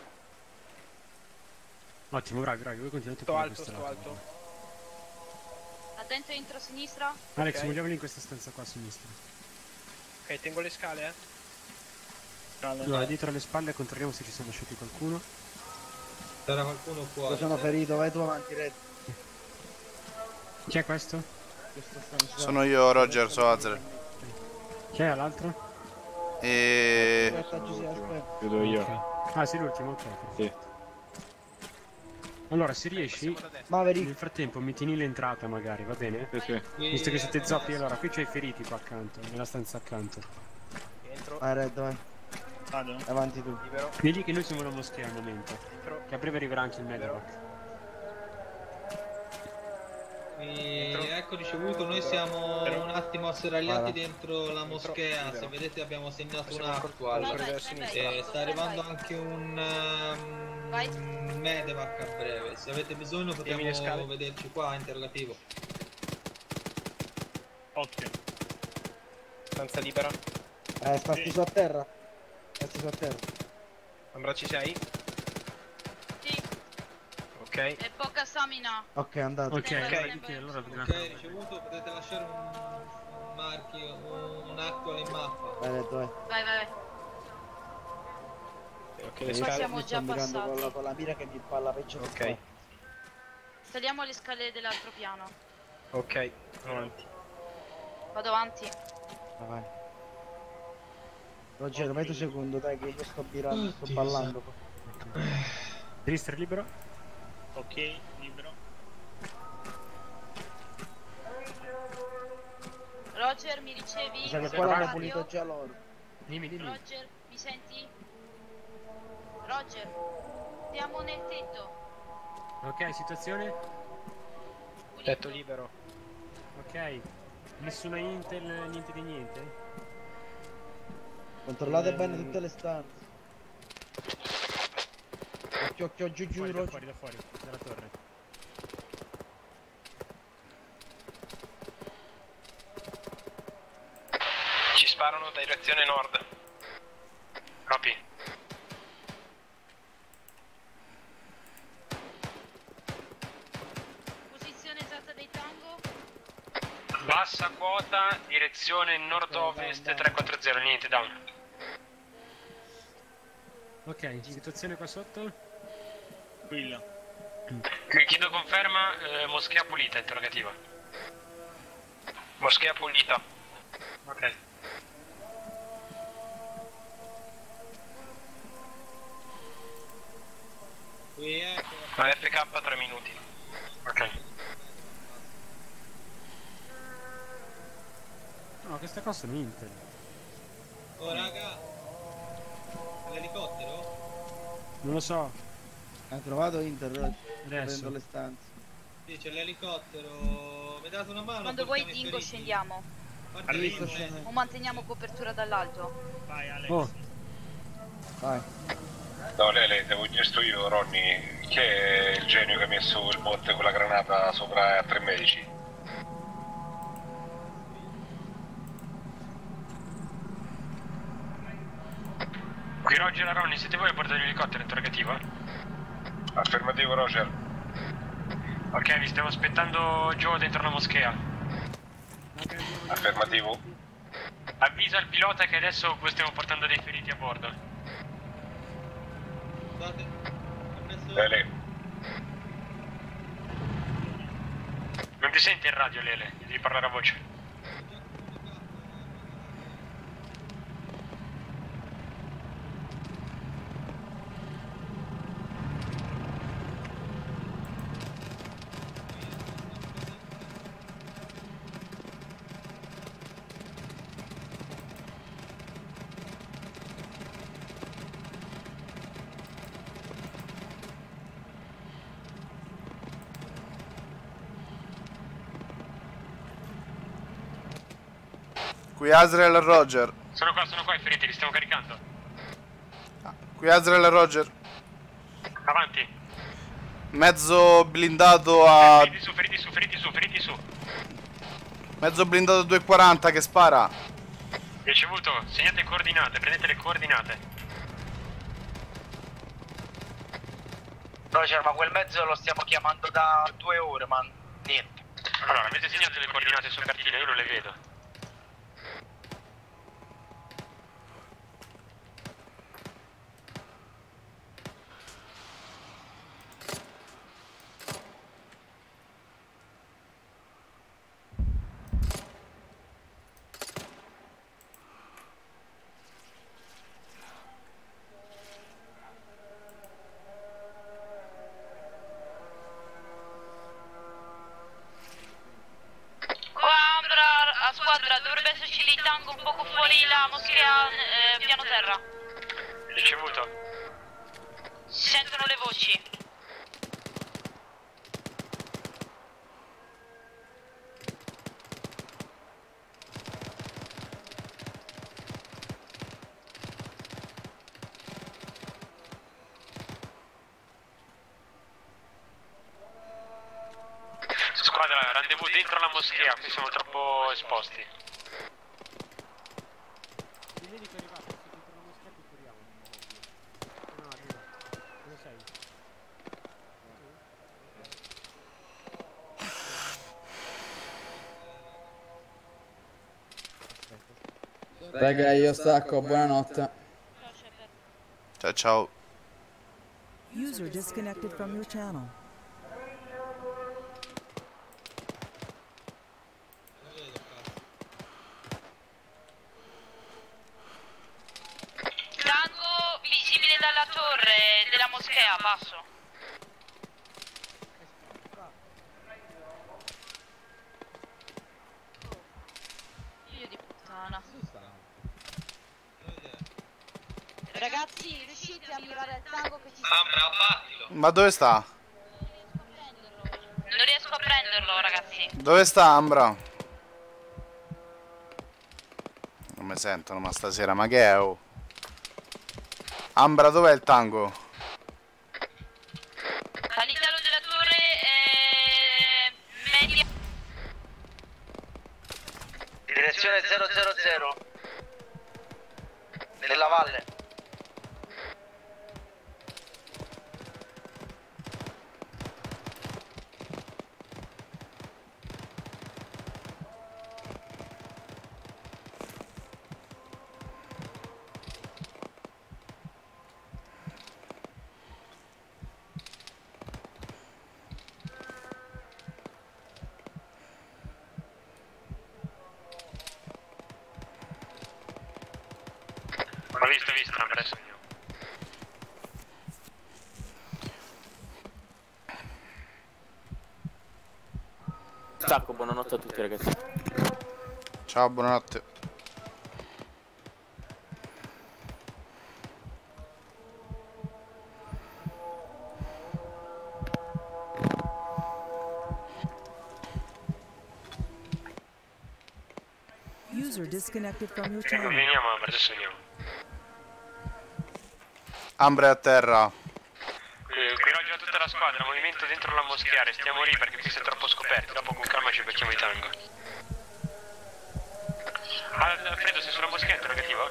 Ottimo, bravi, bravi, voi continuate Sto per alto, questa sto lato. alto. Attento entro sinistra. Alex, Ok. muoviamoli in questa stanza qua a sinistra. Ok, tengo le scale, eh. Allora, dietro alle spalle controlliamo se ci siamo lasciati qualcuno. C'era qualcuno fuori. Io sono ferito, vai tu avanti, Red. Chi è questo? Questa stanza. Sono io, Roger, so Azer. Chi è l'altro? E... Aspetta, Giuseppe, aspetta. Chiudo io. Ok. Ah, sei l'ultimo, ok. Sì. Allora, se riesci, Maverick. nel frattempo mi tieni l'entrata magari, va bene? Sì, sì. Visto che siete zoppi, allora qui c'hai i feriti qua accanto, nella stanza accanto. Entro. Vai, Red, vai. Vado. Avanti tu. Libero. Vedi che noi siamo alla moschea al momento, Entro. che a breve arriverà anche il medevac. E ecco ricevuto, noi siamo un attimo asserragliati Vai, vai. dentro la moschea, se vedete abbiamo segnato un actual. Vai, vai, vai, vai. E sta arrivando anche un, um, Vai. un medevac a breve, se avete bisogno potremo vederci qua, interrogativo. Occhio. Stanza libera. Eh, sta steso a terra. Sta steso a terra. Ambra, ci sei? Sì. Ok. E poca stamina. Ok, è andato. Ok, Ok. allora, tutti, allora Ok, ricevuto, potete lasciare un, un marchio, un, un actual in mappa. Vai, Red, vai. Vai, vai, vai. Ok, Io le Qua scale. siamo mi già sto mirando con la, passati. con la mira che mi palla peggio che Ok. fa. Saliamo le scale dell'altro piano. Ok, avanti. Vado avanti. Ah, vai. Roger, vai tu secondo, dai, che io sto virando, sto ballando. Sinistra è libero? Ok, libero. Roger, mi ricevi? Mi sa che Sul qua l'hanno radio? pulito già loro. Dimmi, dimmi. Roger, mi senti? Roger, siamo nel tetto. Ok, situazione? Tetto libero. Ok. Nessuna intel, niente di niente? Controllate bene tutte le stanze. Occhio, occhio, giù, giù, Fuori, da Roger. fuori, da fuori, dalla torre. Ci sparano da direzione nord. Copy. Posizione esatta dei tango? Bassa quota, direzione nord-ovest tre quattro zero, niente, down. Ok, situazione qua sotto? Tranquillo. Chiedo conferma, eh, moschea pulita, interrogativa. Moschea pulita. Ok. Qui è. La F K tre minuti. Ok. No, queste cose sono intel. Oh raga. L'elicottero? Non lo so. Hai trovato Inter, Roger? Adesso. Prendo le stanze. Sì, c'è l'elicottero. Mi date una mano? Quando vuoi portiamo i Dingo feriti? scendiamo. O manteniamo copertura dall'alto? Vai Alex. Oh. Vai. No, Lele, devo dire sto io, Ronny. Chi è il genio che ha messo il bot con la granata sopra a tre medici? Qui Roger e Ronny, siete voi a bordo dell'elicottero, interrogativa? Affermativo, Roger. Ok, vi stiamo aspettando Joe dentro la moschea. Affermativo. Avvisa il pilota che adesso stiamo portando dei feriti a bordo. Lele. Non ti senti in radio, Lele, devi parlare a voce. Qui Azrael e Roger. Sono qua, sono qua i feriti, li stiamo caricando. Qui Azrael e Roger. Avanti. Mezzo blindato a... Feriti su, feriti su, feriti su, feriti su. Mezzo blindato a due quaranta che spara. Ricevuto, segnate coordinate, prendete le coordinate. Roger, ma quel mezzo lo stiamo chiamando da due ore, ma niente. Allora, avete segnato le coordinate sul cartino, io non le vedo. Squadra, dovrebbe esserci lì tango un poco fuori la moschea, eh, piano terra. Ricevuto. Si sentono le voci. Squadra, rendezvous dentro la moschea, qui siamo troppo esposti. Raga, io stacco, buonanotte. Ciao ciao. User disconnected from your channel. Tango visibile dalla torre della moschea, basso. Figlio di puttana. Ragazzi, riuscite a mirare il tango che ci sta? Ambra, abbattilo. Ma dove sta? Non riesco a prenderlo, ragazzi. Dove sta Ambra? Non mi sentono ma stasera, ma che è? Oh? Ambra, dov'è il tango? All'interno della torre eh, media. Direzione zero zero zero. Nella valle. Ho visto, ho visto, non preso io. Stacco, buonanotte a tutti ragazzi. Ciao, buonanotte. User disconnected from your channel. Veniamo, Ambra, adesso veniamo. Ambra è a terra. Qui, qui roggia tutta la squadra, movimento dentro la moschea, restiamo lì perché qui siamo troppo scoperti, dopo con calma ci becchiamo i tango. Alfredo, sei sulla moschea interrogativo?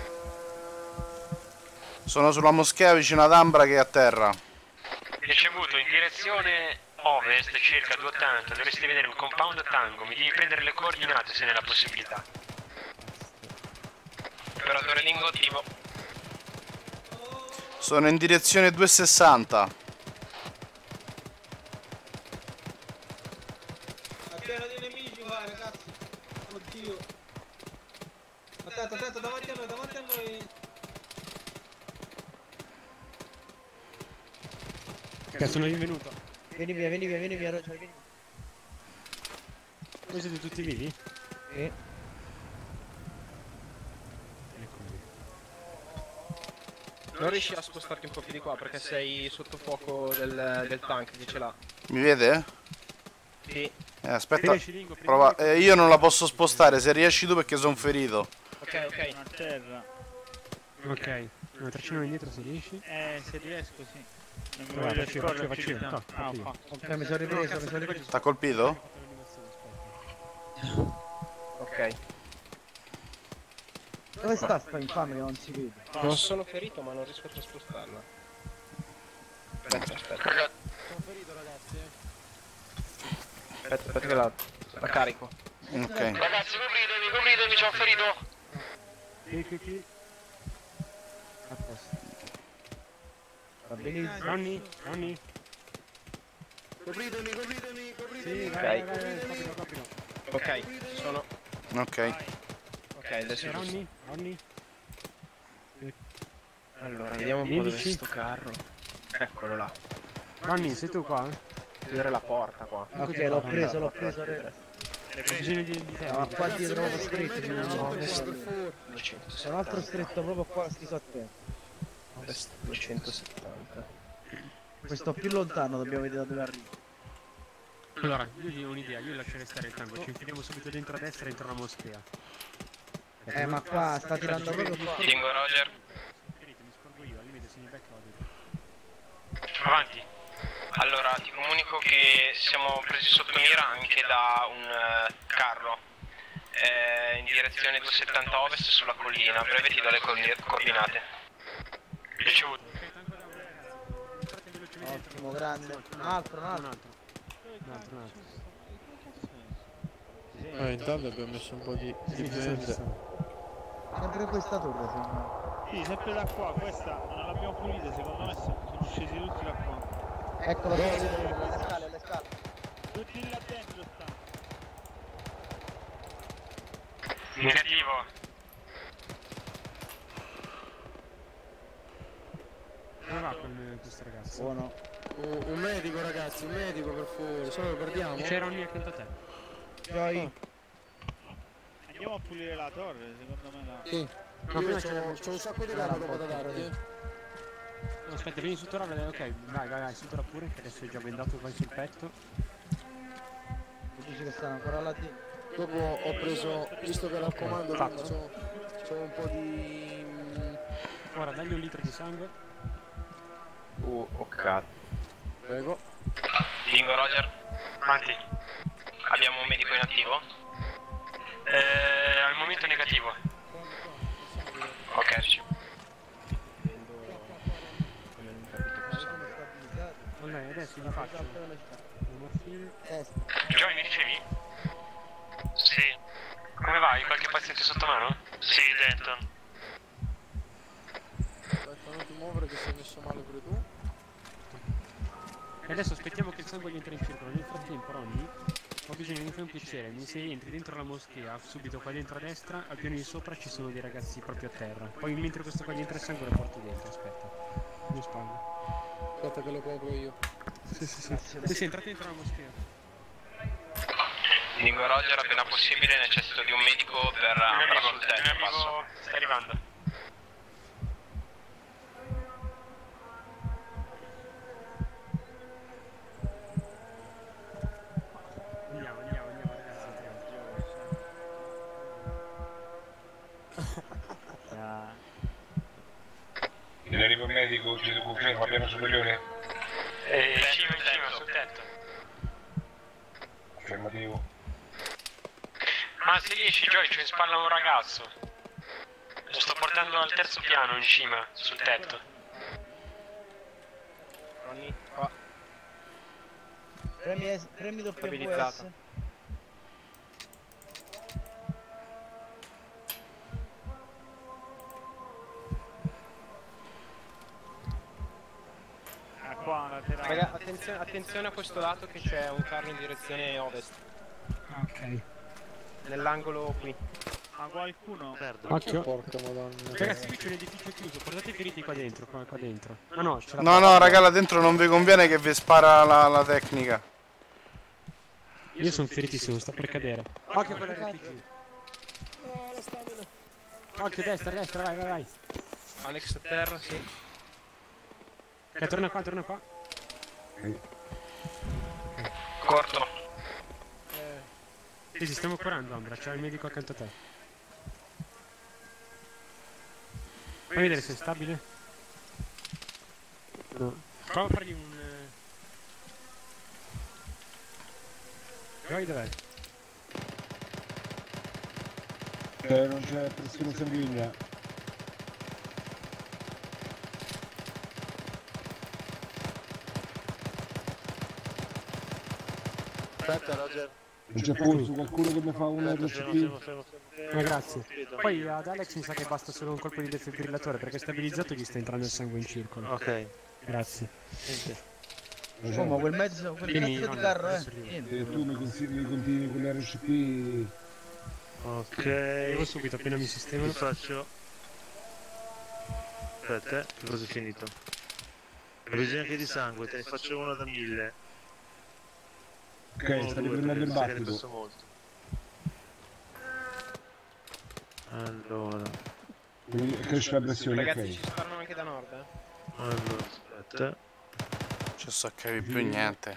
Sono sulla moschea vicino ad Ambra che è a terra. Ricevuto in direzione ovest, circa duecentottanta, dovresti vedere un compound tango, mi devi prendere le coordinate se ne hai la possibilità. Operatore Dingo attivo. Sono in direzione duecentosessanta. È pieno di nemici qua, ragazzi. Oddio. Attento, attento, davanti a noi, davanti a noi. Che sono rinvenuto. Vieni via, vieni via, vieni via, Roger, vieni. Voi siete tutti vivi? Sì. Non riesci a spostarti un po' più di qua perché sei sotto fuoco del, del tank che ce l'ha. Mi vede? Sì. Eh, aspetta. Prova. Eh, io non la posso spostare, se riesci tu perché sono ferito. Ok, ok. A terra. Ok. Una tracina indietro se riesci. Eh, se riesco sì. Non mi Vai, voglio faccio io, scorrere faccio io, più di faccio io. tanto. Ah, No, fa. Ok, mi sono ripreso, mi sono ripreso. T'ha colpito? Ok. Dove sta sta infame che non si vede? Non sono ferito ma non riesco a spostarla. Aspetta, aspetta. Sono ferito, ragazzi. Aspetta, aspetta che la, la carico. Ok. Ragazzi, copritemi, copritemi, ci ho ferito. Qui, qui, qui. A posto. Va benissimo. Ronny, Ronny. Copritemi, copritemi, copritemi. Sì, Ok. vai, vai, vai, capito, capito. Ok, ci sono. Ok. Ok, adesso Eh, giusto. Ronny, Ronny. Allora, vediamo un po' dove è undici. sto carro. Eccolo là. Ronny, sei tu qua? Chiudere la porta qua. Ok, l'ho preso, l'ho preso. Hai bisogno di, di te? Ma qua dietro proprio stretto, c'è un duecentosessanta. c'è un altro stretto proprio qua steso a te. duecentosettanta. Questo più lontano, dobbiamo vedere da dove arriva. Allora, io ho un'idea, io lascerei stare il tango, ci infiliamo subito dentro a destra e dentro la moschea. Eh, ma qua sta tirando proprio qua. Dingo Roger. Mi scorgo io, al limite se mi becca vado. Avanti. Allora, ti comunico che siamo presi sotto mira anche da un uh, carro eh, in direzione duecentosettanta ovest sulla collina. A breve ti do le co- coordinate. Ricevuto. Ottimo, grande. Un altro, un altro. Un altro, un altro. Eh, intanto abbiamo messo un po' di, di gente. Sempre questa torre sembra. Sì, sempre da qua, questa non l'abbiamo pulita, secondo me sono scesi tutti da qua. Eccolo, le scale, le scale. Tutti là dentro stanno. Negativo. Come va con questo ragazzo? Buono. Un, un medico, ragazzi, un medico per favore, se no lo perdiamo. C'è Ronny accanto a te. Poi. Andiamo a pulire la torre, secondo me la... Sì. Io c'ho, c'ho un sacco di roba da darti. eh. No, aspetta, vieni sotto la ok, vai, vai, vai, sotto pure, che adesso è già bendato qua sul petto. Tu dici che stanno ancora là dentro? Dopo ho preso, visto che era al comando, Fatto. c'ho, c'ho un po' di... Ora dagli un litro di sangue. Uh, ok. Prego. Dingo Roger. Avanti. Abbiamo un medico in attivo. Eh, al momento negativo. Ok, ricevuto. Ok, adesso la faccio. Le morfine. Joy, mi ricevi? Sì. Come vai? Qualche paziente sotto mano? Sì, Denton. Aspetta, non ti muovere che sei messo male pure tu. E adesso aspettiamo che il sangue gli entri in circolo. Nel frattempo, Ronny, ho bisogno che mi fai un piacere. Mi sei entri dentro la moschea, subito qua dentro a destra, al piano di sopra ci sono dei ragazzi proprio a terra. Poi mentre questo qua gli entra il sangue lo porto dentro, aspetta. Mi spalle. Aspetta che lo copro io. Sì, sì, sì. Sì, sì, entrate dentro la moschea. Dingo Roger, appena possibile necessito di un medico per andare sul tetto, passo. Sta arrivando. Andiamo, andiamo, andiamo ragazzi, entriamo. con medico, ci conferma, piano superiore? E in cima, in cima, sul tetto. Affermativo. Ma se riesci, Joy, c'è in spalla un ragazzo. Lo sto portando al terzo piano, in cima, sul tetto. Ronny, qua. Premi, premi W S. Stabilizzato. Qua, laterale. Raga, attenzione, attenzione a questo lato che c'è un carro in direzione ovest. Ok. Nell'angolo qui. Ma qualcuno perde. Occhio. Porca madonna. Ragazzi, qui c'è un edificio chiuso, portate i feriti qua dentro, qua, qua dentro. No, no, c'è la No, no, raga, là dentro non vi conviene che vi spara la, la tecnica. Io sono feritissimo, sta per cadere. Occhio per l'R P G. Occhio, destra, destra, vai, vai, vai. Alex a terra, sì. Ok, torna qua, torna qua. Corto. Sì, sì, stiamo curando, Ambra, c'è il medico accanto a te. Fai vedere se è stabile. No. Prova a fargli un... Vai, dov'è? Eh, non c'è pressione sanguigna. Aspetta, Roger. Non c'è polso, qualcuno che mi fa un R C P? Ma grazie. Poi ad Alex mi sa che basta solo un colpo di defibrillatore perché stabilizzato gli sta entrando il sangue in circolo. Ok. Grazie. Oh, ma quel mezzo, quel Vieni, cazzo di Ronny, carro, eh. adesso arrivo. Niente. E tu mi consigli continui con l'R C P? Ok. Arrivo subito appena mi sistemano. Ti faccio. Aspetta, eh, che cosa è finito? Ho bisogno anche di sangue, te ne faccio uno da mille. Ok, Uno, stai due, riprendendo il perché ne battito. posso molto. Allora. Quindi cresce la pressione, Ragazzi, ci ok. sparano anche da nord, eh. Allora, aspetta. Ci so che più niente.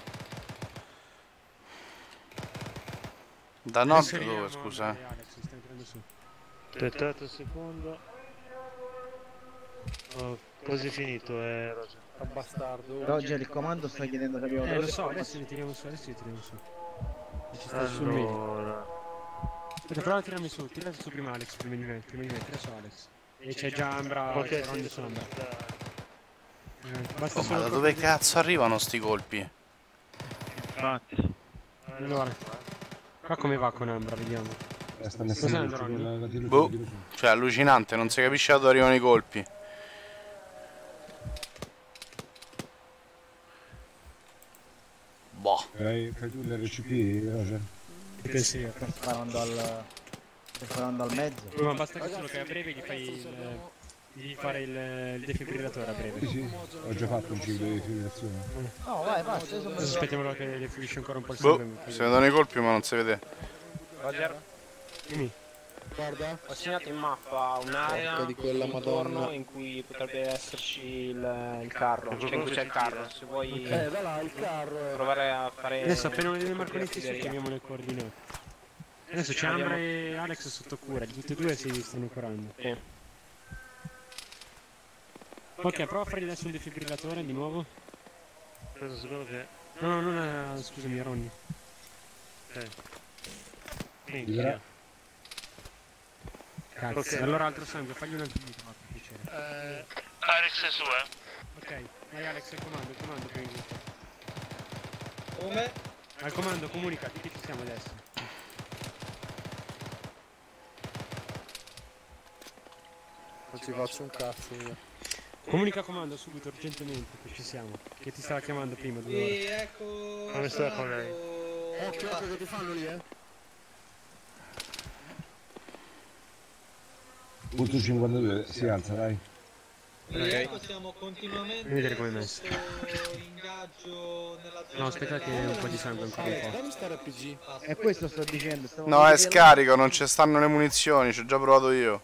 Da nord dove, scusa? Alex, mi sta entrando su. Aspettate un secondo. Oh, quasi finito, eh, Roger. Bastardo. Roger, il comando sta chiedendo se abbiamo Eh, lo so, adesso li tiriamo su, adesso li tiriamo su. E ci sta sul medico. Allora. Aspetta, prova a tirarmi su, tirati su prima Alex, prima di me, prima di me, tira su Alex. E c'è già Ambra, Ok, c'è sì, Ronny su sono Ambra. da- Eh, basta Oh, ma solo da colpo dove di- cazzo arrivano sti colpi? Infatti. Allora, qua come va con Ambra, vediamo. Eh, sta Cos'è mettendo andrà, Ronny? la, la tiro su, Boh, la tiro su. cioè allucinante, non si capisce da dove arrivano i colpi. Boh. Fai, fai tu l'R C P, Roger? Che pensi? Sta sparando al... sta sparando al mezzo. Ma basta che solo che a breve gli fai il... devi fare il, il defibrillatore a breve. Sì, sì, ho già fatto un ciclo di defibrillazione. No, vai, basta, io sono Adesso aspettiamo che le fluisce ancora un po' il Boh, sangue. si vedono i colpi ma non si vede. Roger, Dimmi. Guarda. ho segnato in mappa un'area Porca di quella intorno Madonna. in cui potrebbe esserci il, il carro, cioè in cui c'è il carro. Se vuoi Eh, da là, il carro è... provare a fare... Adesso appena vediamo i marconetti ci chiamiamo le coordinate. Adesso c'è Ambra e Alex sotto cura, tutti e due si stanno curando. Sì. Ok, prova a fargli adesso un defibrillatore di nuovo. Aspetta, secondo che... No, no, no, scusami, Ronny. Ok. Minchia. Cazzo, Ok. allora altro sangue, fagli un altro dito, ma per piacere. Eh, Alex è su, eh. Ok, vai Alex al comando, il comando prima di tutto. Come? Al comando, comunica, di che ci siamo adesso. Non ci faccio un cazzo io. Comunica comando subito, urgentemente, che ci siamo. Che ti stava chiamando prima, due Sì, ore. ecco... Come sta con lei? Occhio, occhio che ti fanno lì, eh. Punto cinquantadue, si alza, dai. Sì, ecco, siamo continuamente Fammi vedere come è messo. sotto ingaggio nella zona No, aspetta che un po' di sangue ancora un po'. Dammi sta R P G. E questo sto dicendo. stavo No, è vedendo- scarico, non ci stanno le munizioni, ci ho già provato io.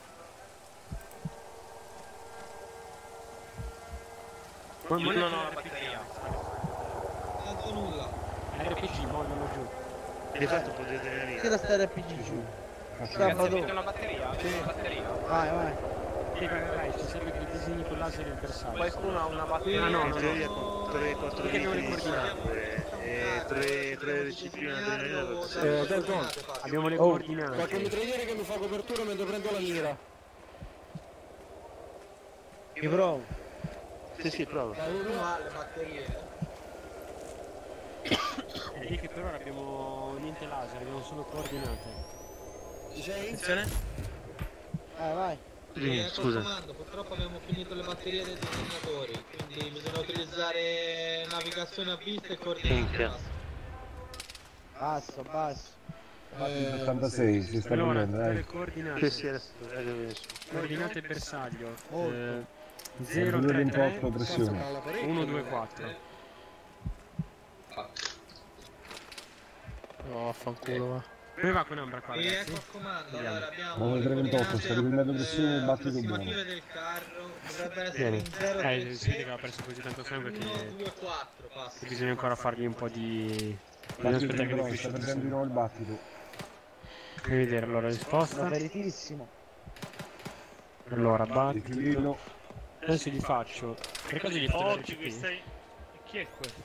Ma Io non non ho ho la batteria. Non so nulla. R P G, mollalo giù. Di fatto potete venire. Tira sta R P G giù. Ragazzi, Sabato. avete una batteria? Avete una batteria? Vai, vai. Sì, vai, vai, vai, ci serve che li disegni con laser il bersaglio. Qualcuno ha una batteria? Ah no, no, teoria no. con tre quattro Perché abbiamo le litri di coordinate? sangue e tre tre recipienti di adrenalina. Eh, Dalton, abbiamo le Oh, coordinate. qualche mitragliere che mi fa copertura mentre prendo la mira. Io provo. Sì, sì, provo. Uno ha le batterie. È lì che per ora abbiamo niente laser, abbiamo solo coordinate. Ci sei? Attenzione. Vai, vai. Sì, ecco il comando, purtroppo abbiamo finito le batterie dei disegnatori, quindi bisogna utilizzare navigazione a vista e coordinate. Basso, basso. Eh, ottantasei, si sta Allora, vedendo, le dai. coordinate. Sì, sì, adesso adesso. Coordinate bersaglio. Eh, due zero tre tre ventotto pressione. uno due quattro. No, vaffanculo, va. Come va con Ambra qua, E ragazzi? ecco il comando, allora abbiamo nove tre ventotto, sta riprendendo pressione e battito buono. approssimative del carro, dovrebbe essere Bene. in zero Eh, si vede che aveva perso così tanto sangue che, uno due quattro passa. che bisogna ancora fargli un po' di... Bisogna Battito aspettare che però, lui sta cresce. prendendo di nuovo il battito. Fammi vedere allora la risposta. Veritissimo. Allora, battito. Equilibrio. Adesso gli faccio. Che cosa gli faccio? Occhio che stai... Chi è questo?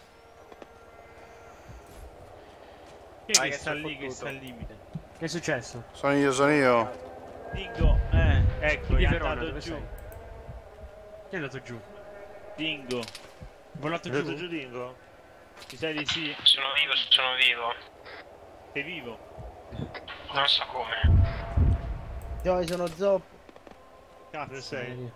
Chi è Ah, che che sta c'è lì, che fottuto. sta al limite? Che è successo? Sono io, sono io. Dingo, eh, ecco, Di è Verona, andato dove giù. sei? Chi è andato giù? Dingo. Volato È giù? andato giù Dingo? Mi sai di sì? Sono vivo, sono vivo. Sei vivo? Non so come. Io sono zoppo. Cazzo sei?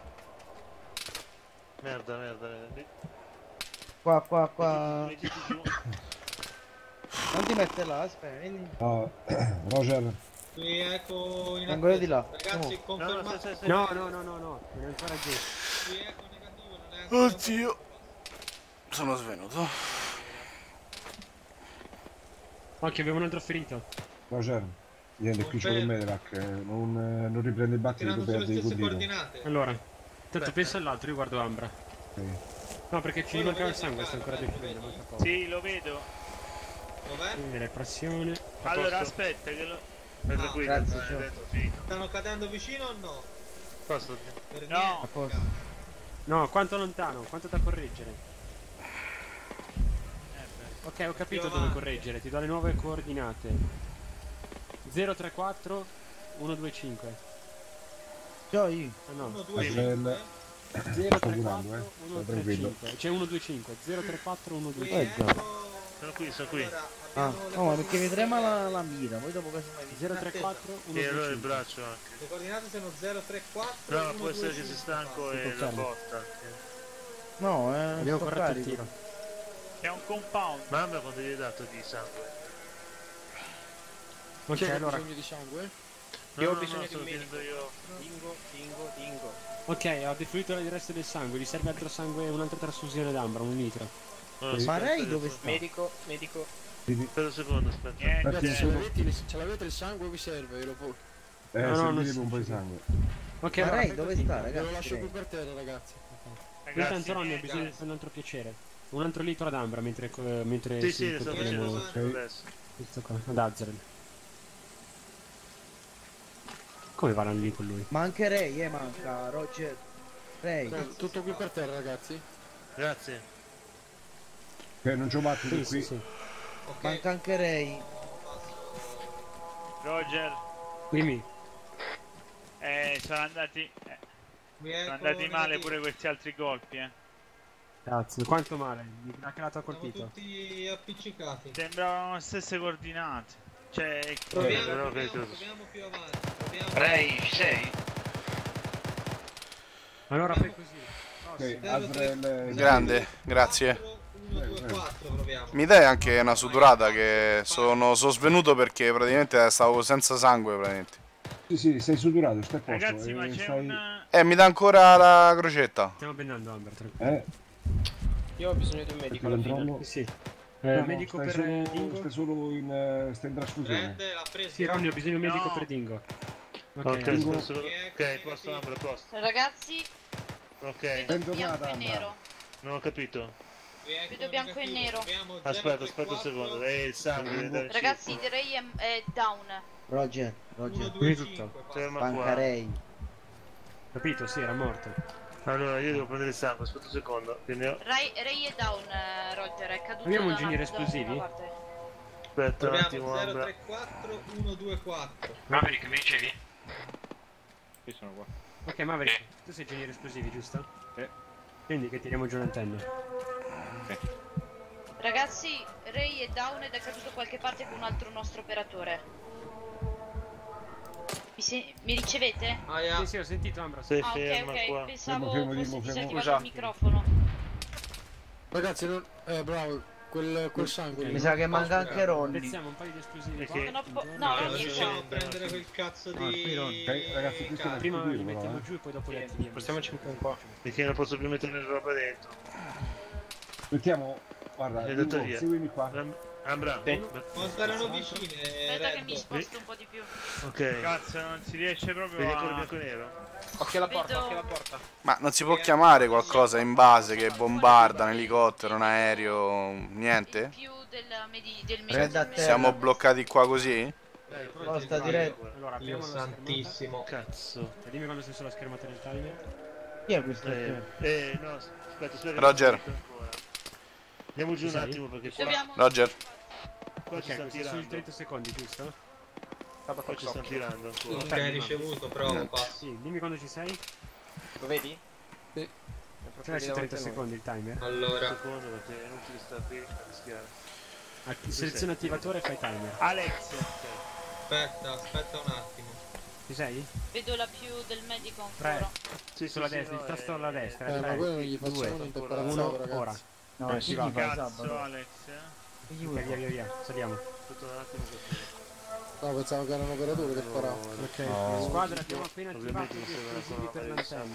Merda, merda, merda. Qua, qua, qua. Mettiti giù. Non ti mette là, aspetta, vieni. No, Roger. Qui ecco in Vengo io di là. Ragazzi, Oh. confermato. No, no, no, no, no, non è ancora giù. Qui ecco negativo, non è ancora Oddio. Sono svenuto. Occhio, abbiamo un altro ferito. Roger. Niente, qui c'è il Medivac. Non, eh, non riprende il battito, tirando sulle perde i stesse cudino. coordinate. Allora, tanto pensa all'altro, io guardo Ambra. Sì. No, perché ci mancava il sangue, sta ancora definendo, manca poco. Sì, lo vedo. Dov'è? Quindi la pressione. Allora aspetta che lo... È tranquillo, grazie, è Gio. dentro, finito. Stanno cadendo vicino o no? Posso? Per No. A posto. No, quanto lontano? Quanto da correggere? Ok, ho capito Più dove avanti. correggere, ti do le nuove coordinate. zero tre quattro uno due cinque. Joy. Ah no. uno due Aspetta. zero Sto tre curando, quattro eh. uno Sta tre tranquillo. cinque. C'è uno due cinque. zero tre quattro uno due Qui Eh, cinque. ecco. Sono qui, sono qui. Allora, Ah, abbiamo le no, ma perché mi coordinate- trema la, la mira, poi dopo che sono zero tre quattro uno E allora due il cinque. braccio anche. Le coordinate sono zero tre quattro No, può essere che sei stanco e la confermo. botta. No, eh. Abbiamo sto corretto il carico. tiro. È un compound. Mamma quanto gli hai dato di sangue? Ok, C'è allora. bisogno di sangue? No, Io ho no, bisogno no, di un sto medico. finendo io. Dingo, dingo, dingo. Ok, ho defluito il resto del sangue. Gli serve altro sangue, un'altra trasfusione d'ambra, un litro. No, Sì. Ma aspetta, lei dove adesso- sta? Medico, medico. Aspetta un secondo, aspetta. Niente. Ragazzi, se l'avete, se l'avete il sangue vi serve, io lo po- Eh, No, no, non servirebbe si- un po' di sangue. Ok, Ma allora, lei fai dove così. sta, ve lo ragazzi? lascio qui lei? per terra, ragazzi. Intanto Ragazzi, Ronny ha niente. bisogno di fare un altro piacere. Un altro litro ad ambra mentre, eh, mentre Sì, si sì, lo sto facendo, lo sto facendo adesso. questo qua, ad Azzarel. Come va lì con lui? Ma anche Ray, eh, manca, Roger. Ray. Cioè, tutto qui per terra, ragazzi. Grazie. Ok, non c'ho battito Sì, qui. sì, sì. Manca anche Ray. Roger, Dimmi. eh, sono andati... eh, Qui sono ecco andati male negativo. pure questi altri colpi, eh. Cazzo, quanto male? Da che lato ha Siamo colpito? tutti appiccicati. Sembravano le stesse coordinate. Cioè, Proviamo, però proviamo, che- proviamo più avanti. Proviamo. Ray, ci sei? Allora fai così. Ok, Azrael, eh, Grande, grazie. uno due quattro proviamo. Mi dai anche una suturata che sono, sono svenuto perché praticamente stavo senza sangue praticamente. Sì, sì, sei suturato, stai a posto. ragazzi, eh, ma c'è stai- una... Eh, mi dà ancora la crocetta. Stiamo bendando Amber, tranquillo. Eh, Io ho bisogno di un medico alla fine. controllo. Sì. No, Eh, no, medico stai per solo, Dingo? stai solo in, eh, stai in trasfusione. Prende, l'ha preso. Sì, Ronny, ho bisogno di un medico No. per Dingo. Ok, Ok, Dingo. sto solo- ok, posto Ambra, posto. Ragazzi, Ok, vedo bianco Bentornata, e Ambra. nero. non ho capito. Qui ecco Vedo bianco e negativo. nero. Proviamo zero Aspetta, tre aspetta un quattro, secondo. Eh, il sangue deve dare Ragazzi, direi è, è down. Roger, uno Roger. due tutto. cinque, passa. Ferma Manca qua. Ray. Capito? Sì, era morto. Allora, io devo prendere sangue, aspetta un secondo. Che ne ho... Ray, Ray è down, eh, Roger, è caduto. Abbiamo da ingegneri una- da esplosivi? una parte. Aspetta un attimo, Proviamo Ambra. zero tre quattro uno due quattro. Maverick, mi ricevi? Io sono qua. Ok, Maverick, tu sei ingegnere esplosivi, giusto? Sì. Quindi che tiriamo giù l'antenna. Ragazzi, Ray è down ed è caduto da qualche parte con un altro nostro operatore. Mi, se- mi ricevete? Sì, sì, ho sentito Ambra. Sei Ah, ok, ferma ok, qua. pensavo Fermo, fermo, fosse fermo, fermo. disattivato il microfono. Ragazzi, non... eh, bravo, quel, quel sangue. Mi sa che manca anche Ronny. Pezziamo un paio di esplosivi qua. Perché- No, po- No, no, non Ronny è riusciamo a qua. prendere quel cazzo di... Ok, ragazzi, questo è Prima li dirlo, mettiamo eh. giù e poi dopo li attiviamo. Portiamoci un po' qua. Perché non posso più mettere le robe dentro. Mettiamo, guarda, È Ugo, andato via. seguimi qua. Am- Ambra. Quanto erano vicine, Aspetta che Red? mi sposto un po' di più. Ok. Cazzo, non si riesce proprio Vedi ancora a... bianco e nero? Occhio alla porta, Vedo- occhio alla porta. Ma non si può chiamare qualcosa in base che bombarda un elicottero, un aereo, niente? Più del, medi- del Red a medi- terra. Siamo bloccati qua così? Posta diretta. Allora, Dio apriamo la santissimo. Cazzo. E dimmi quando sei sulla schermata del timer. Chi è questo? Eh, eh, no, aspetta, aspetta. che Roger. non ho finito ancora. Andiamo giù un Ci sei? attimo perché qua, Dobbiamo... Roger, qua Ok, ci stanno questi sono i tirando. trenta secondi, giusto? Qua ci stanno tirando ancora. Ok, ricevuto, provo, passo. Sì, dimmi quando ci sei. Lo vedi? Sì. Cioè c'è trenta secondi il timer. Un Allora, secondo perché è inutile stare qui a rischiare. Atti- Seleziona attivatore e fai timer. Alex! aspetta, aspetta un attimo. Ci sei? Vedo la più del medico tre. ancora. Sì, Sulla sì, destra, no, il tasto eh, alla destra. Eh, ma tre, quello non gli due, facciamo niente uno, imbarazzato, ragazzi. ora. No, Eh, si si va, va. fai Cazzo, sabato. Alex, eh? Ok, via via via, saliamo. Aspetta un attimo perché... No, pensavo che era un operatore che sparava. Ok, No. squadra abbiamo appena attivato Ovviamente gli non serve esplosivi ancora per una l'antenna.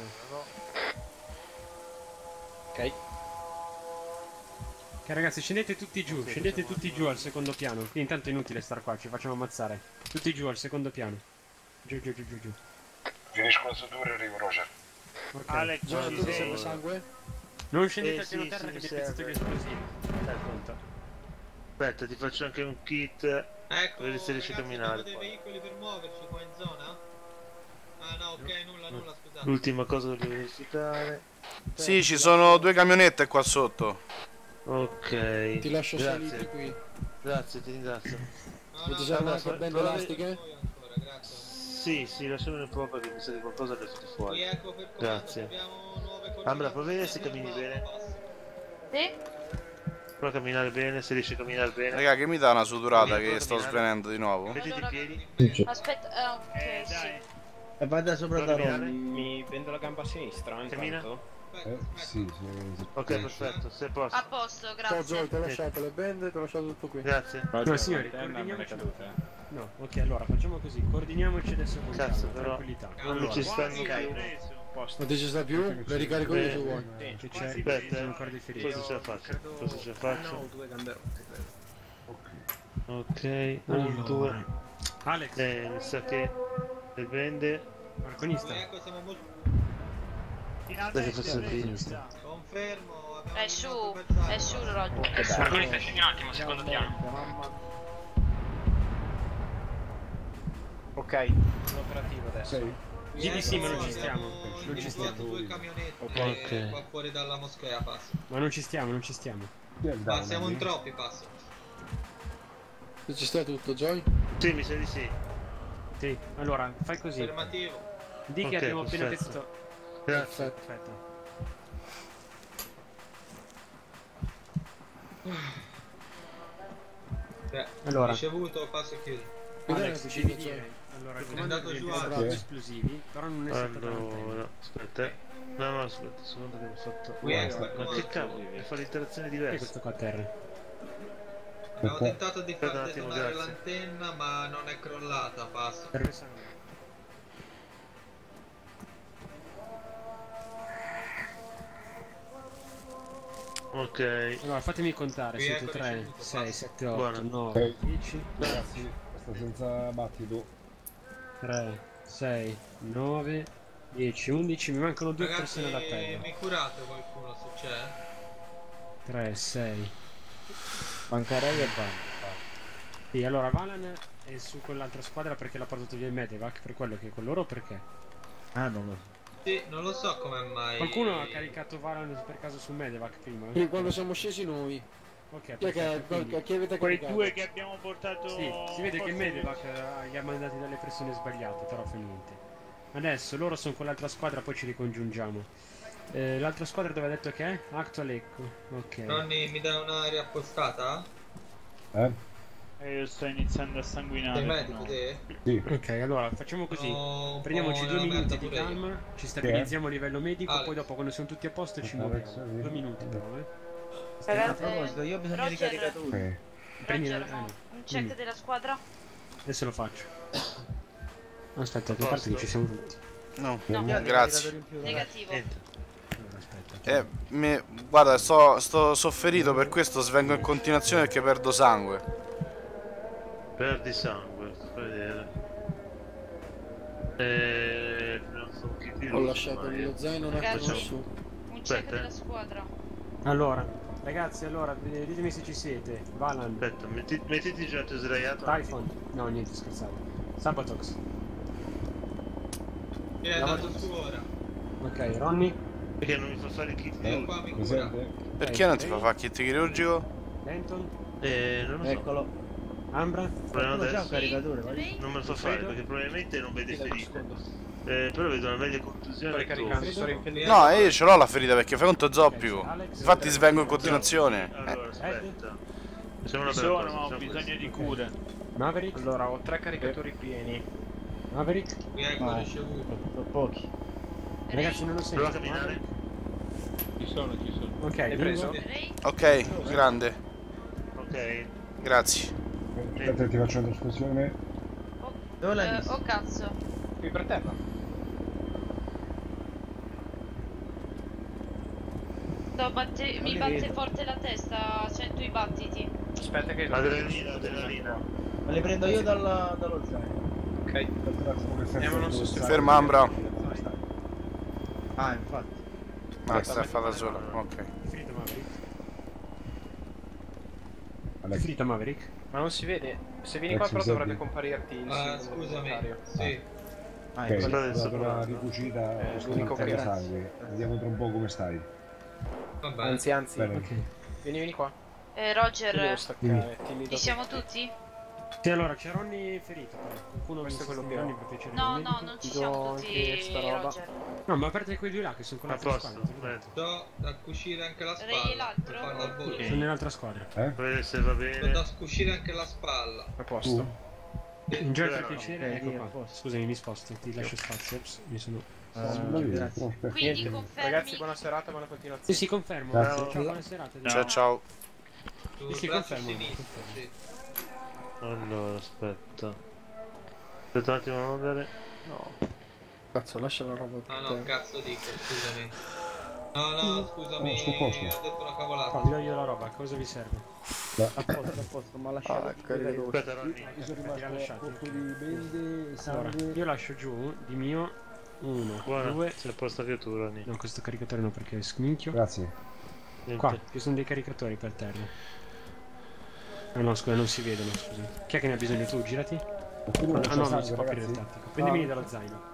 Ok. Ok ragazzi, scendete tutti giù, scendete tutti giù al secondo piano. Quindi intanto è inutile star qua, ci facciamo ammazzare. Tutti giù al secondo piano. Giù giù giù giù giù. Finisco la sutura e arrivo, Roger. Ok. Alex, Già, ci tu serve sei? sangue? Non scendete Eh, al piano sì, terra sì, che mi vi pezzato serve. gli esplosivi. Dai, conta. Aspetta, ti faccio anche un kit. Ecco, Vedi se riesci a ragazzi, camminare. abbiamo dei veicoli per muoverci qua in zona? Ah no, ok, nulla, nulla, scusate. L'ultima cosa che devo visitare. sì, ci sono due camionette qua sotto. Ok. Ti lascio Grazie. salire qui. Grazie, ti ringrazio. No, Non no, ti servono no, anche no, bende no, elastiche? noi ancora, grazie. Sì, sì, lasciamone un po' perché mi sa che qualcosa che è fatto Qui fuori. ecco per comando, Grazie. abbiamo nuove coordinate. Ambra, puoi vedere se cammini bene? Sì? Prova a camminare bene, se riesci a camminare bene. Raga, che mi dà una suturata Vieni, che sto camminare. svenendo di nuovo? Mettiti Allora, in piedi. Aspetta, ah, ok, sì. E vai da sopra da camminare? Ronny. Mi vendo la gamba a sinistra, Cammina. intanto. Eh, sì, sì, sì. Ok, perfetto, sei a posto. A posto, Ciao grazie. Zoe, ti ho lasciato le bende, ti ho lasciato tutto qui. Grazie. No signori, l'antenna non è coordiniamoci. caduta. No, ok, allora facciamo così, coordiniamoci adesso con Cazzo, calma, però. tranquillità. Non Allora, ci stanno Ok. più. Non ti ci sta più? Le ricarico io se vuoi. che c'è? Aspetta, Ci eh. sono ancora dei feriti. Forse ce la faccio. Forse ce la faccio. No, due gambe rotte, credo. Ok, uno, due. Alex, Eh, mi sa che le bende. balconista. Ecco, siamo molto... Dai che faccio il Confermo, abbiamo È su, un bel salto. è su il Roger. Balconista, scendi un attimo, secondo piano. Ok, sono operativo adesso. Sei? Sì, di sì, ma non ci Abbiamo stiamo. Non ci individuato stiamo. due camionette Ok. qua fuori dalla moschea, passo. Ma non ci stiamo, non ci stiamo. Ma siamo in troppi, passo. Se ci stai tutto, Joy? Sì, mi sa di sì. Sì, allora, fai così. Affermativo. Di che Ok, abbiamo appena perfetto. pezzato. Grazie. Perfetto. Beh, Allora. ricevuto, passo e chiudi. Alex, ci devi dire. Allora, il È comando andato deve giù entrare Alex. gli esplosivi, però non è saltato l'antenna. Allora, aspetta. No, no, aspetta, secondo che ho fatto. Qui ecco, Ma ecco, che ecco. cavolo? Mi fa l'interazione Che è diversa. questo qua a terra? Abbiamo tentato di Aspetta far un attimo, detonare grazie. l'antenna, ma non è crollata, passo. Serve sangue. Ok. Allora, fatemi contare. Qui siete ecco tre, ricevuto, sei, passo. sette, otto, Buono. nove, dieci, Ragazzi, sta senza battito. tre, sei, nove, dieci, undici. Mi mancano due Ragazzi, persone d'appello. mi curate qualcuno se c'è? tre, sei. Mancarei e basta. Sì, allora Valan è su quell'altra squadra perché l'ha portato via il Medevac. Per quello che è con loro o perché? Ah, non lo so. Sì, non lo so come mai. Qualcuno ha caricato Varan per caso su Medevac prima? Sì, quando siamo scesi noi. Ok, Chi, è perfetto, che, quindi- chi avete Quei caricato? due che abbiamo portato. Sì, si vede che il Medevac eh, li ha mandati dalle persone sbagliate, però fa niente. Adesso loro sono con l'altra squadra, poi ci ricongiungiamo. Eh, l'altra squadra dove ha detto che è? Actual Echo. Ok. Ronny, mi dai una riappostata? Eh? E io sto iniziando a sanguinare. Sei medico te? Sì. Ok, allora facciamo così. No, un Prendiamoci po' due nella minuti merda di pure io. calma, ci stabilizziamo a livello medico, Alex. poi dopo quando siamo tutti a posto ci Alex, muoviamo. sì. Due minuti però, eh. A Ragazzi, proposito, io ho bisogno di Roger, caricatori. Ok. Prendi la... Roger, eh, no. un check Mm. della squadra? Adesso lo faccio. Aspetta, a parte che ci siamo tutti. No, No. grazie. Negativo. Allora, aspetta. Eh, mi- guarda, sto, sto sofferito, per questo svengo in continuazione perché perdo sangue. Perdi sangue, fai vedere. Eh, non so chi ti Ho lasciato lo zaino un attimo Ragazzi, su. un check Aspetta, eh. della squadra. Allora, ragazzi, allora, eh, ditemi se ci siete. Valan, Aspetta, metti, mettiti già tu sdraiato. Typhon. No, niente, scherzate. Sabotox. Mi è andato su ora. Ok, Ronny. Perché non mi fa fare il kit Io di qua mi cura. Presente? Perché non ti fa fare kit chirurgico? Denton. Eh, non lo so. Eccolo. Ambra. Il problema Qualcuno c'ha un adesso caricatore, vai. Lei? non me lo fa fare perché probabilmente non vede ferite. Eh, però vedo una media contusione. Sto ricaricando, addosso. sto riempendo. No, io ce l'ho la ferita perché fai conto zoppico. Alex. Infatti svengo in continuazione. Eh. Allora, aspetta. Facciamo una Ci bella sono, cosa, ma ho facciamo bisogno questo. di cure. Maverick. Allora, ho tre caricatori pieni. Maverick. Mi hai Ah. ricevuto. Sono pochi. Ragazzi, non lo sento. Prova a camminare. Ci sono, ci sono. Ok, Hai preso? Dingo. Ray? Ok, grande. Ok. Grazie. Aspetta, ti faccio una trasfusione. Dove l'hai Eh, visto? oh cazzo. Qui per terra. No, batte- mi li batte vedo. forte la testa, sento i battiti. Aspetta che... Adrenalina, adrenalina. Me li prendo io dalla- dallo zaino. Ok. Andiamo, non so se... Ferma Ambra. Ah, infatti. Ma sta a fare da sola. Ok. È finito Maverick? È Alex. finito Maverick? Ma non si vede. Se vieni Alex, qua però mi dovrebbe senti? comparirti il Ah, simbolo scusami. volontario. Sì. Ah, Ok, infatti. adesso dato la provo. ricucita, Eh, sto l'unico mettendo che- sangue. Vediamo tra un po' come stai. Va bene. Anzi, anzi. Bene. Ok. Vieni, vieni qua. Eh, Ti devo Roger, staccare. Ti li do ci siamo tutti. tutti? Sì, allora c'è Ronny ferito però. Qualcuno Questo è quello mi che ho. Ronny per piacere. No, il no, medico? non ci Ti do siamo anche tutti, sta roba. Roger. No, ma a parte quei due là che sono con A l'altra posto, squadra. aspetta. Do da cucire anche la Ray e spalla. l'altro? Per farlo al volo. Ok. Sono nell'altra squadra. Eh? Vedere se va Do bene. da scuscire anche la spalla. A posto. Un gioco per no, piacere, ok, ecco sì, a qua. posto. Scusami, mi sposto, ti lascio spazio. Ops, mi sono... Ah, Sulla via, grazie. però aspetta. Quindi Niente. confermi? Ragazzi, buona serata, buona continuazione. Sì, sì, confermo. Grazie. Ciao, buona serata. Ciao ciao. Sul Sì, sì, braccio confermo. sinistro, sì. Allora, aspetta. Aspetta un attimo a muovere. No. Cazzo, lascia la roba per No, no, te. cazzo dico, scusami. No, no, scusami, Oh, sto a posto. ho detto una cavolata. Qua, vi do io la roba, cosa vi serve? A posto, a posto, ma lasciate Ah, di caricatore. Aspetta, Ronny. Io sono Ti ha rimasto a lasciati. corpo di bende, Allora, sangue. io lascio giù di mio uno, Buona, due... sei a posto anche tu, Ronny. No, questo caricatore no perché è sminchio. Grazie. Niente. Qua, ci sono dei caricatori per terra. Ah no, scusa, non si vedono, scusi. Chi è che ne ha bisogno? Tu, girati. Qualcuno Ah c'ha no, non sangue, si può aprire il ragazzi? tattico. Prendimi Ah. dallo zaino.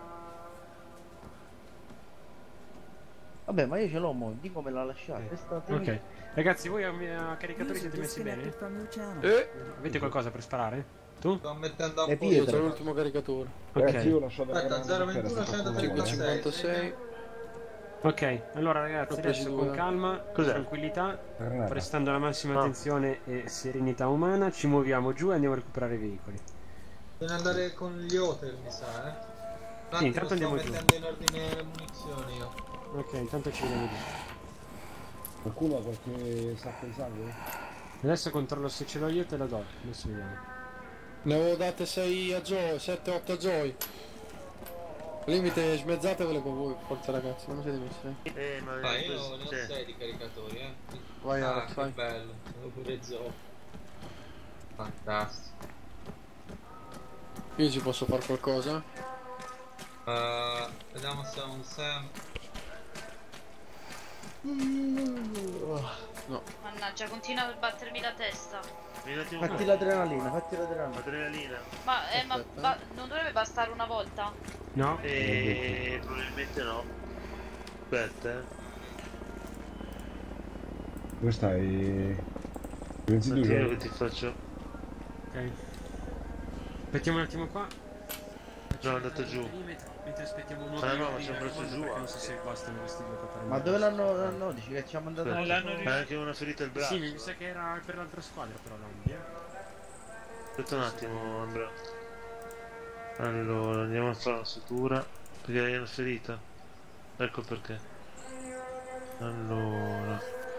Vabbè, ma io ce l'ho, mo, dico me la lasciate. Questa te- Ok. Ragazzi, voi a, a caricatori User siete messi bene? disconnected from your channel. Eh, avete qualcosa per sparare? Tu? Sto mettendo a Le posto. Io pietre. sono l'ultimo caricatore. Ragazzi, io ho Ok. lasciato la Aspetta, granata zero per terra, ventuno, se qualcuno centotrentacinque. vuole. cinquantasei. Ok, allora ragazzi, Ho preso adesso due. con calma, Cos'è? tranquillità, La granata. prestando la massima Ah. attenzione e serenità umana, ci muoviamo giù e andiamo a recuperare i veicoli. Bisogna andare con gli hotel, mi sa, eh. Un Sì, attimo, intanto sto andiamo giù. mettendo in ordine le munizioni io. Ok, intanto ci vediamo giù. Qualcuno ha qualche sacco di sangue? Adesso controllo se ce l'ho io e te lo do. Adesso vediamo. Ne avevo date sei a Joy, sette otto a Joy. Limite smezzatevele con voi, forza ragazzi, non siete messi. Eh, ma Ah, io ne ho cioè, sei di caricatori, eh. Vai, ah, Alex, che vai. bello, sono pure zoo. Fantastico. Io ci posso fare qualcosa? Uh, vediamo se ho un Sam. No. Mannaggia, continua a battermi la testa. Vedati un Fatti po'. l'adrenalina, fatti l'adrenalina. Adrenalina. Ma, eh, ma Aspetta. ba- non dovrebbe bastare una volta? No? E probabilmente no. Aspetta, eh. Dove stai? Un attimo che ti faccio. Ok. Aspettiamo un attimo qua. No, è andato giù. Mentre aspettiamo un Ah nuovo no, ma ci hanno preso giù. non so se bastano questi due per Ma dove l'hanno, l'hanno dici che ci ha mandato? Eh, un l'hanno altro? Ha anche una ferita al braccio. Sì, mi sa che era per l'altra squadra però l'Ambia. Aspetta un attimo, Andrea. Allora, andiamo a fare una sutura. Perché hai una ferita. Ecco perché. Allora.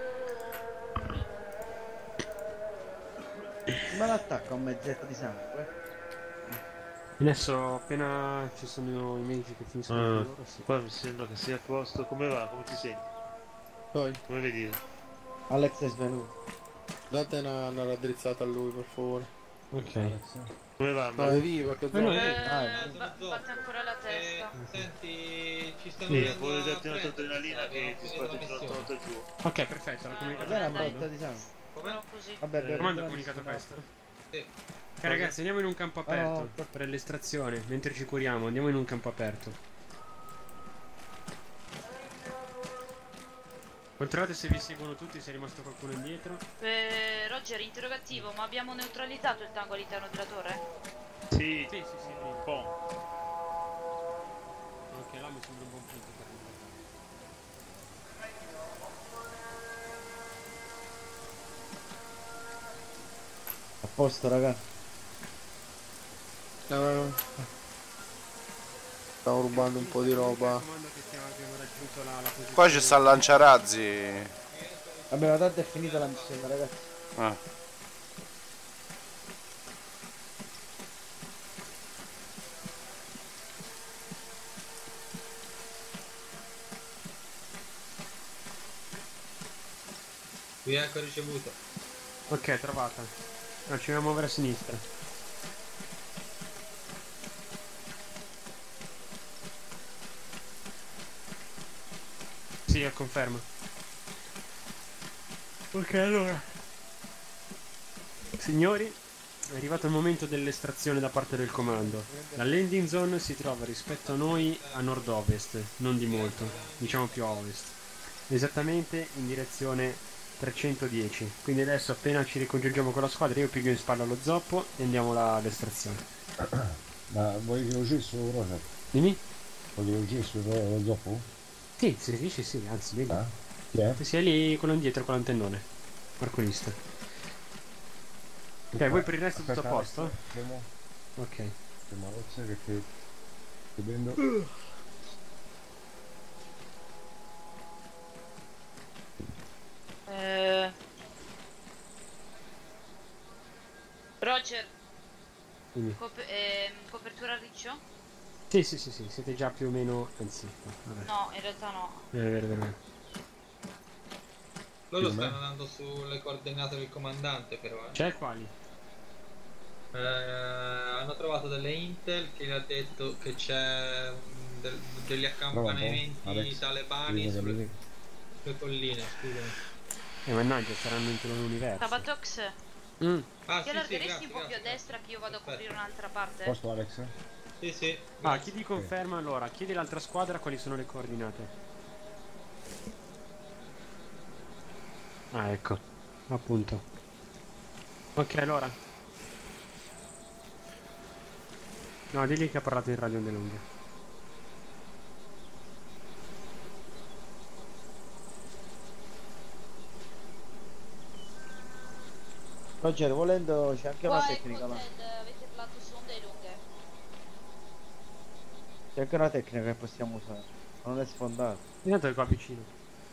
Ma l'attacco a un mezzetto di sangue. Adesso appena ci sono i medici che finiscono Ah, con loro, sì. qua mi sembra che sia a posto. Come va? Come ti senti? Poi, Come vedi? Alex è svenuto. date una, una raddrizzata a lui per favore. Ok. Come va? No, è vivo, che zona Eh, è? sono zoppo. Batte ancora la testa. Senti, ci stanno Sì, venendo vuoi a darti un'altra prendere, adrenalina che abbiamo ti finito sparti la una missione. volta giù. Ok, perfetto, la comunicazione. Cos'è una botta di sangue? Come? Così. Vabbè, Il abbiamo comando ha detto comunicato la questo. Sì. Ok ragazzi, andiamo in un campo aperto Oh. per l'estrazione, mentre ci curiamo, andiamo in un campo aperto. Controllate se vi seguono tutti, se è rimasto qualcuno indietro. Eh, Roger, interrogativo, ma abbiamo neutralizzato il tango all'interno della torre? Sì, Sì, sì, sì, un po'. ok, là mi sembra un buon punto per me. A posto, raga. Eh, Stavo rubando un po' di roba. Comando che stiamo- abbiamo raggiunto la, la posizione. Qua ci sta il lanciarazzi. Vabbè, ma tanto è finita la missione, ragazzi. Ah. Qui ecco ricevuto. Ok, trovata. No, ci dobbiamo muovere a sinistra. Sì, conferma. Ok, allora. Signori, è arrivato il momento dell'estrazione da parte del comando. La landing zone si trova rispetto a noi a nord-ovest, non di molto, diciamo più a ovest. Esattamente in direzione trecentodieci. Quindi adesso appena ci ricongiungiamo con la squadra io piglio in spalla lo zoppo e andiamo là all'estrazione. Ma vuoi che lo gesso, Roger? Dimmi? Vuoi che lo gesso lo zoppo? Sì, se riesci sì, anzi vedi. Ah? Chi è? Se sei lì quello indietro con l'antennone. Marcolista. Ok, voi per il resto tutto a Aspetta, posto? Alex, fermo. Ok. Fermo, Alex, che ti... ti prendo... Eh... Roger, Dimmi. cop- ehm, copertura a riccio? Sì, sì, sì, sì, siete già più o meno... Anzi, no, vabbè. No, in realtà no. È vero, è vero. Loro Più o stanno andando sulle coordinate del comandante però. eh. Cioè quali? Eh, hanno trovato delle intel che gli ha detto che c'è mm, del- degli accampamenti Alex, talebani dimmi che sulle, mi- sulle colline, scusami. Eh, mannaggia, saranno in tutto l'universo. Tabatox, Mm. Ah, ti sì, sì, allargheresti grazie, un po' più grazie. a destra che io vado a coprire un'altra parte? Posto, Alex? Sì, sì. Ah, chi ti conferma allora? Chiedi all'altra squadra quali sono le coordinate. Ah, ecco. Appunto. Ok, allora. No, digli che ha parlato in radio dell'unghia. Roger, volendo c'è anche una Qua è tecnica là. Conted, avete parlato su onde lunghe. C'è anche una tecnica che possiamo usare. Non è sfondato. Intanto è qua vicino.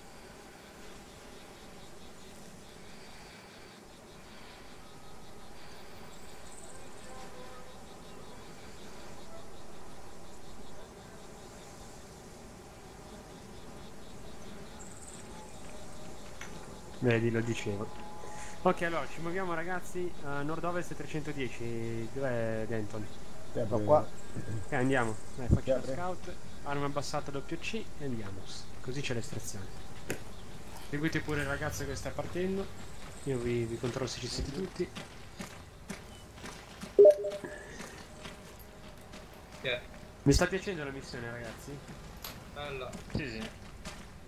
Vedi, lo dicevo. Ok, allora ci muoviamo ragazzi a nord-ovest trecentodieci. Dov'è Denton? Sto qua. E andiamo. Dai, faccio lo Apri. scout. Arma abbassata doppio C e andiamo. Così c'è l'estrazione. Seguite pure il ragazzo che sta partendo. Io vi, vi controllo se ci siete tutti. Che è? Mi sta piacendo la missione ragazzi? Bella. Sì, sì.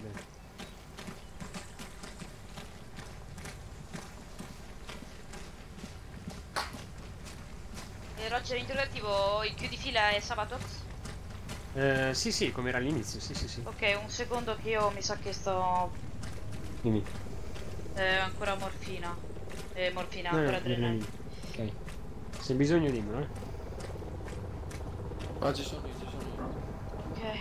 bene. Eh, Roger, interrogativo, il chiudi fila è Sabatox? Eh, sì, sì, come era all'inizio, sì, sì, sì. Ok, un secondo che io mi sa che sto... Dimmi. Eh, ancora morfina. Eh, morfina, No, ancora no, adrenalina. Ok. Se hai bisogno dimmelo, eh. Ah, ci sono io, ci sono io. Ok.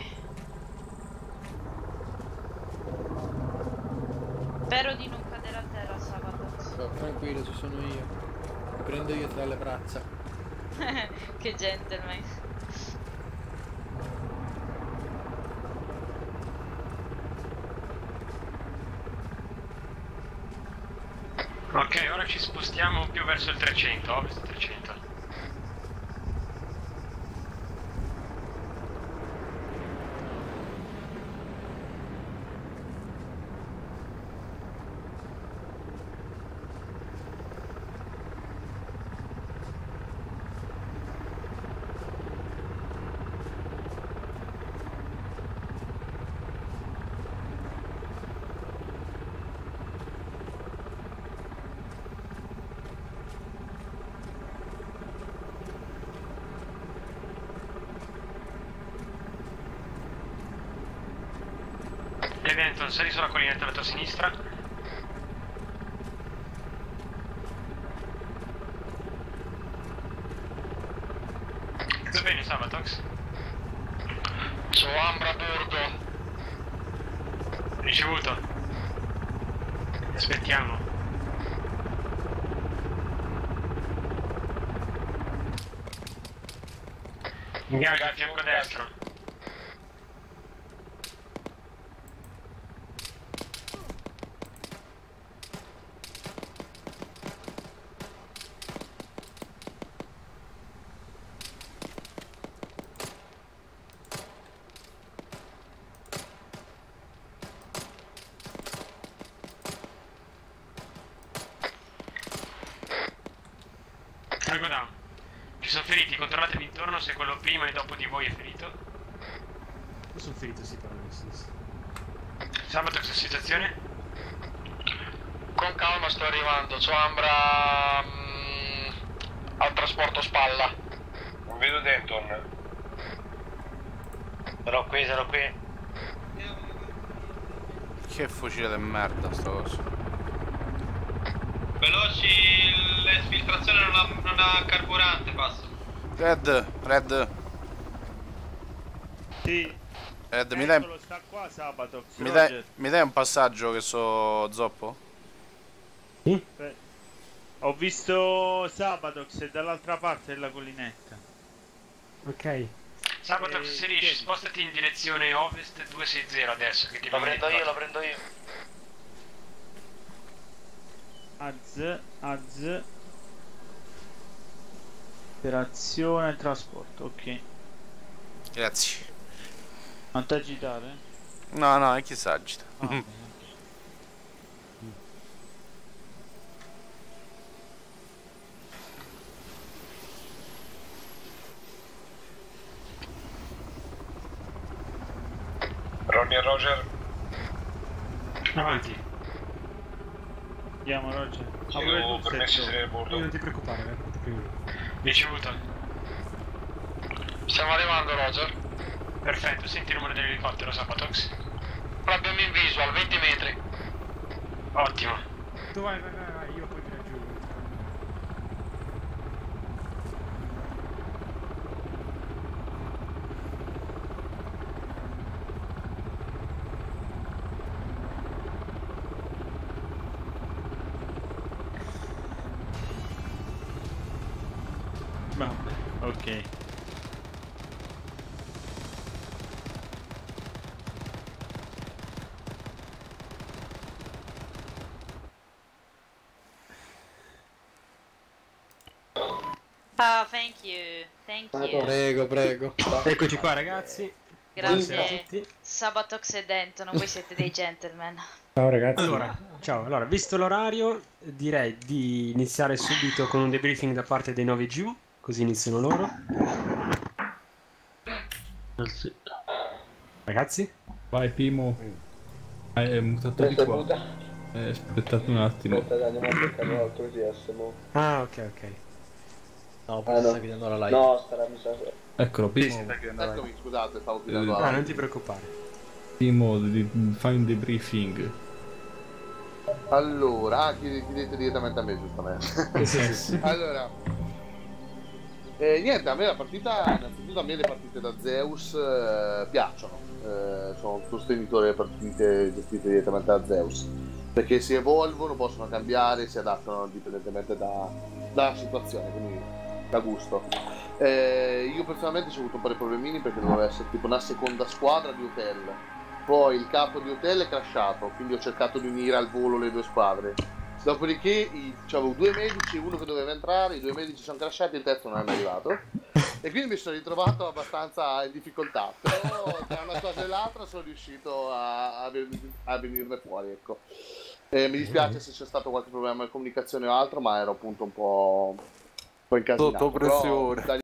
Spero di non cadere a terra, Sabatox. Oh, tranquillo, ci sono io. Mi prendo io tra le braccia. Che gentleman. Ok, ora ci spostiamo più verso il trecento, ovest trecento. Eventon, sali sulla collinetta alla tua sinistra. Tutto bene, Sabatox? Su Ambra a bordo. Ricevuto. Aspettiamo. Ingaggio a fianco destro. Cargo down. Ci sono feriti, controllatevi intorno se quello prima e dopo di voi è ferito. Io sono ferito, si parla nel senso. Sabatox, situazione? Con calma sto arrivando, c'ho Ambra mm, al trasporto spalla. Non vedo Denton. Sarò qui, sarò qui. Che fucile di merda sto coso. Veloci, l'esfiltrazione non ha, non ha carburante, passo. Red, Red. Sì. Red, mi dai, Eccolo, sta qua Sabatox. mi, dai, Roger. mi dai un passaggio che so zoppo? Beh, ho visto Sabatox è dall'altra parte della collinetta. Ok. Sabatox, Eh, se riesci, chiedi. spostati in direzione ovest duecentosessanta adesso che ti Lo viene prendo io, indicato. lo prendo io. Az, Az. Operazione trasporto, ok. Grazie. Non ti agitare? No, no, è chi s'agita. Ah, ok. Ronnie e Roger. Avanti. Andiamo Roger. Chiedo Apri tu permessi di il salire a bordo. Non ti preoccupare, eh, non ti preoccupare. Ricevuto. Stiamo arrivando Roger. Perfetto, senti il rumore dell'elicottero, Sabatox. L'abbiamo in visual, venti metri. Ottimo. Tu vai, vai, vai, vai, io poi ti raggiungo. Vabbè, ok. Ah, thank you, thank you. Prego, prego. Eccoci qua ragazzi. Buonasera a Grazie. tutti. Sabatox e Denton, voi siete dei gentleman. Ciao ragazzi. Allora, ciao. Allora, visto l'orario, direi di iniziare subito con un debriefing da parte dei nove G, così iniziano loro. Ragazzi? Vai Pimo. Ah, è mutato di qua. Eh, aspettate un attimo. Aspetta, andiamo a cercare l'altro G S mo. Ah, ok, ok. No, Ah, no. sta chiedendo la live. No, starà mi sa. Eccolo, primo, Eccomi, scusate, stavo Eh, chiedendo Ah, non ti preoccupare. primo di find the briefing. Allora, ah, chied- chiedete direttamente a me, giustamente. Sì, sì. Allora, eh, niente, a me la partita, innanzitutto a me le partite da Zeus eh, piacciono. Eh, sono un sostenitore delle partite gestite direttamente da Zeus, perché si evolvono, possono cambiare, si adattano indipendentemente da, dalla situazione, quindi da gusto. Eh, io personalmente ho avuto un po' di problemini perché doveva essere tipo una seconda squadra di hotel. Poi il capo di hotel è crashato, quindi ho cercato di unire al volo le due squadre. Dopodiché i- c'avevo due medici, uno che doveva entrare, i due medici sono crashati, il terzo non è mai arrivato. E quindi mi sono ritrovato abbastanza in difficoltà. Però tra una cosa e l'altra sono riuscito a, a, ven- a venirne fuori, ecco. Eh, mi dispiace se c'è stato qualche problema di comunicazione o altro, ma ero appunto un po', un po' incasinato. Sotto pressione. Però,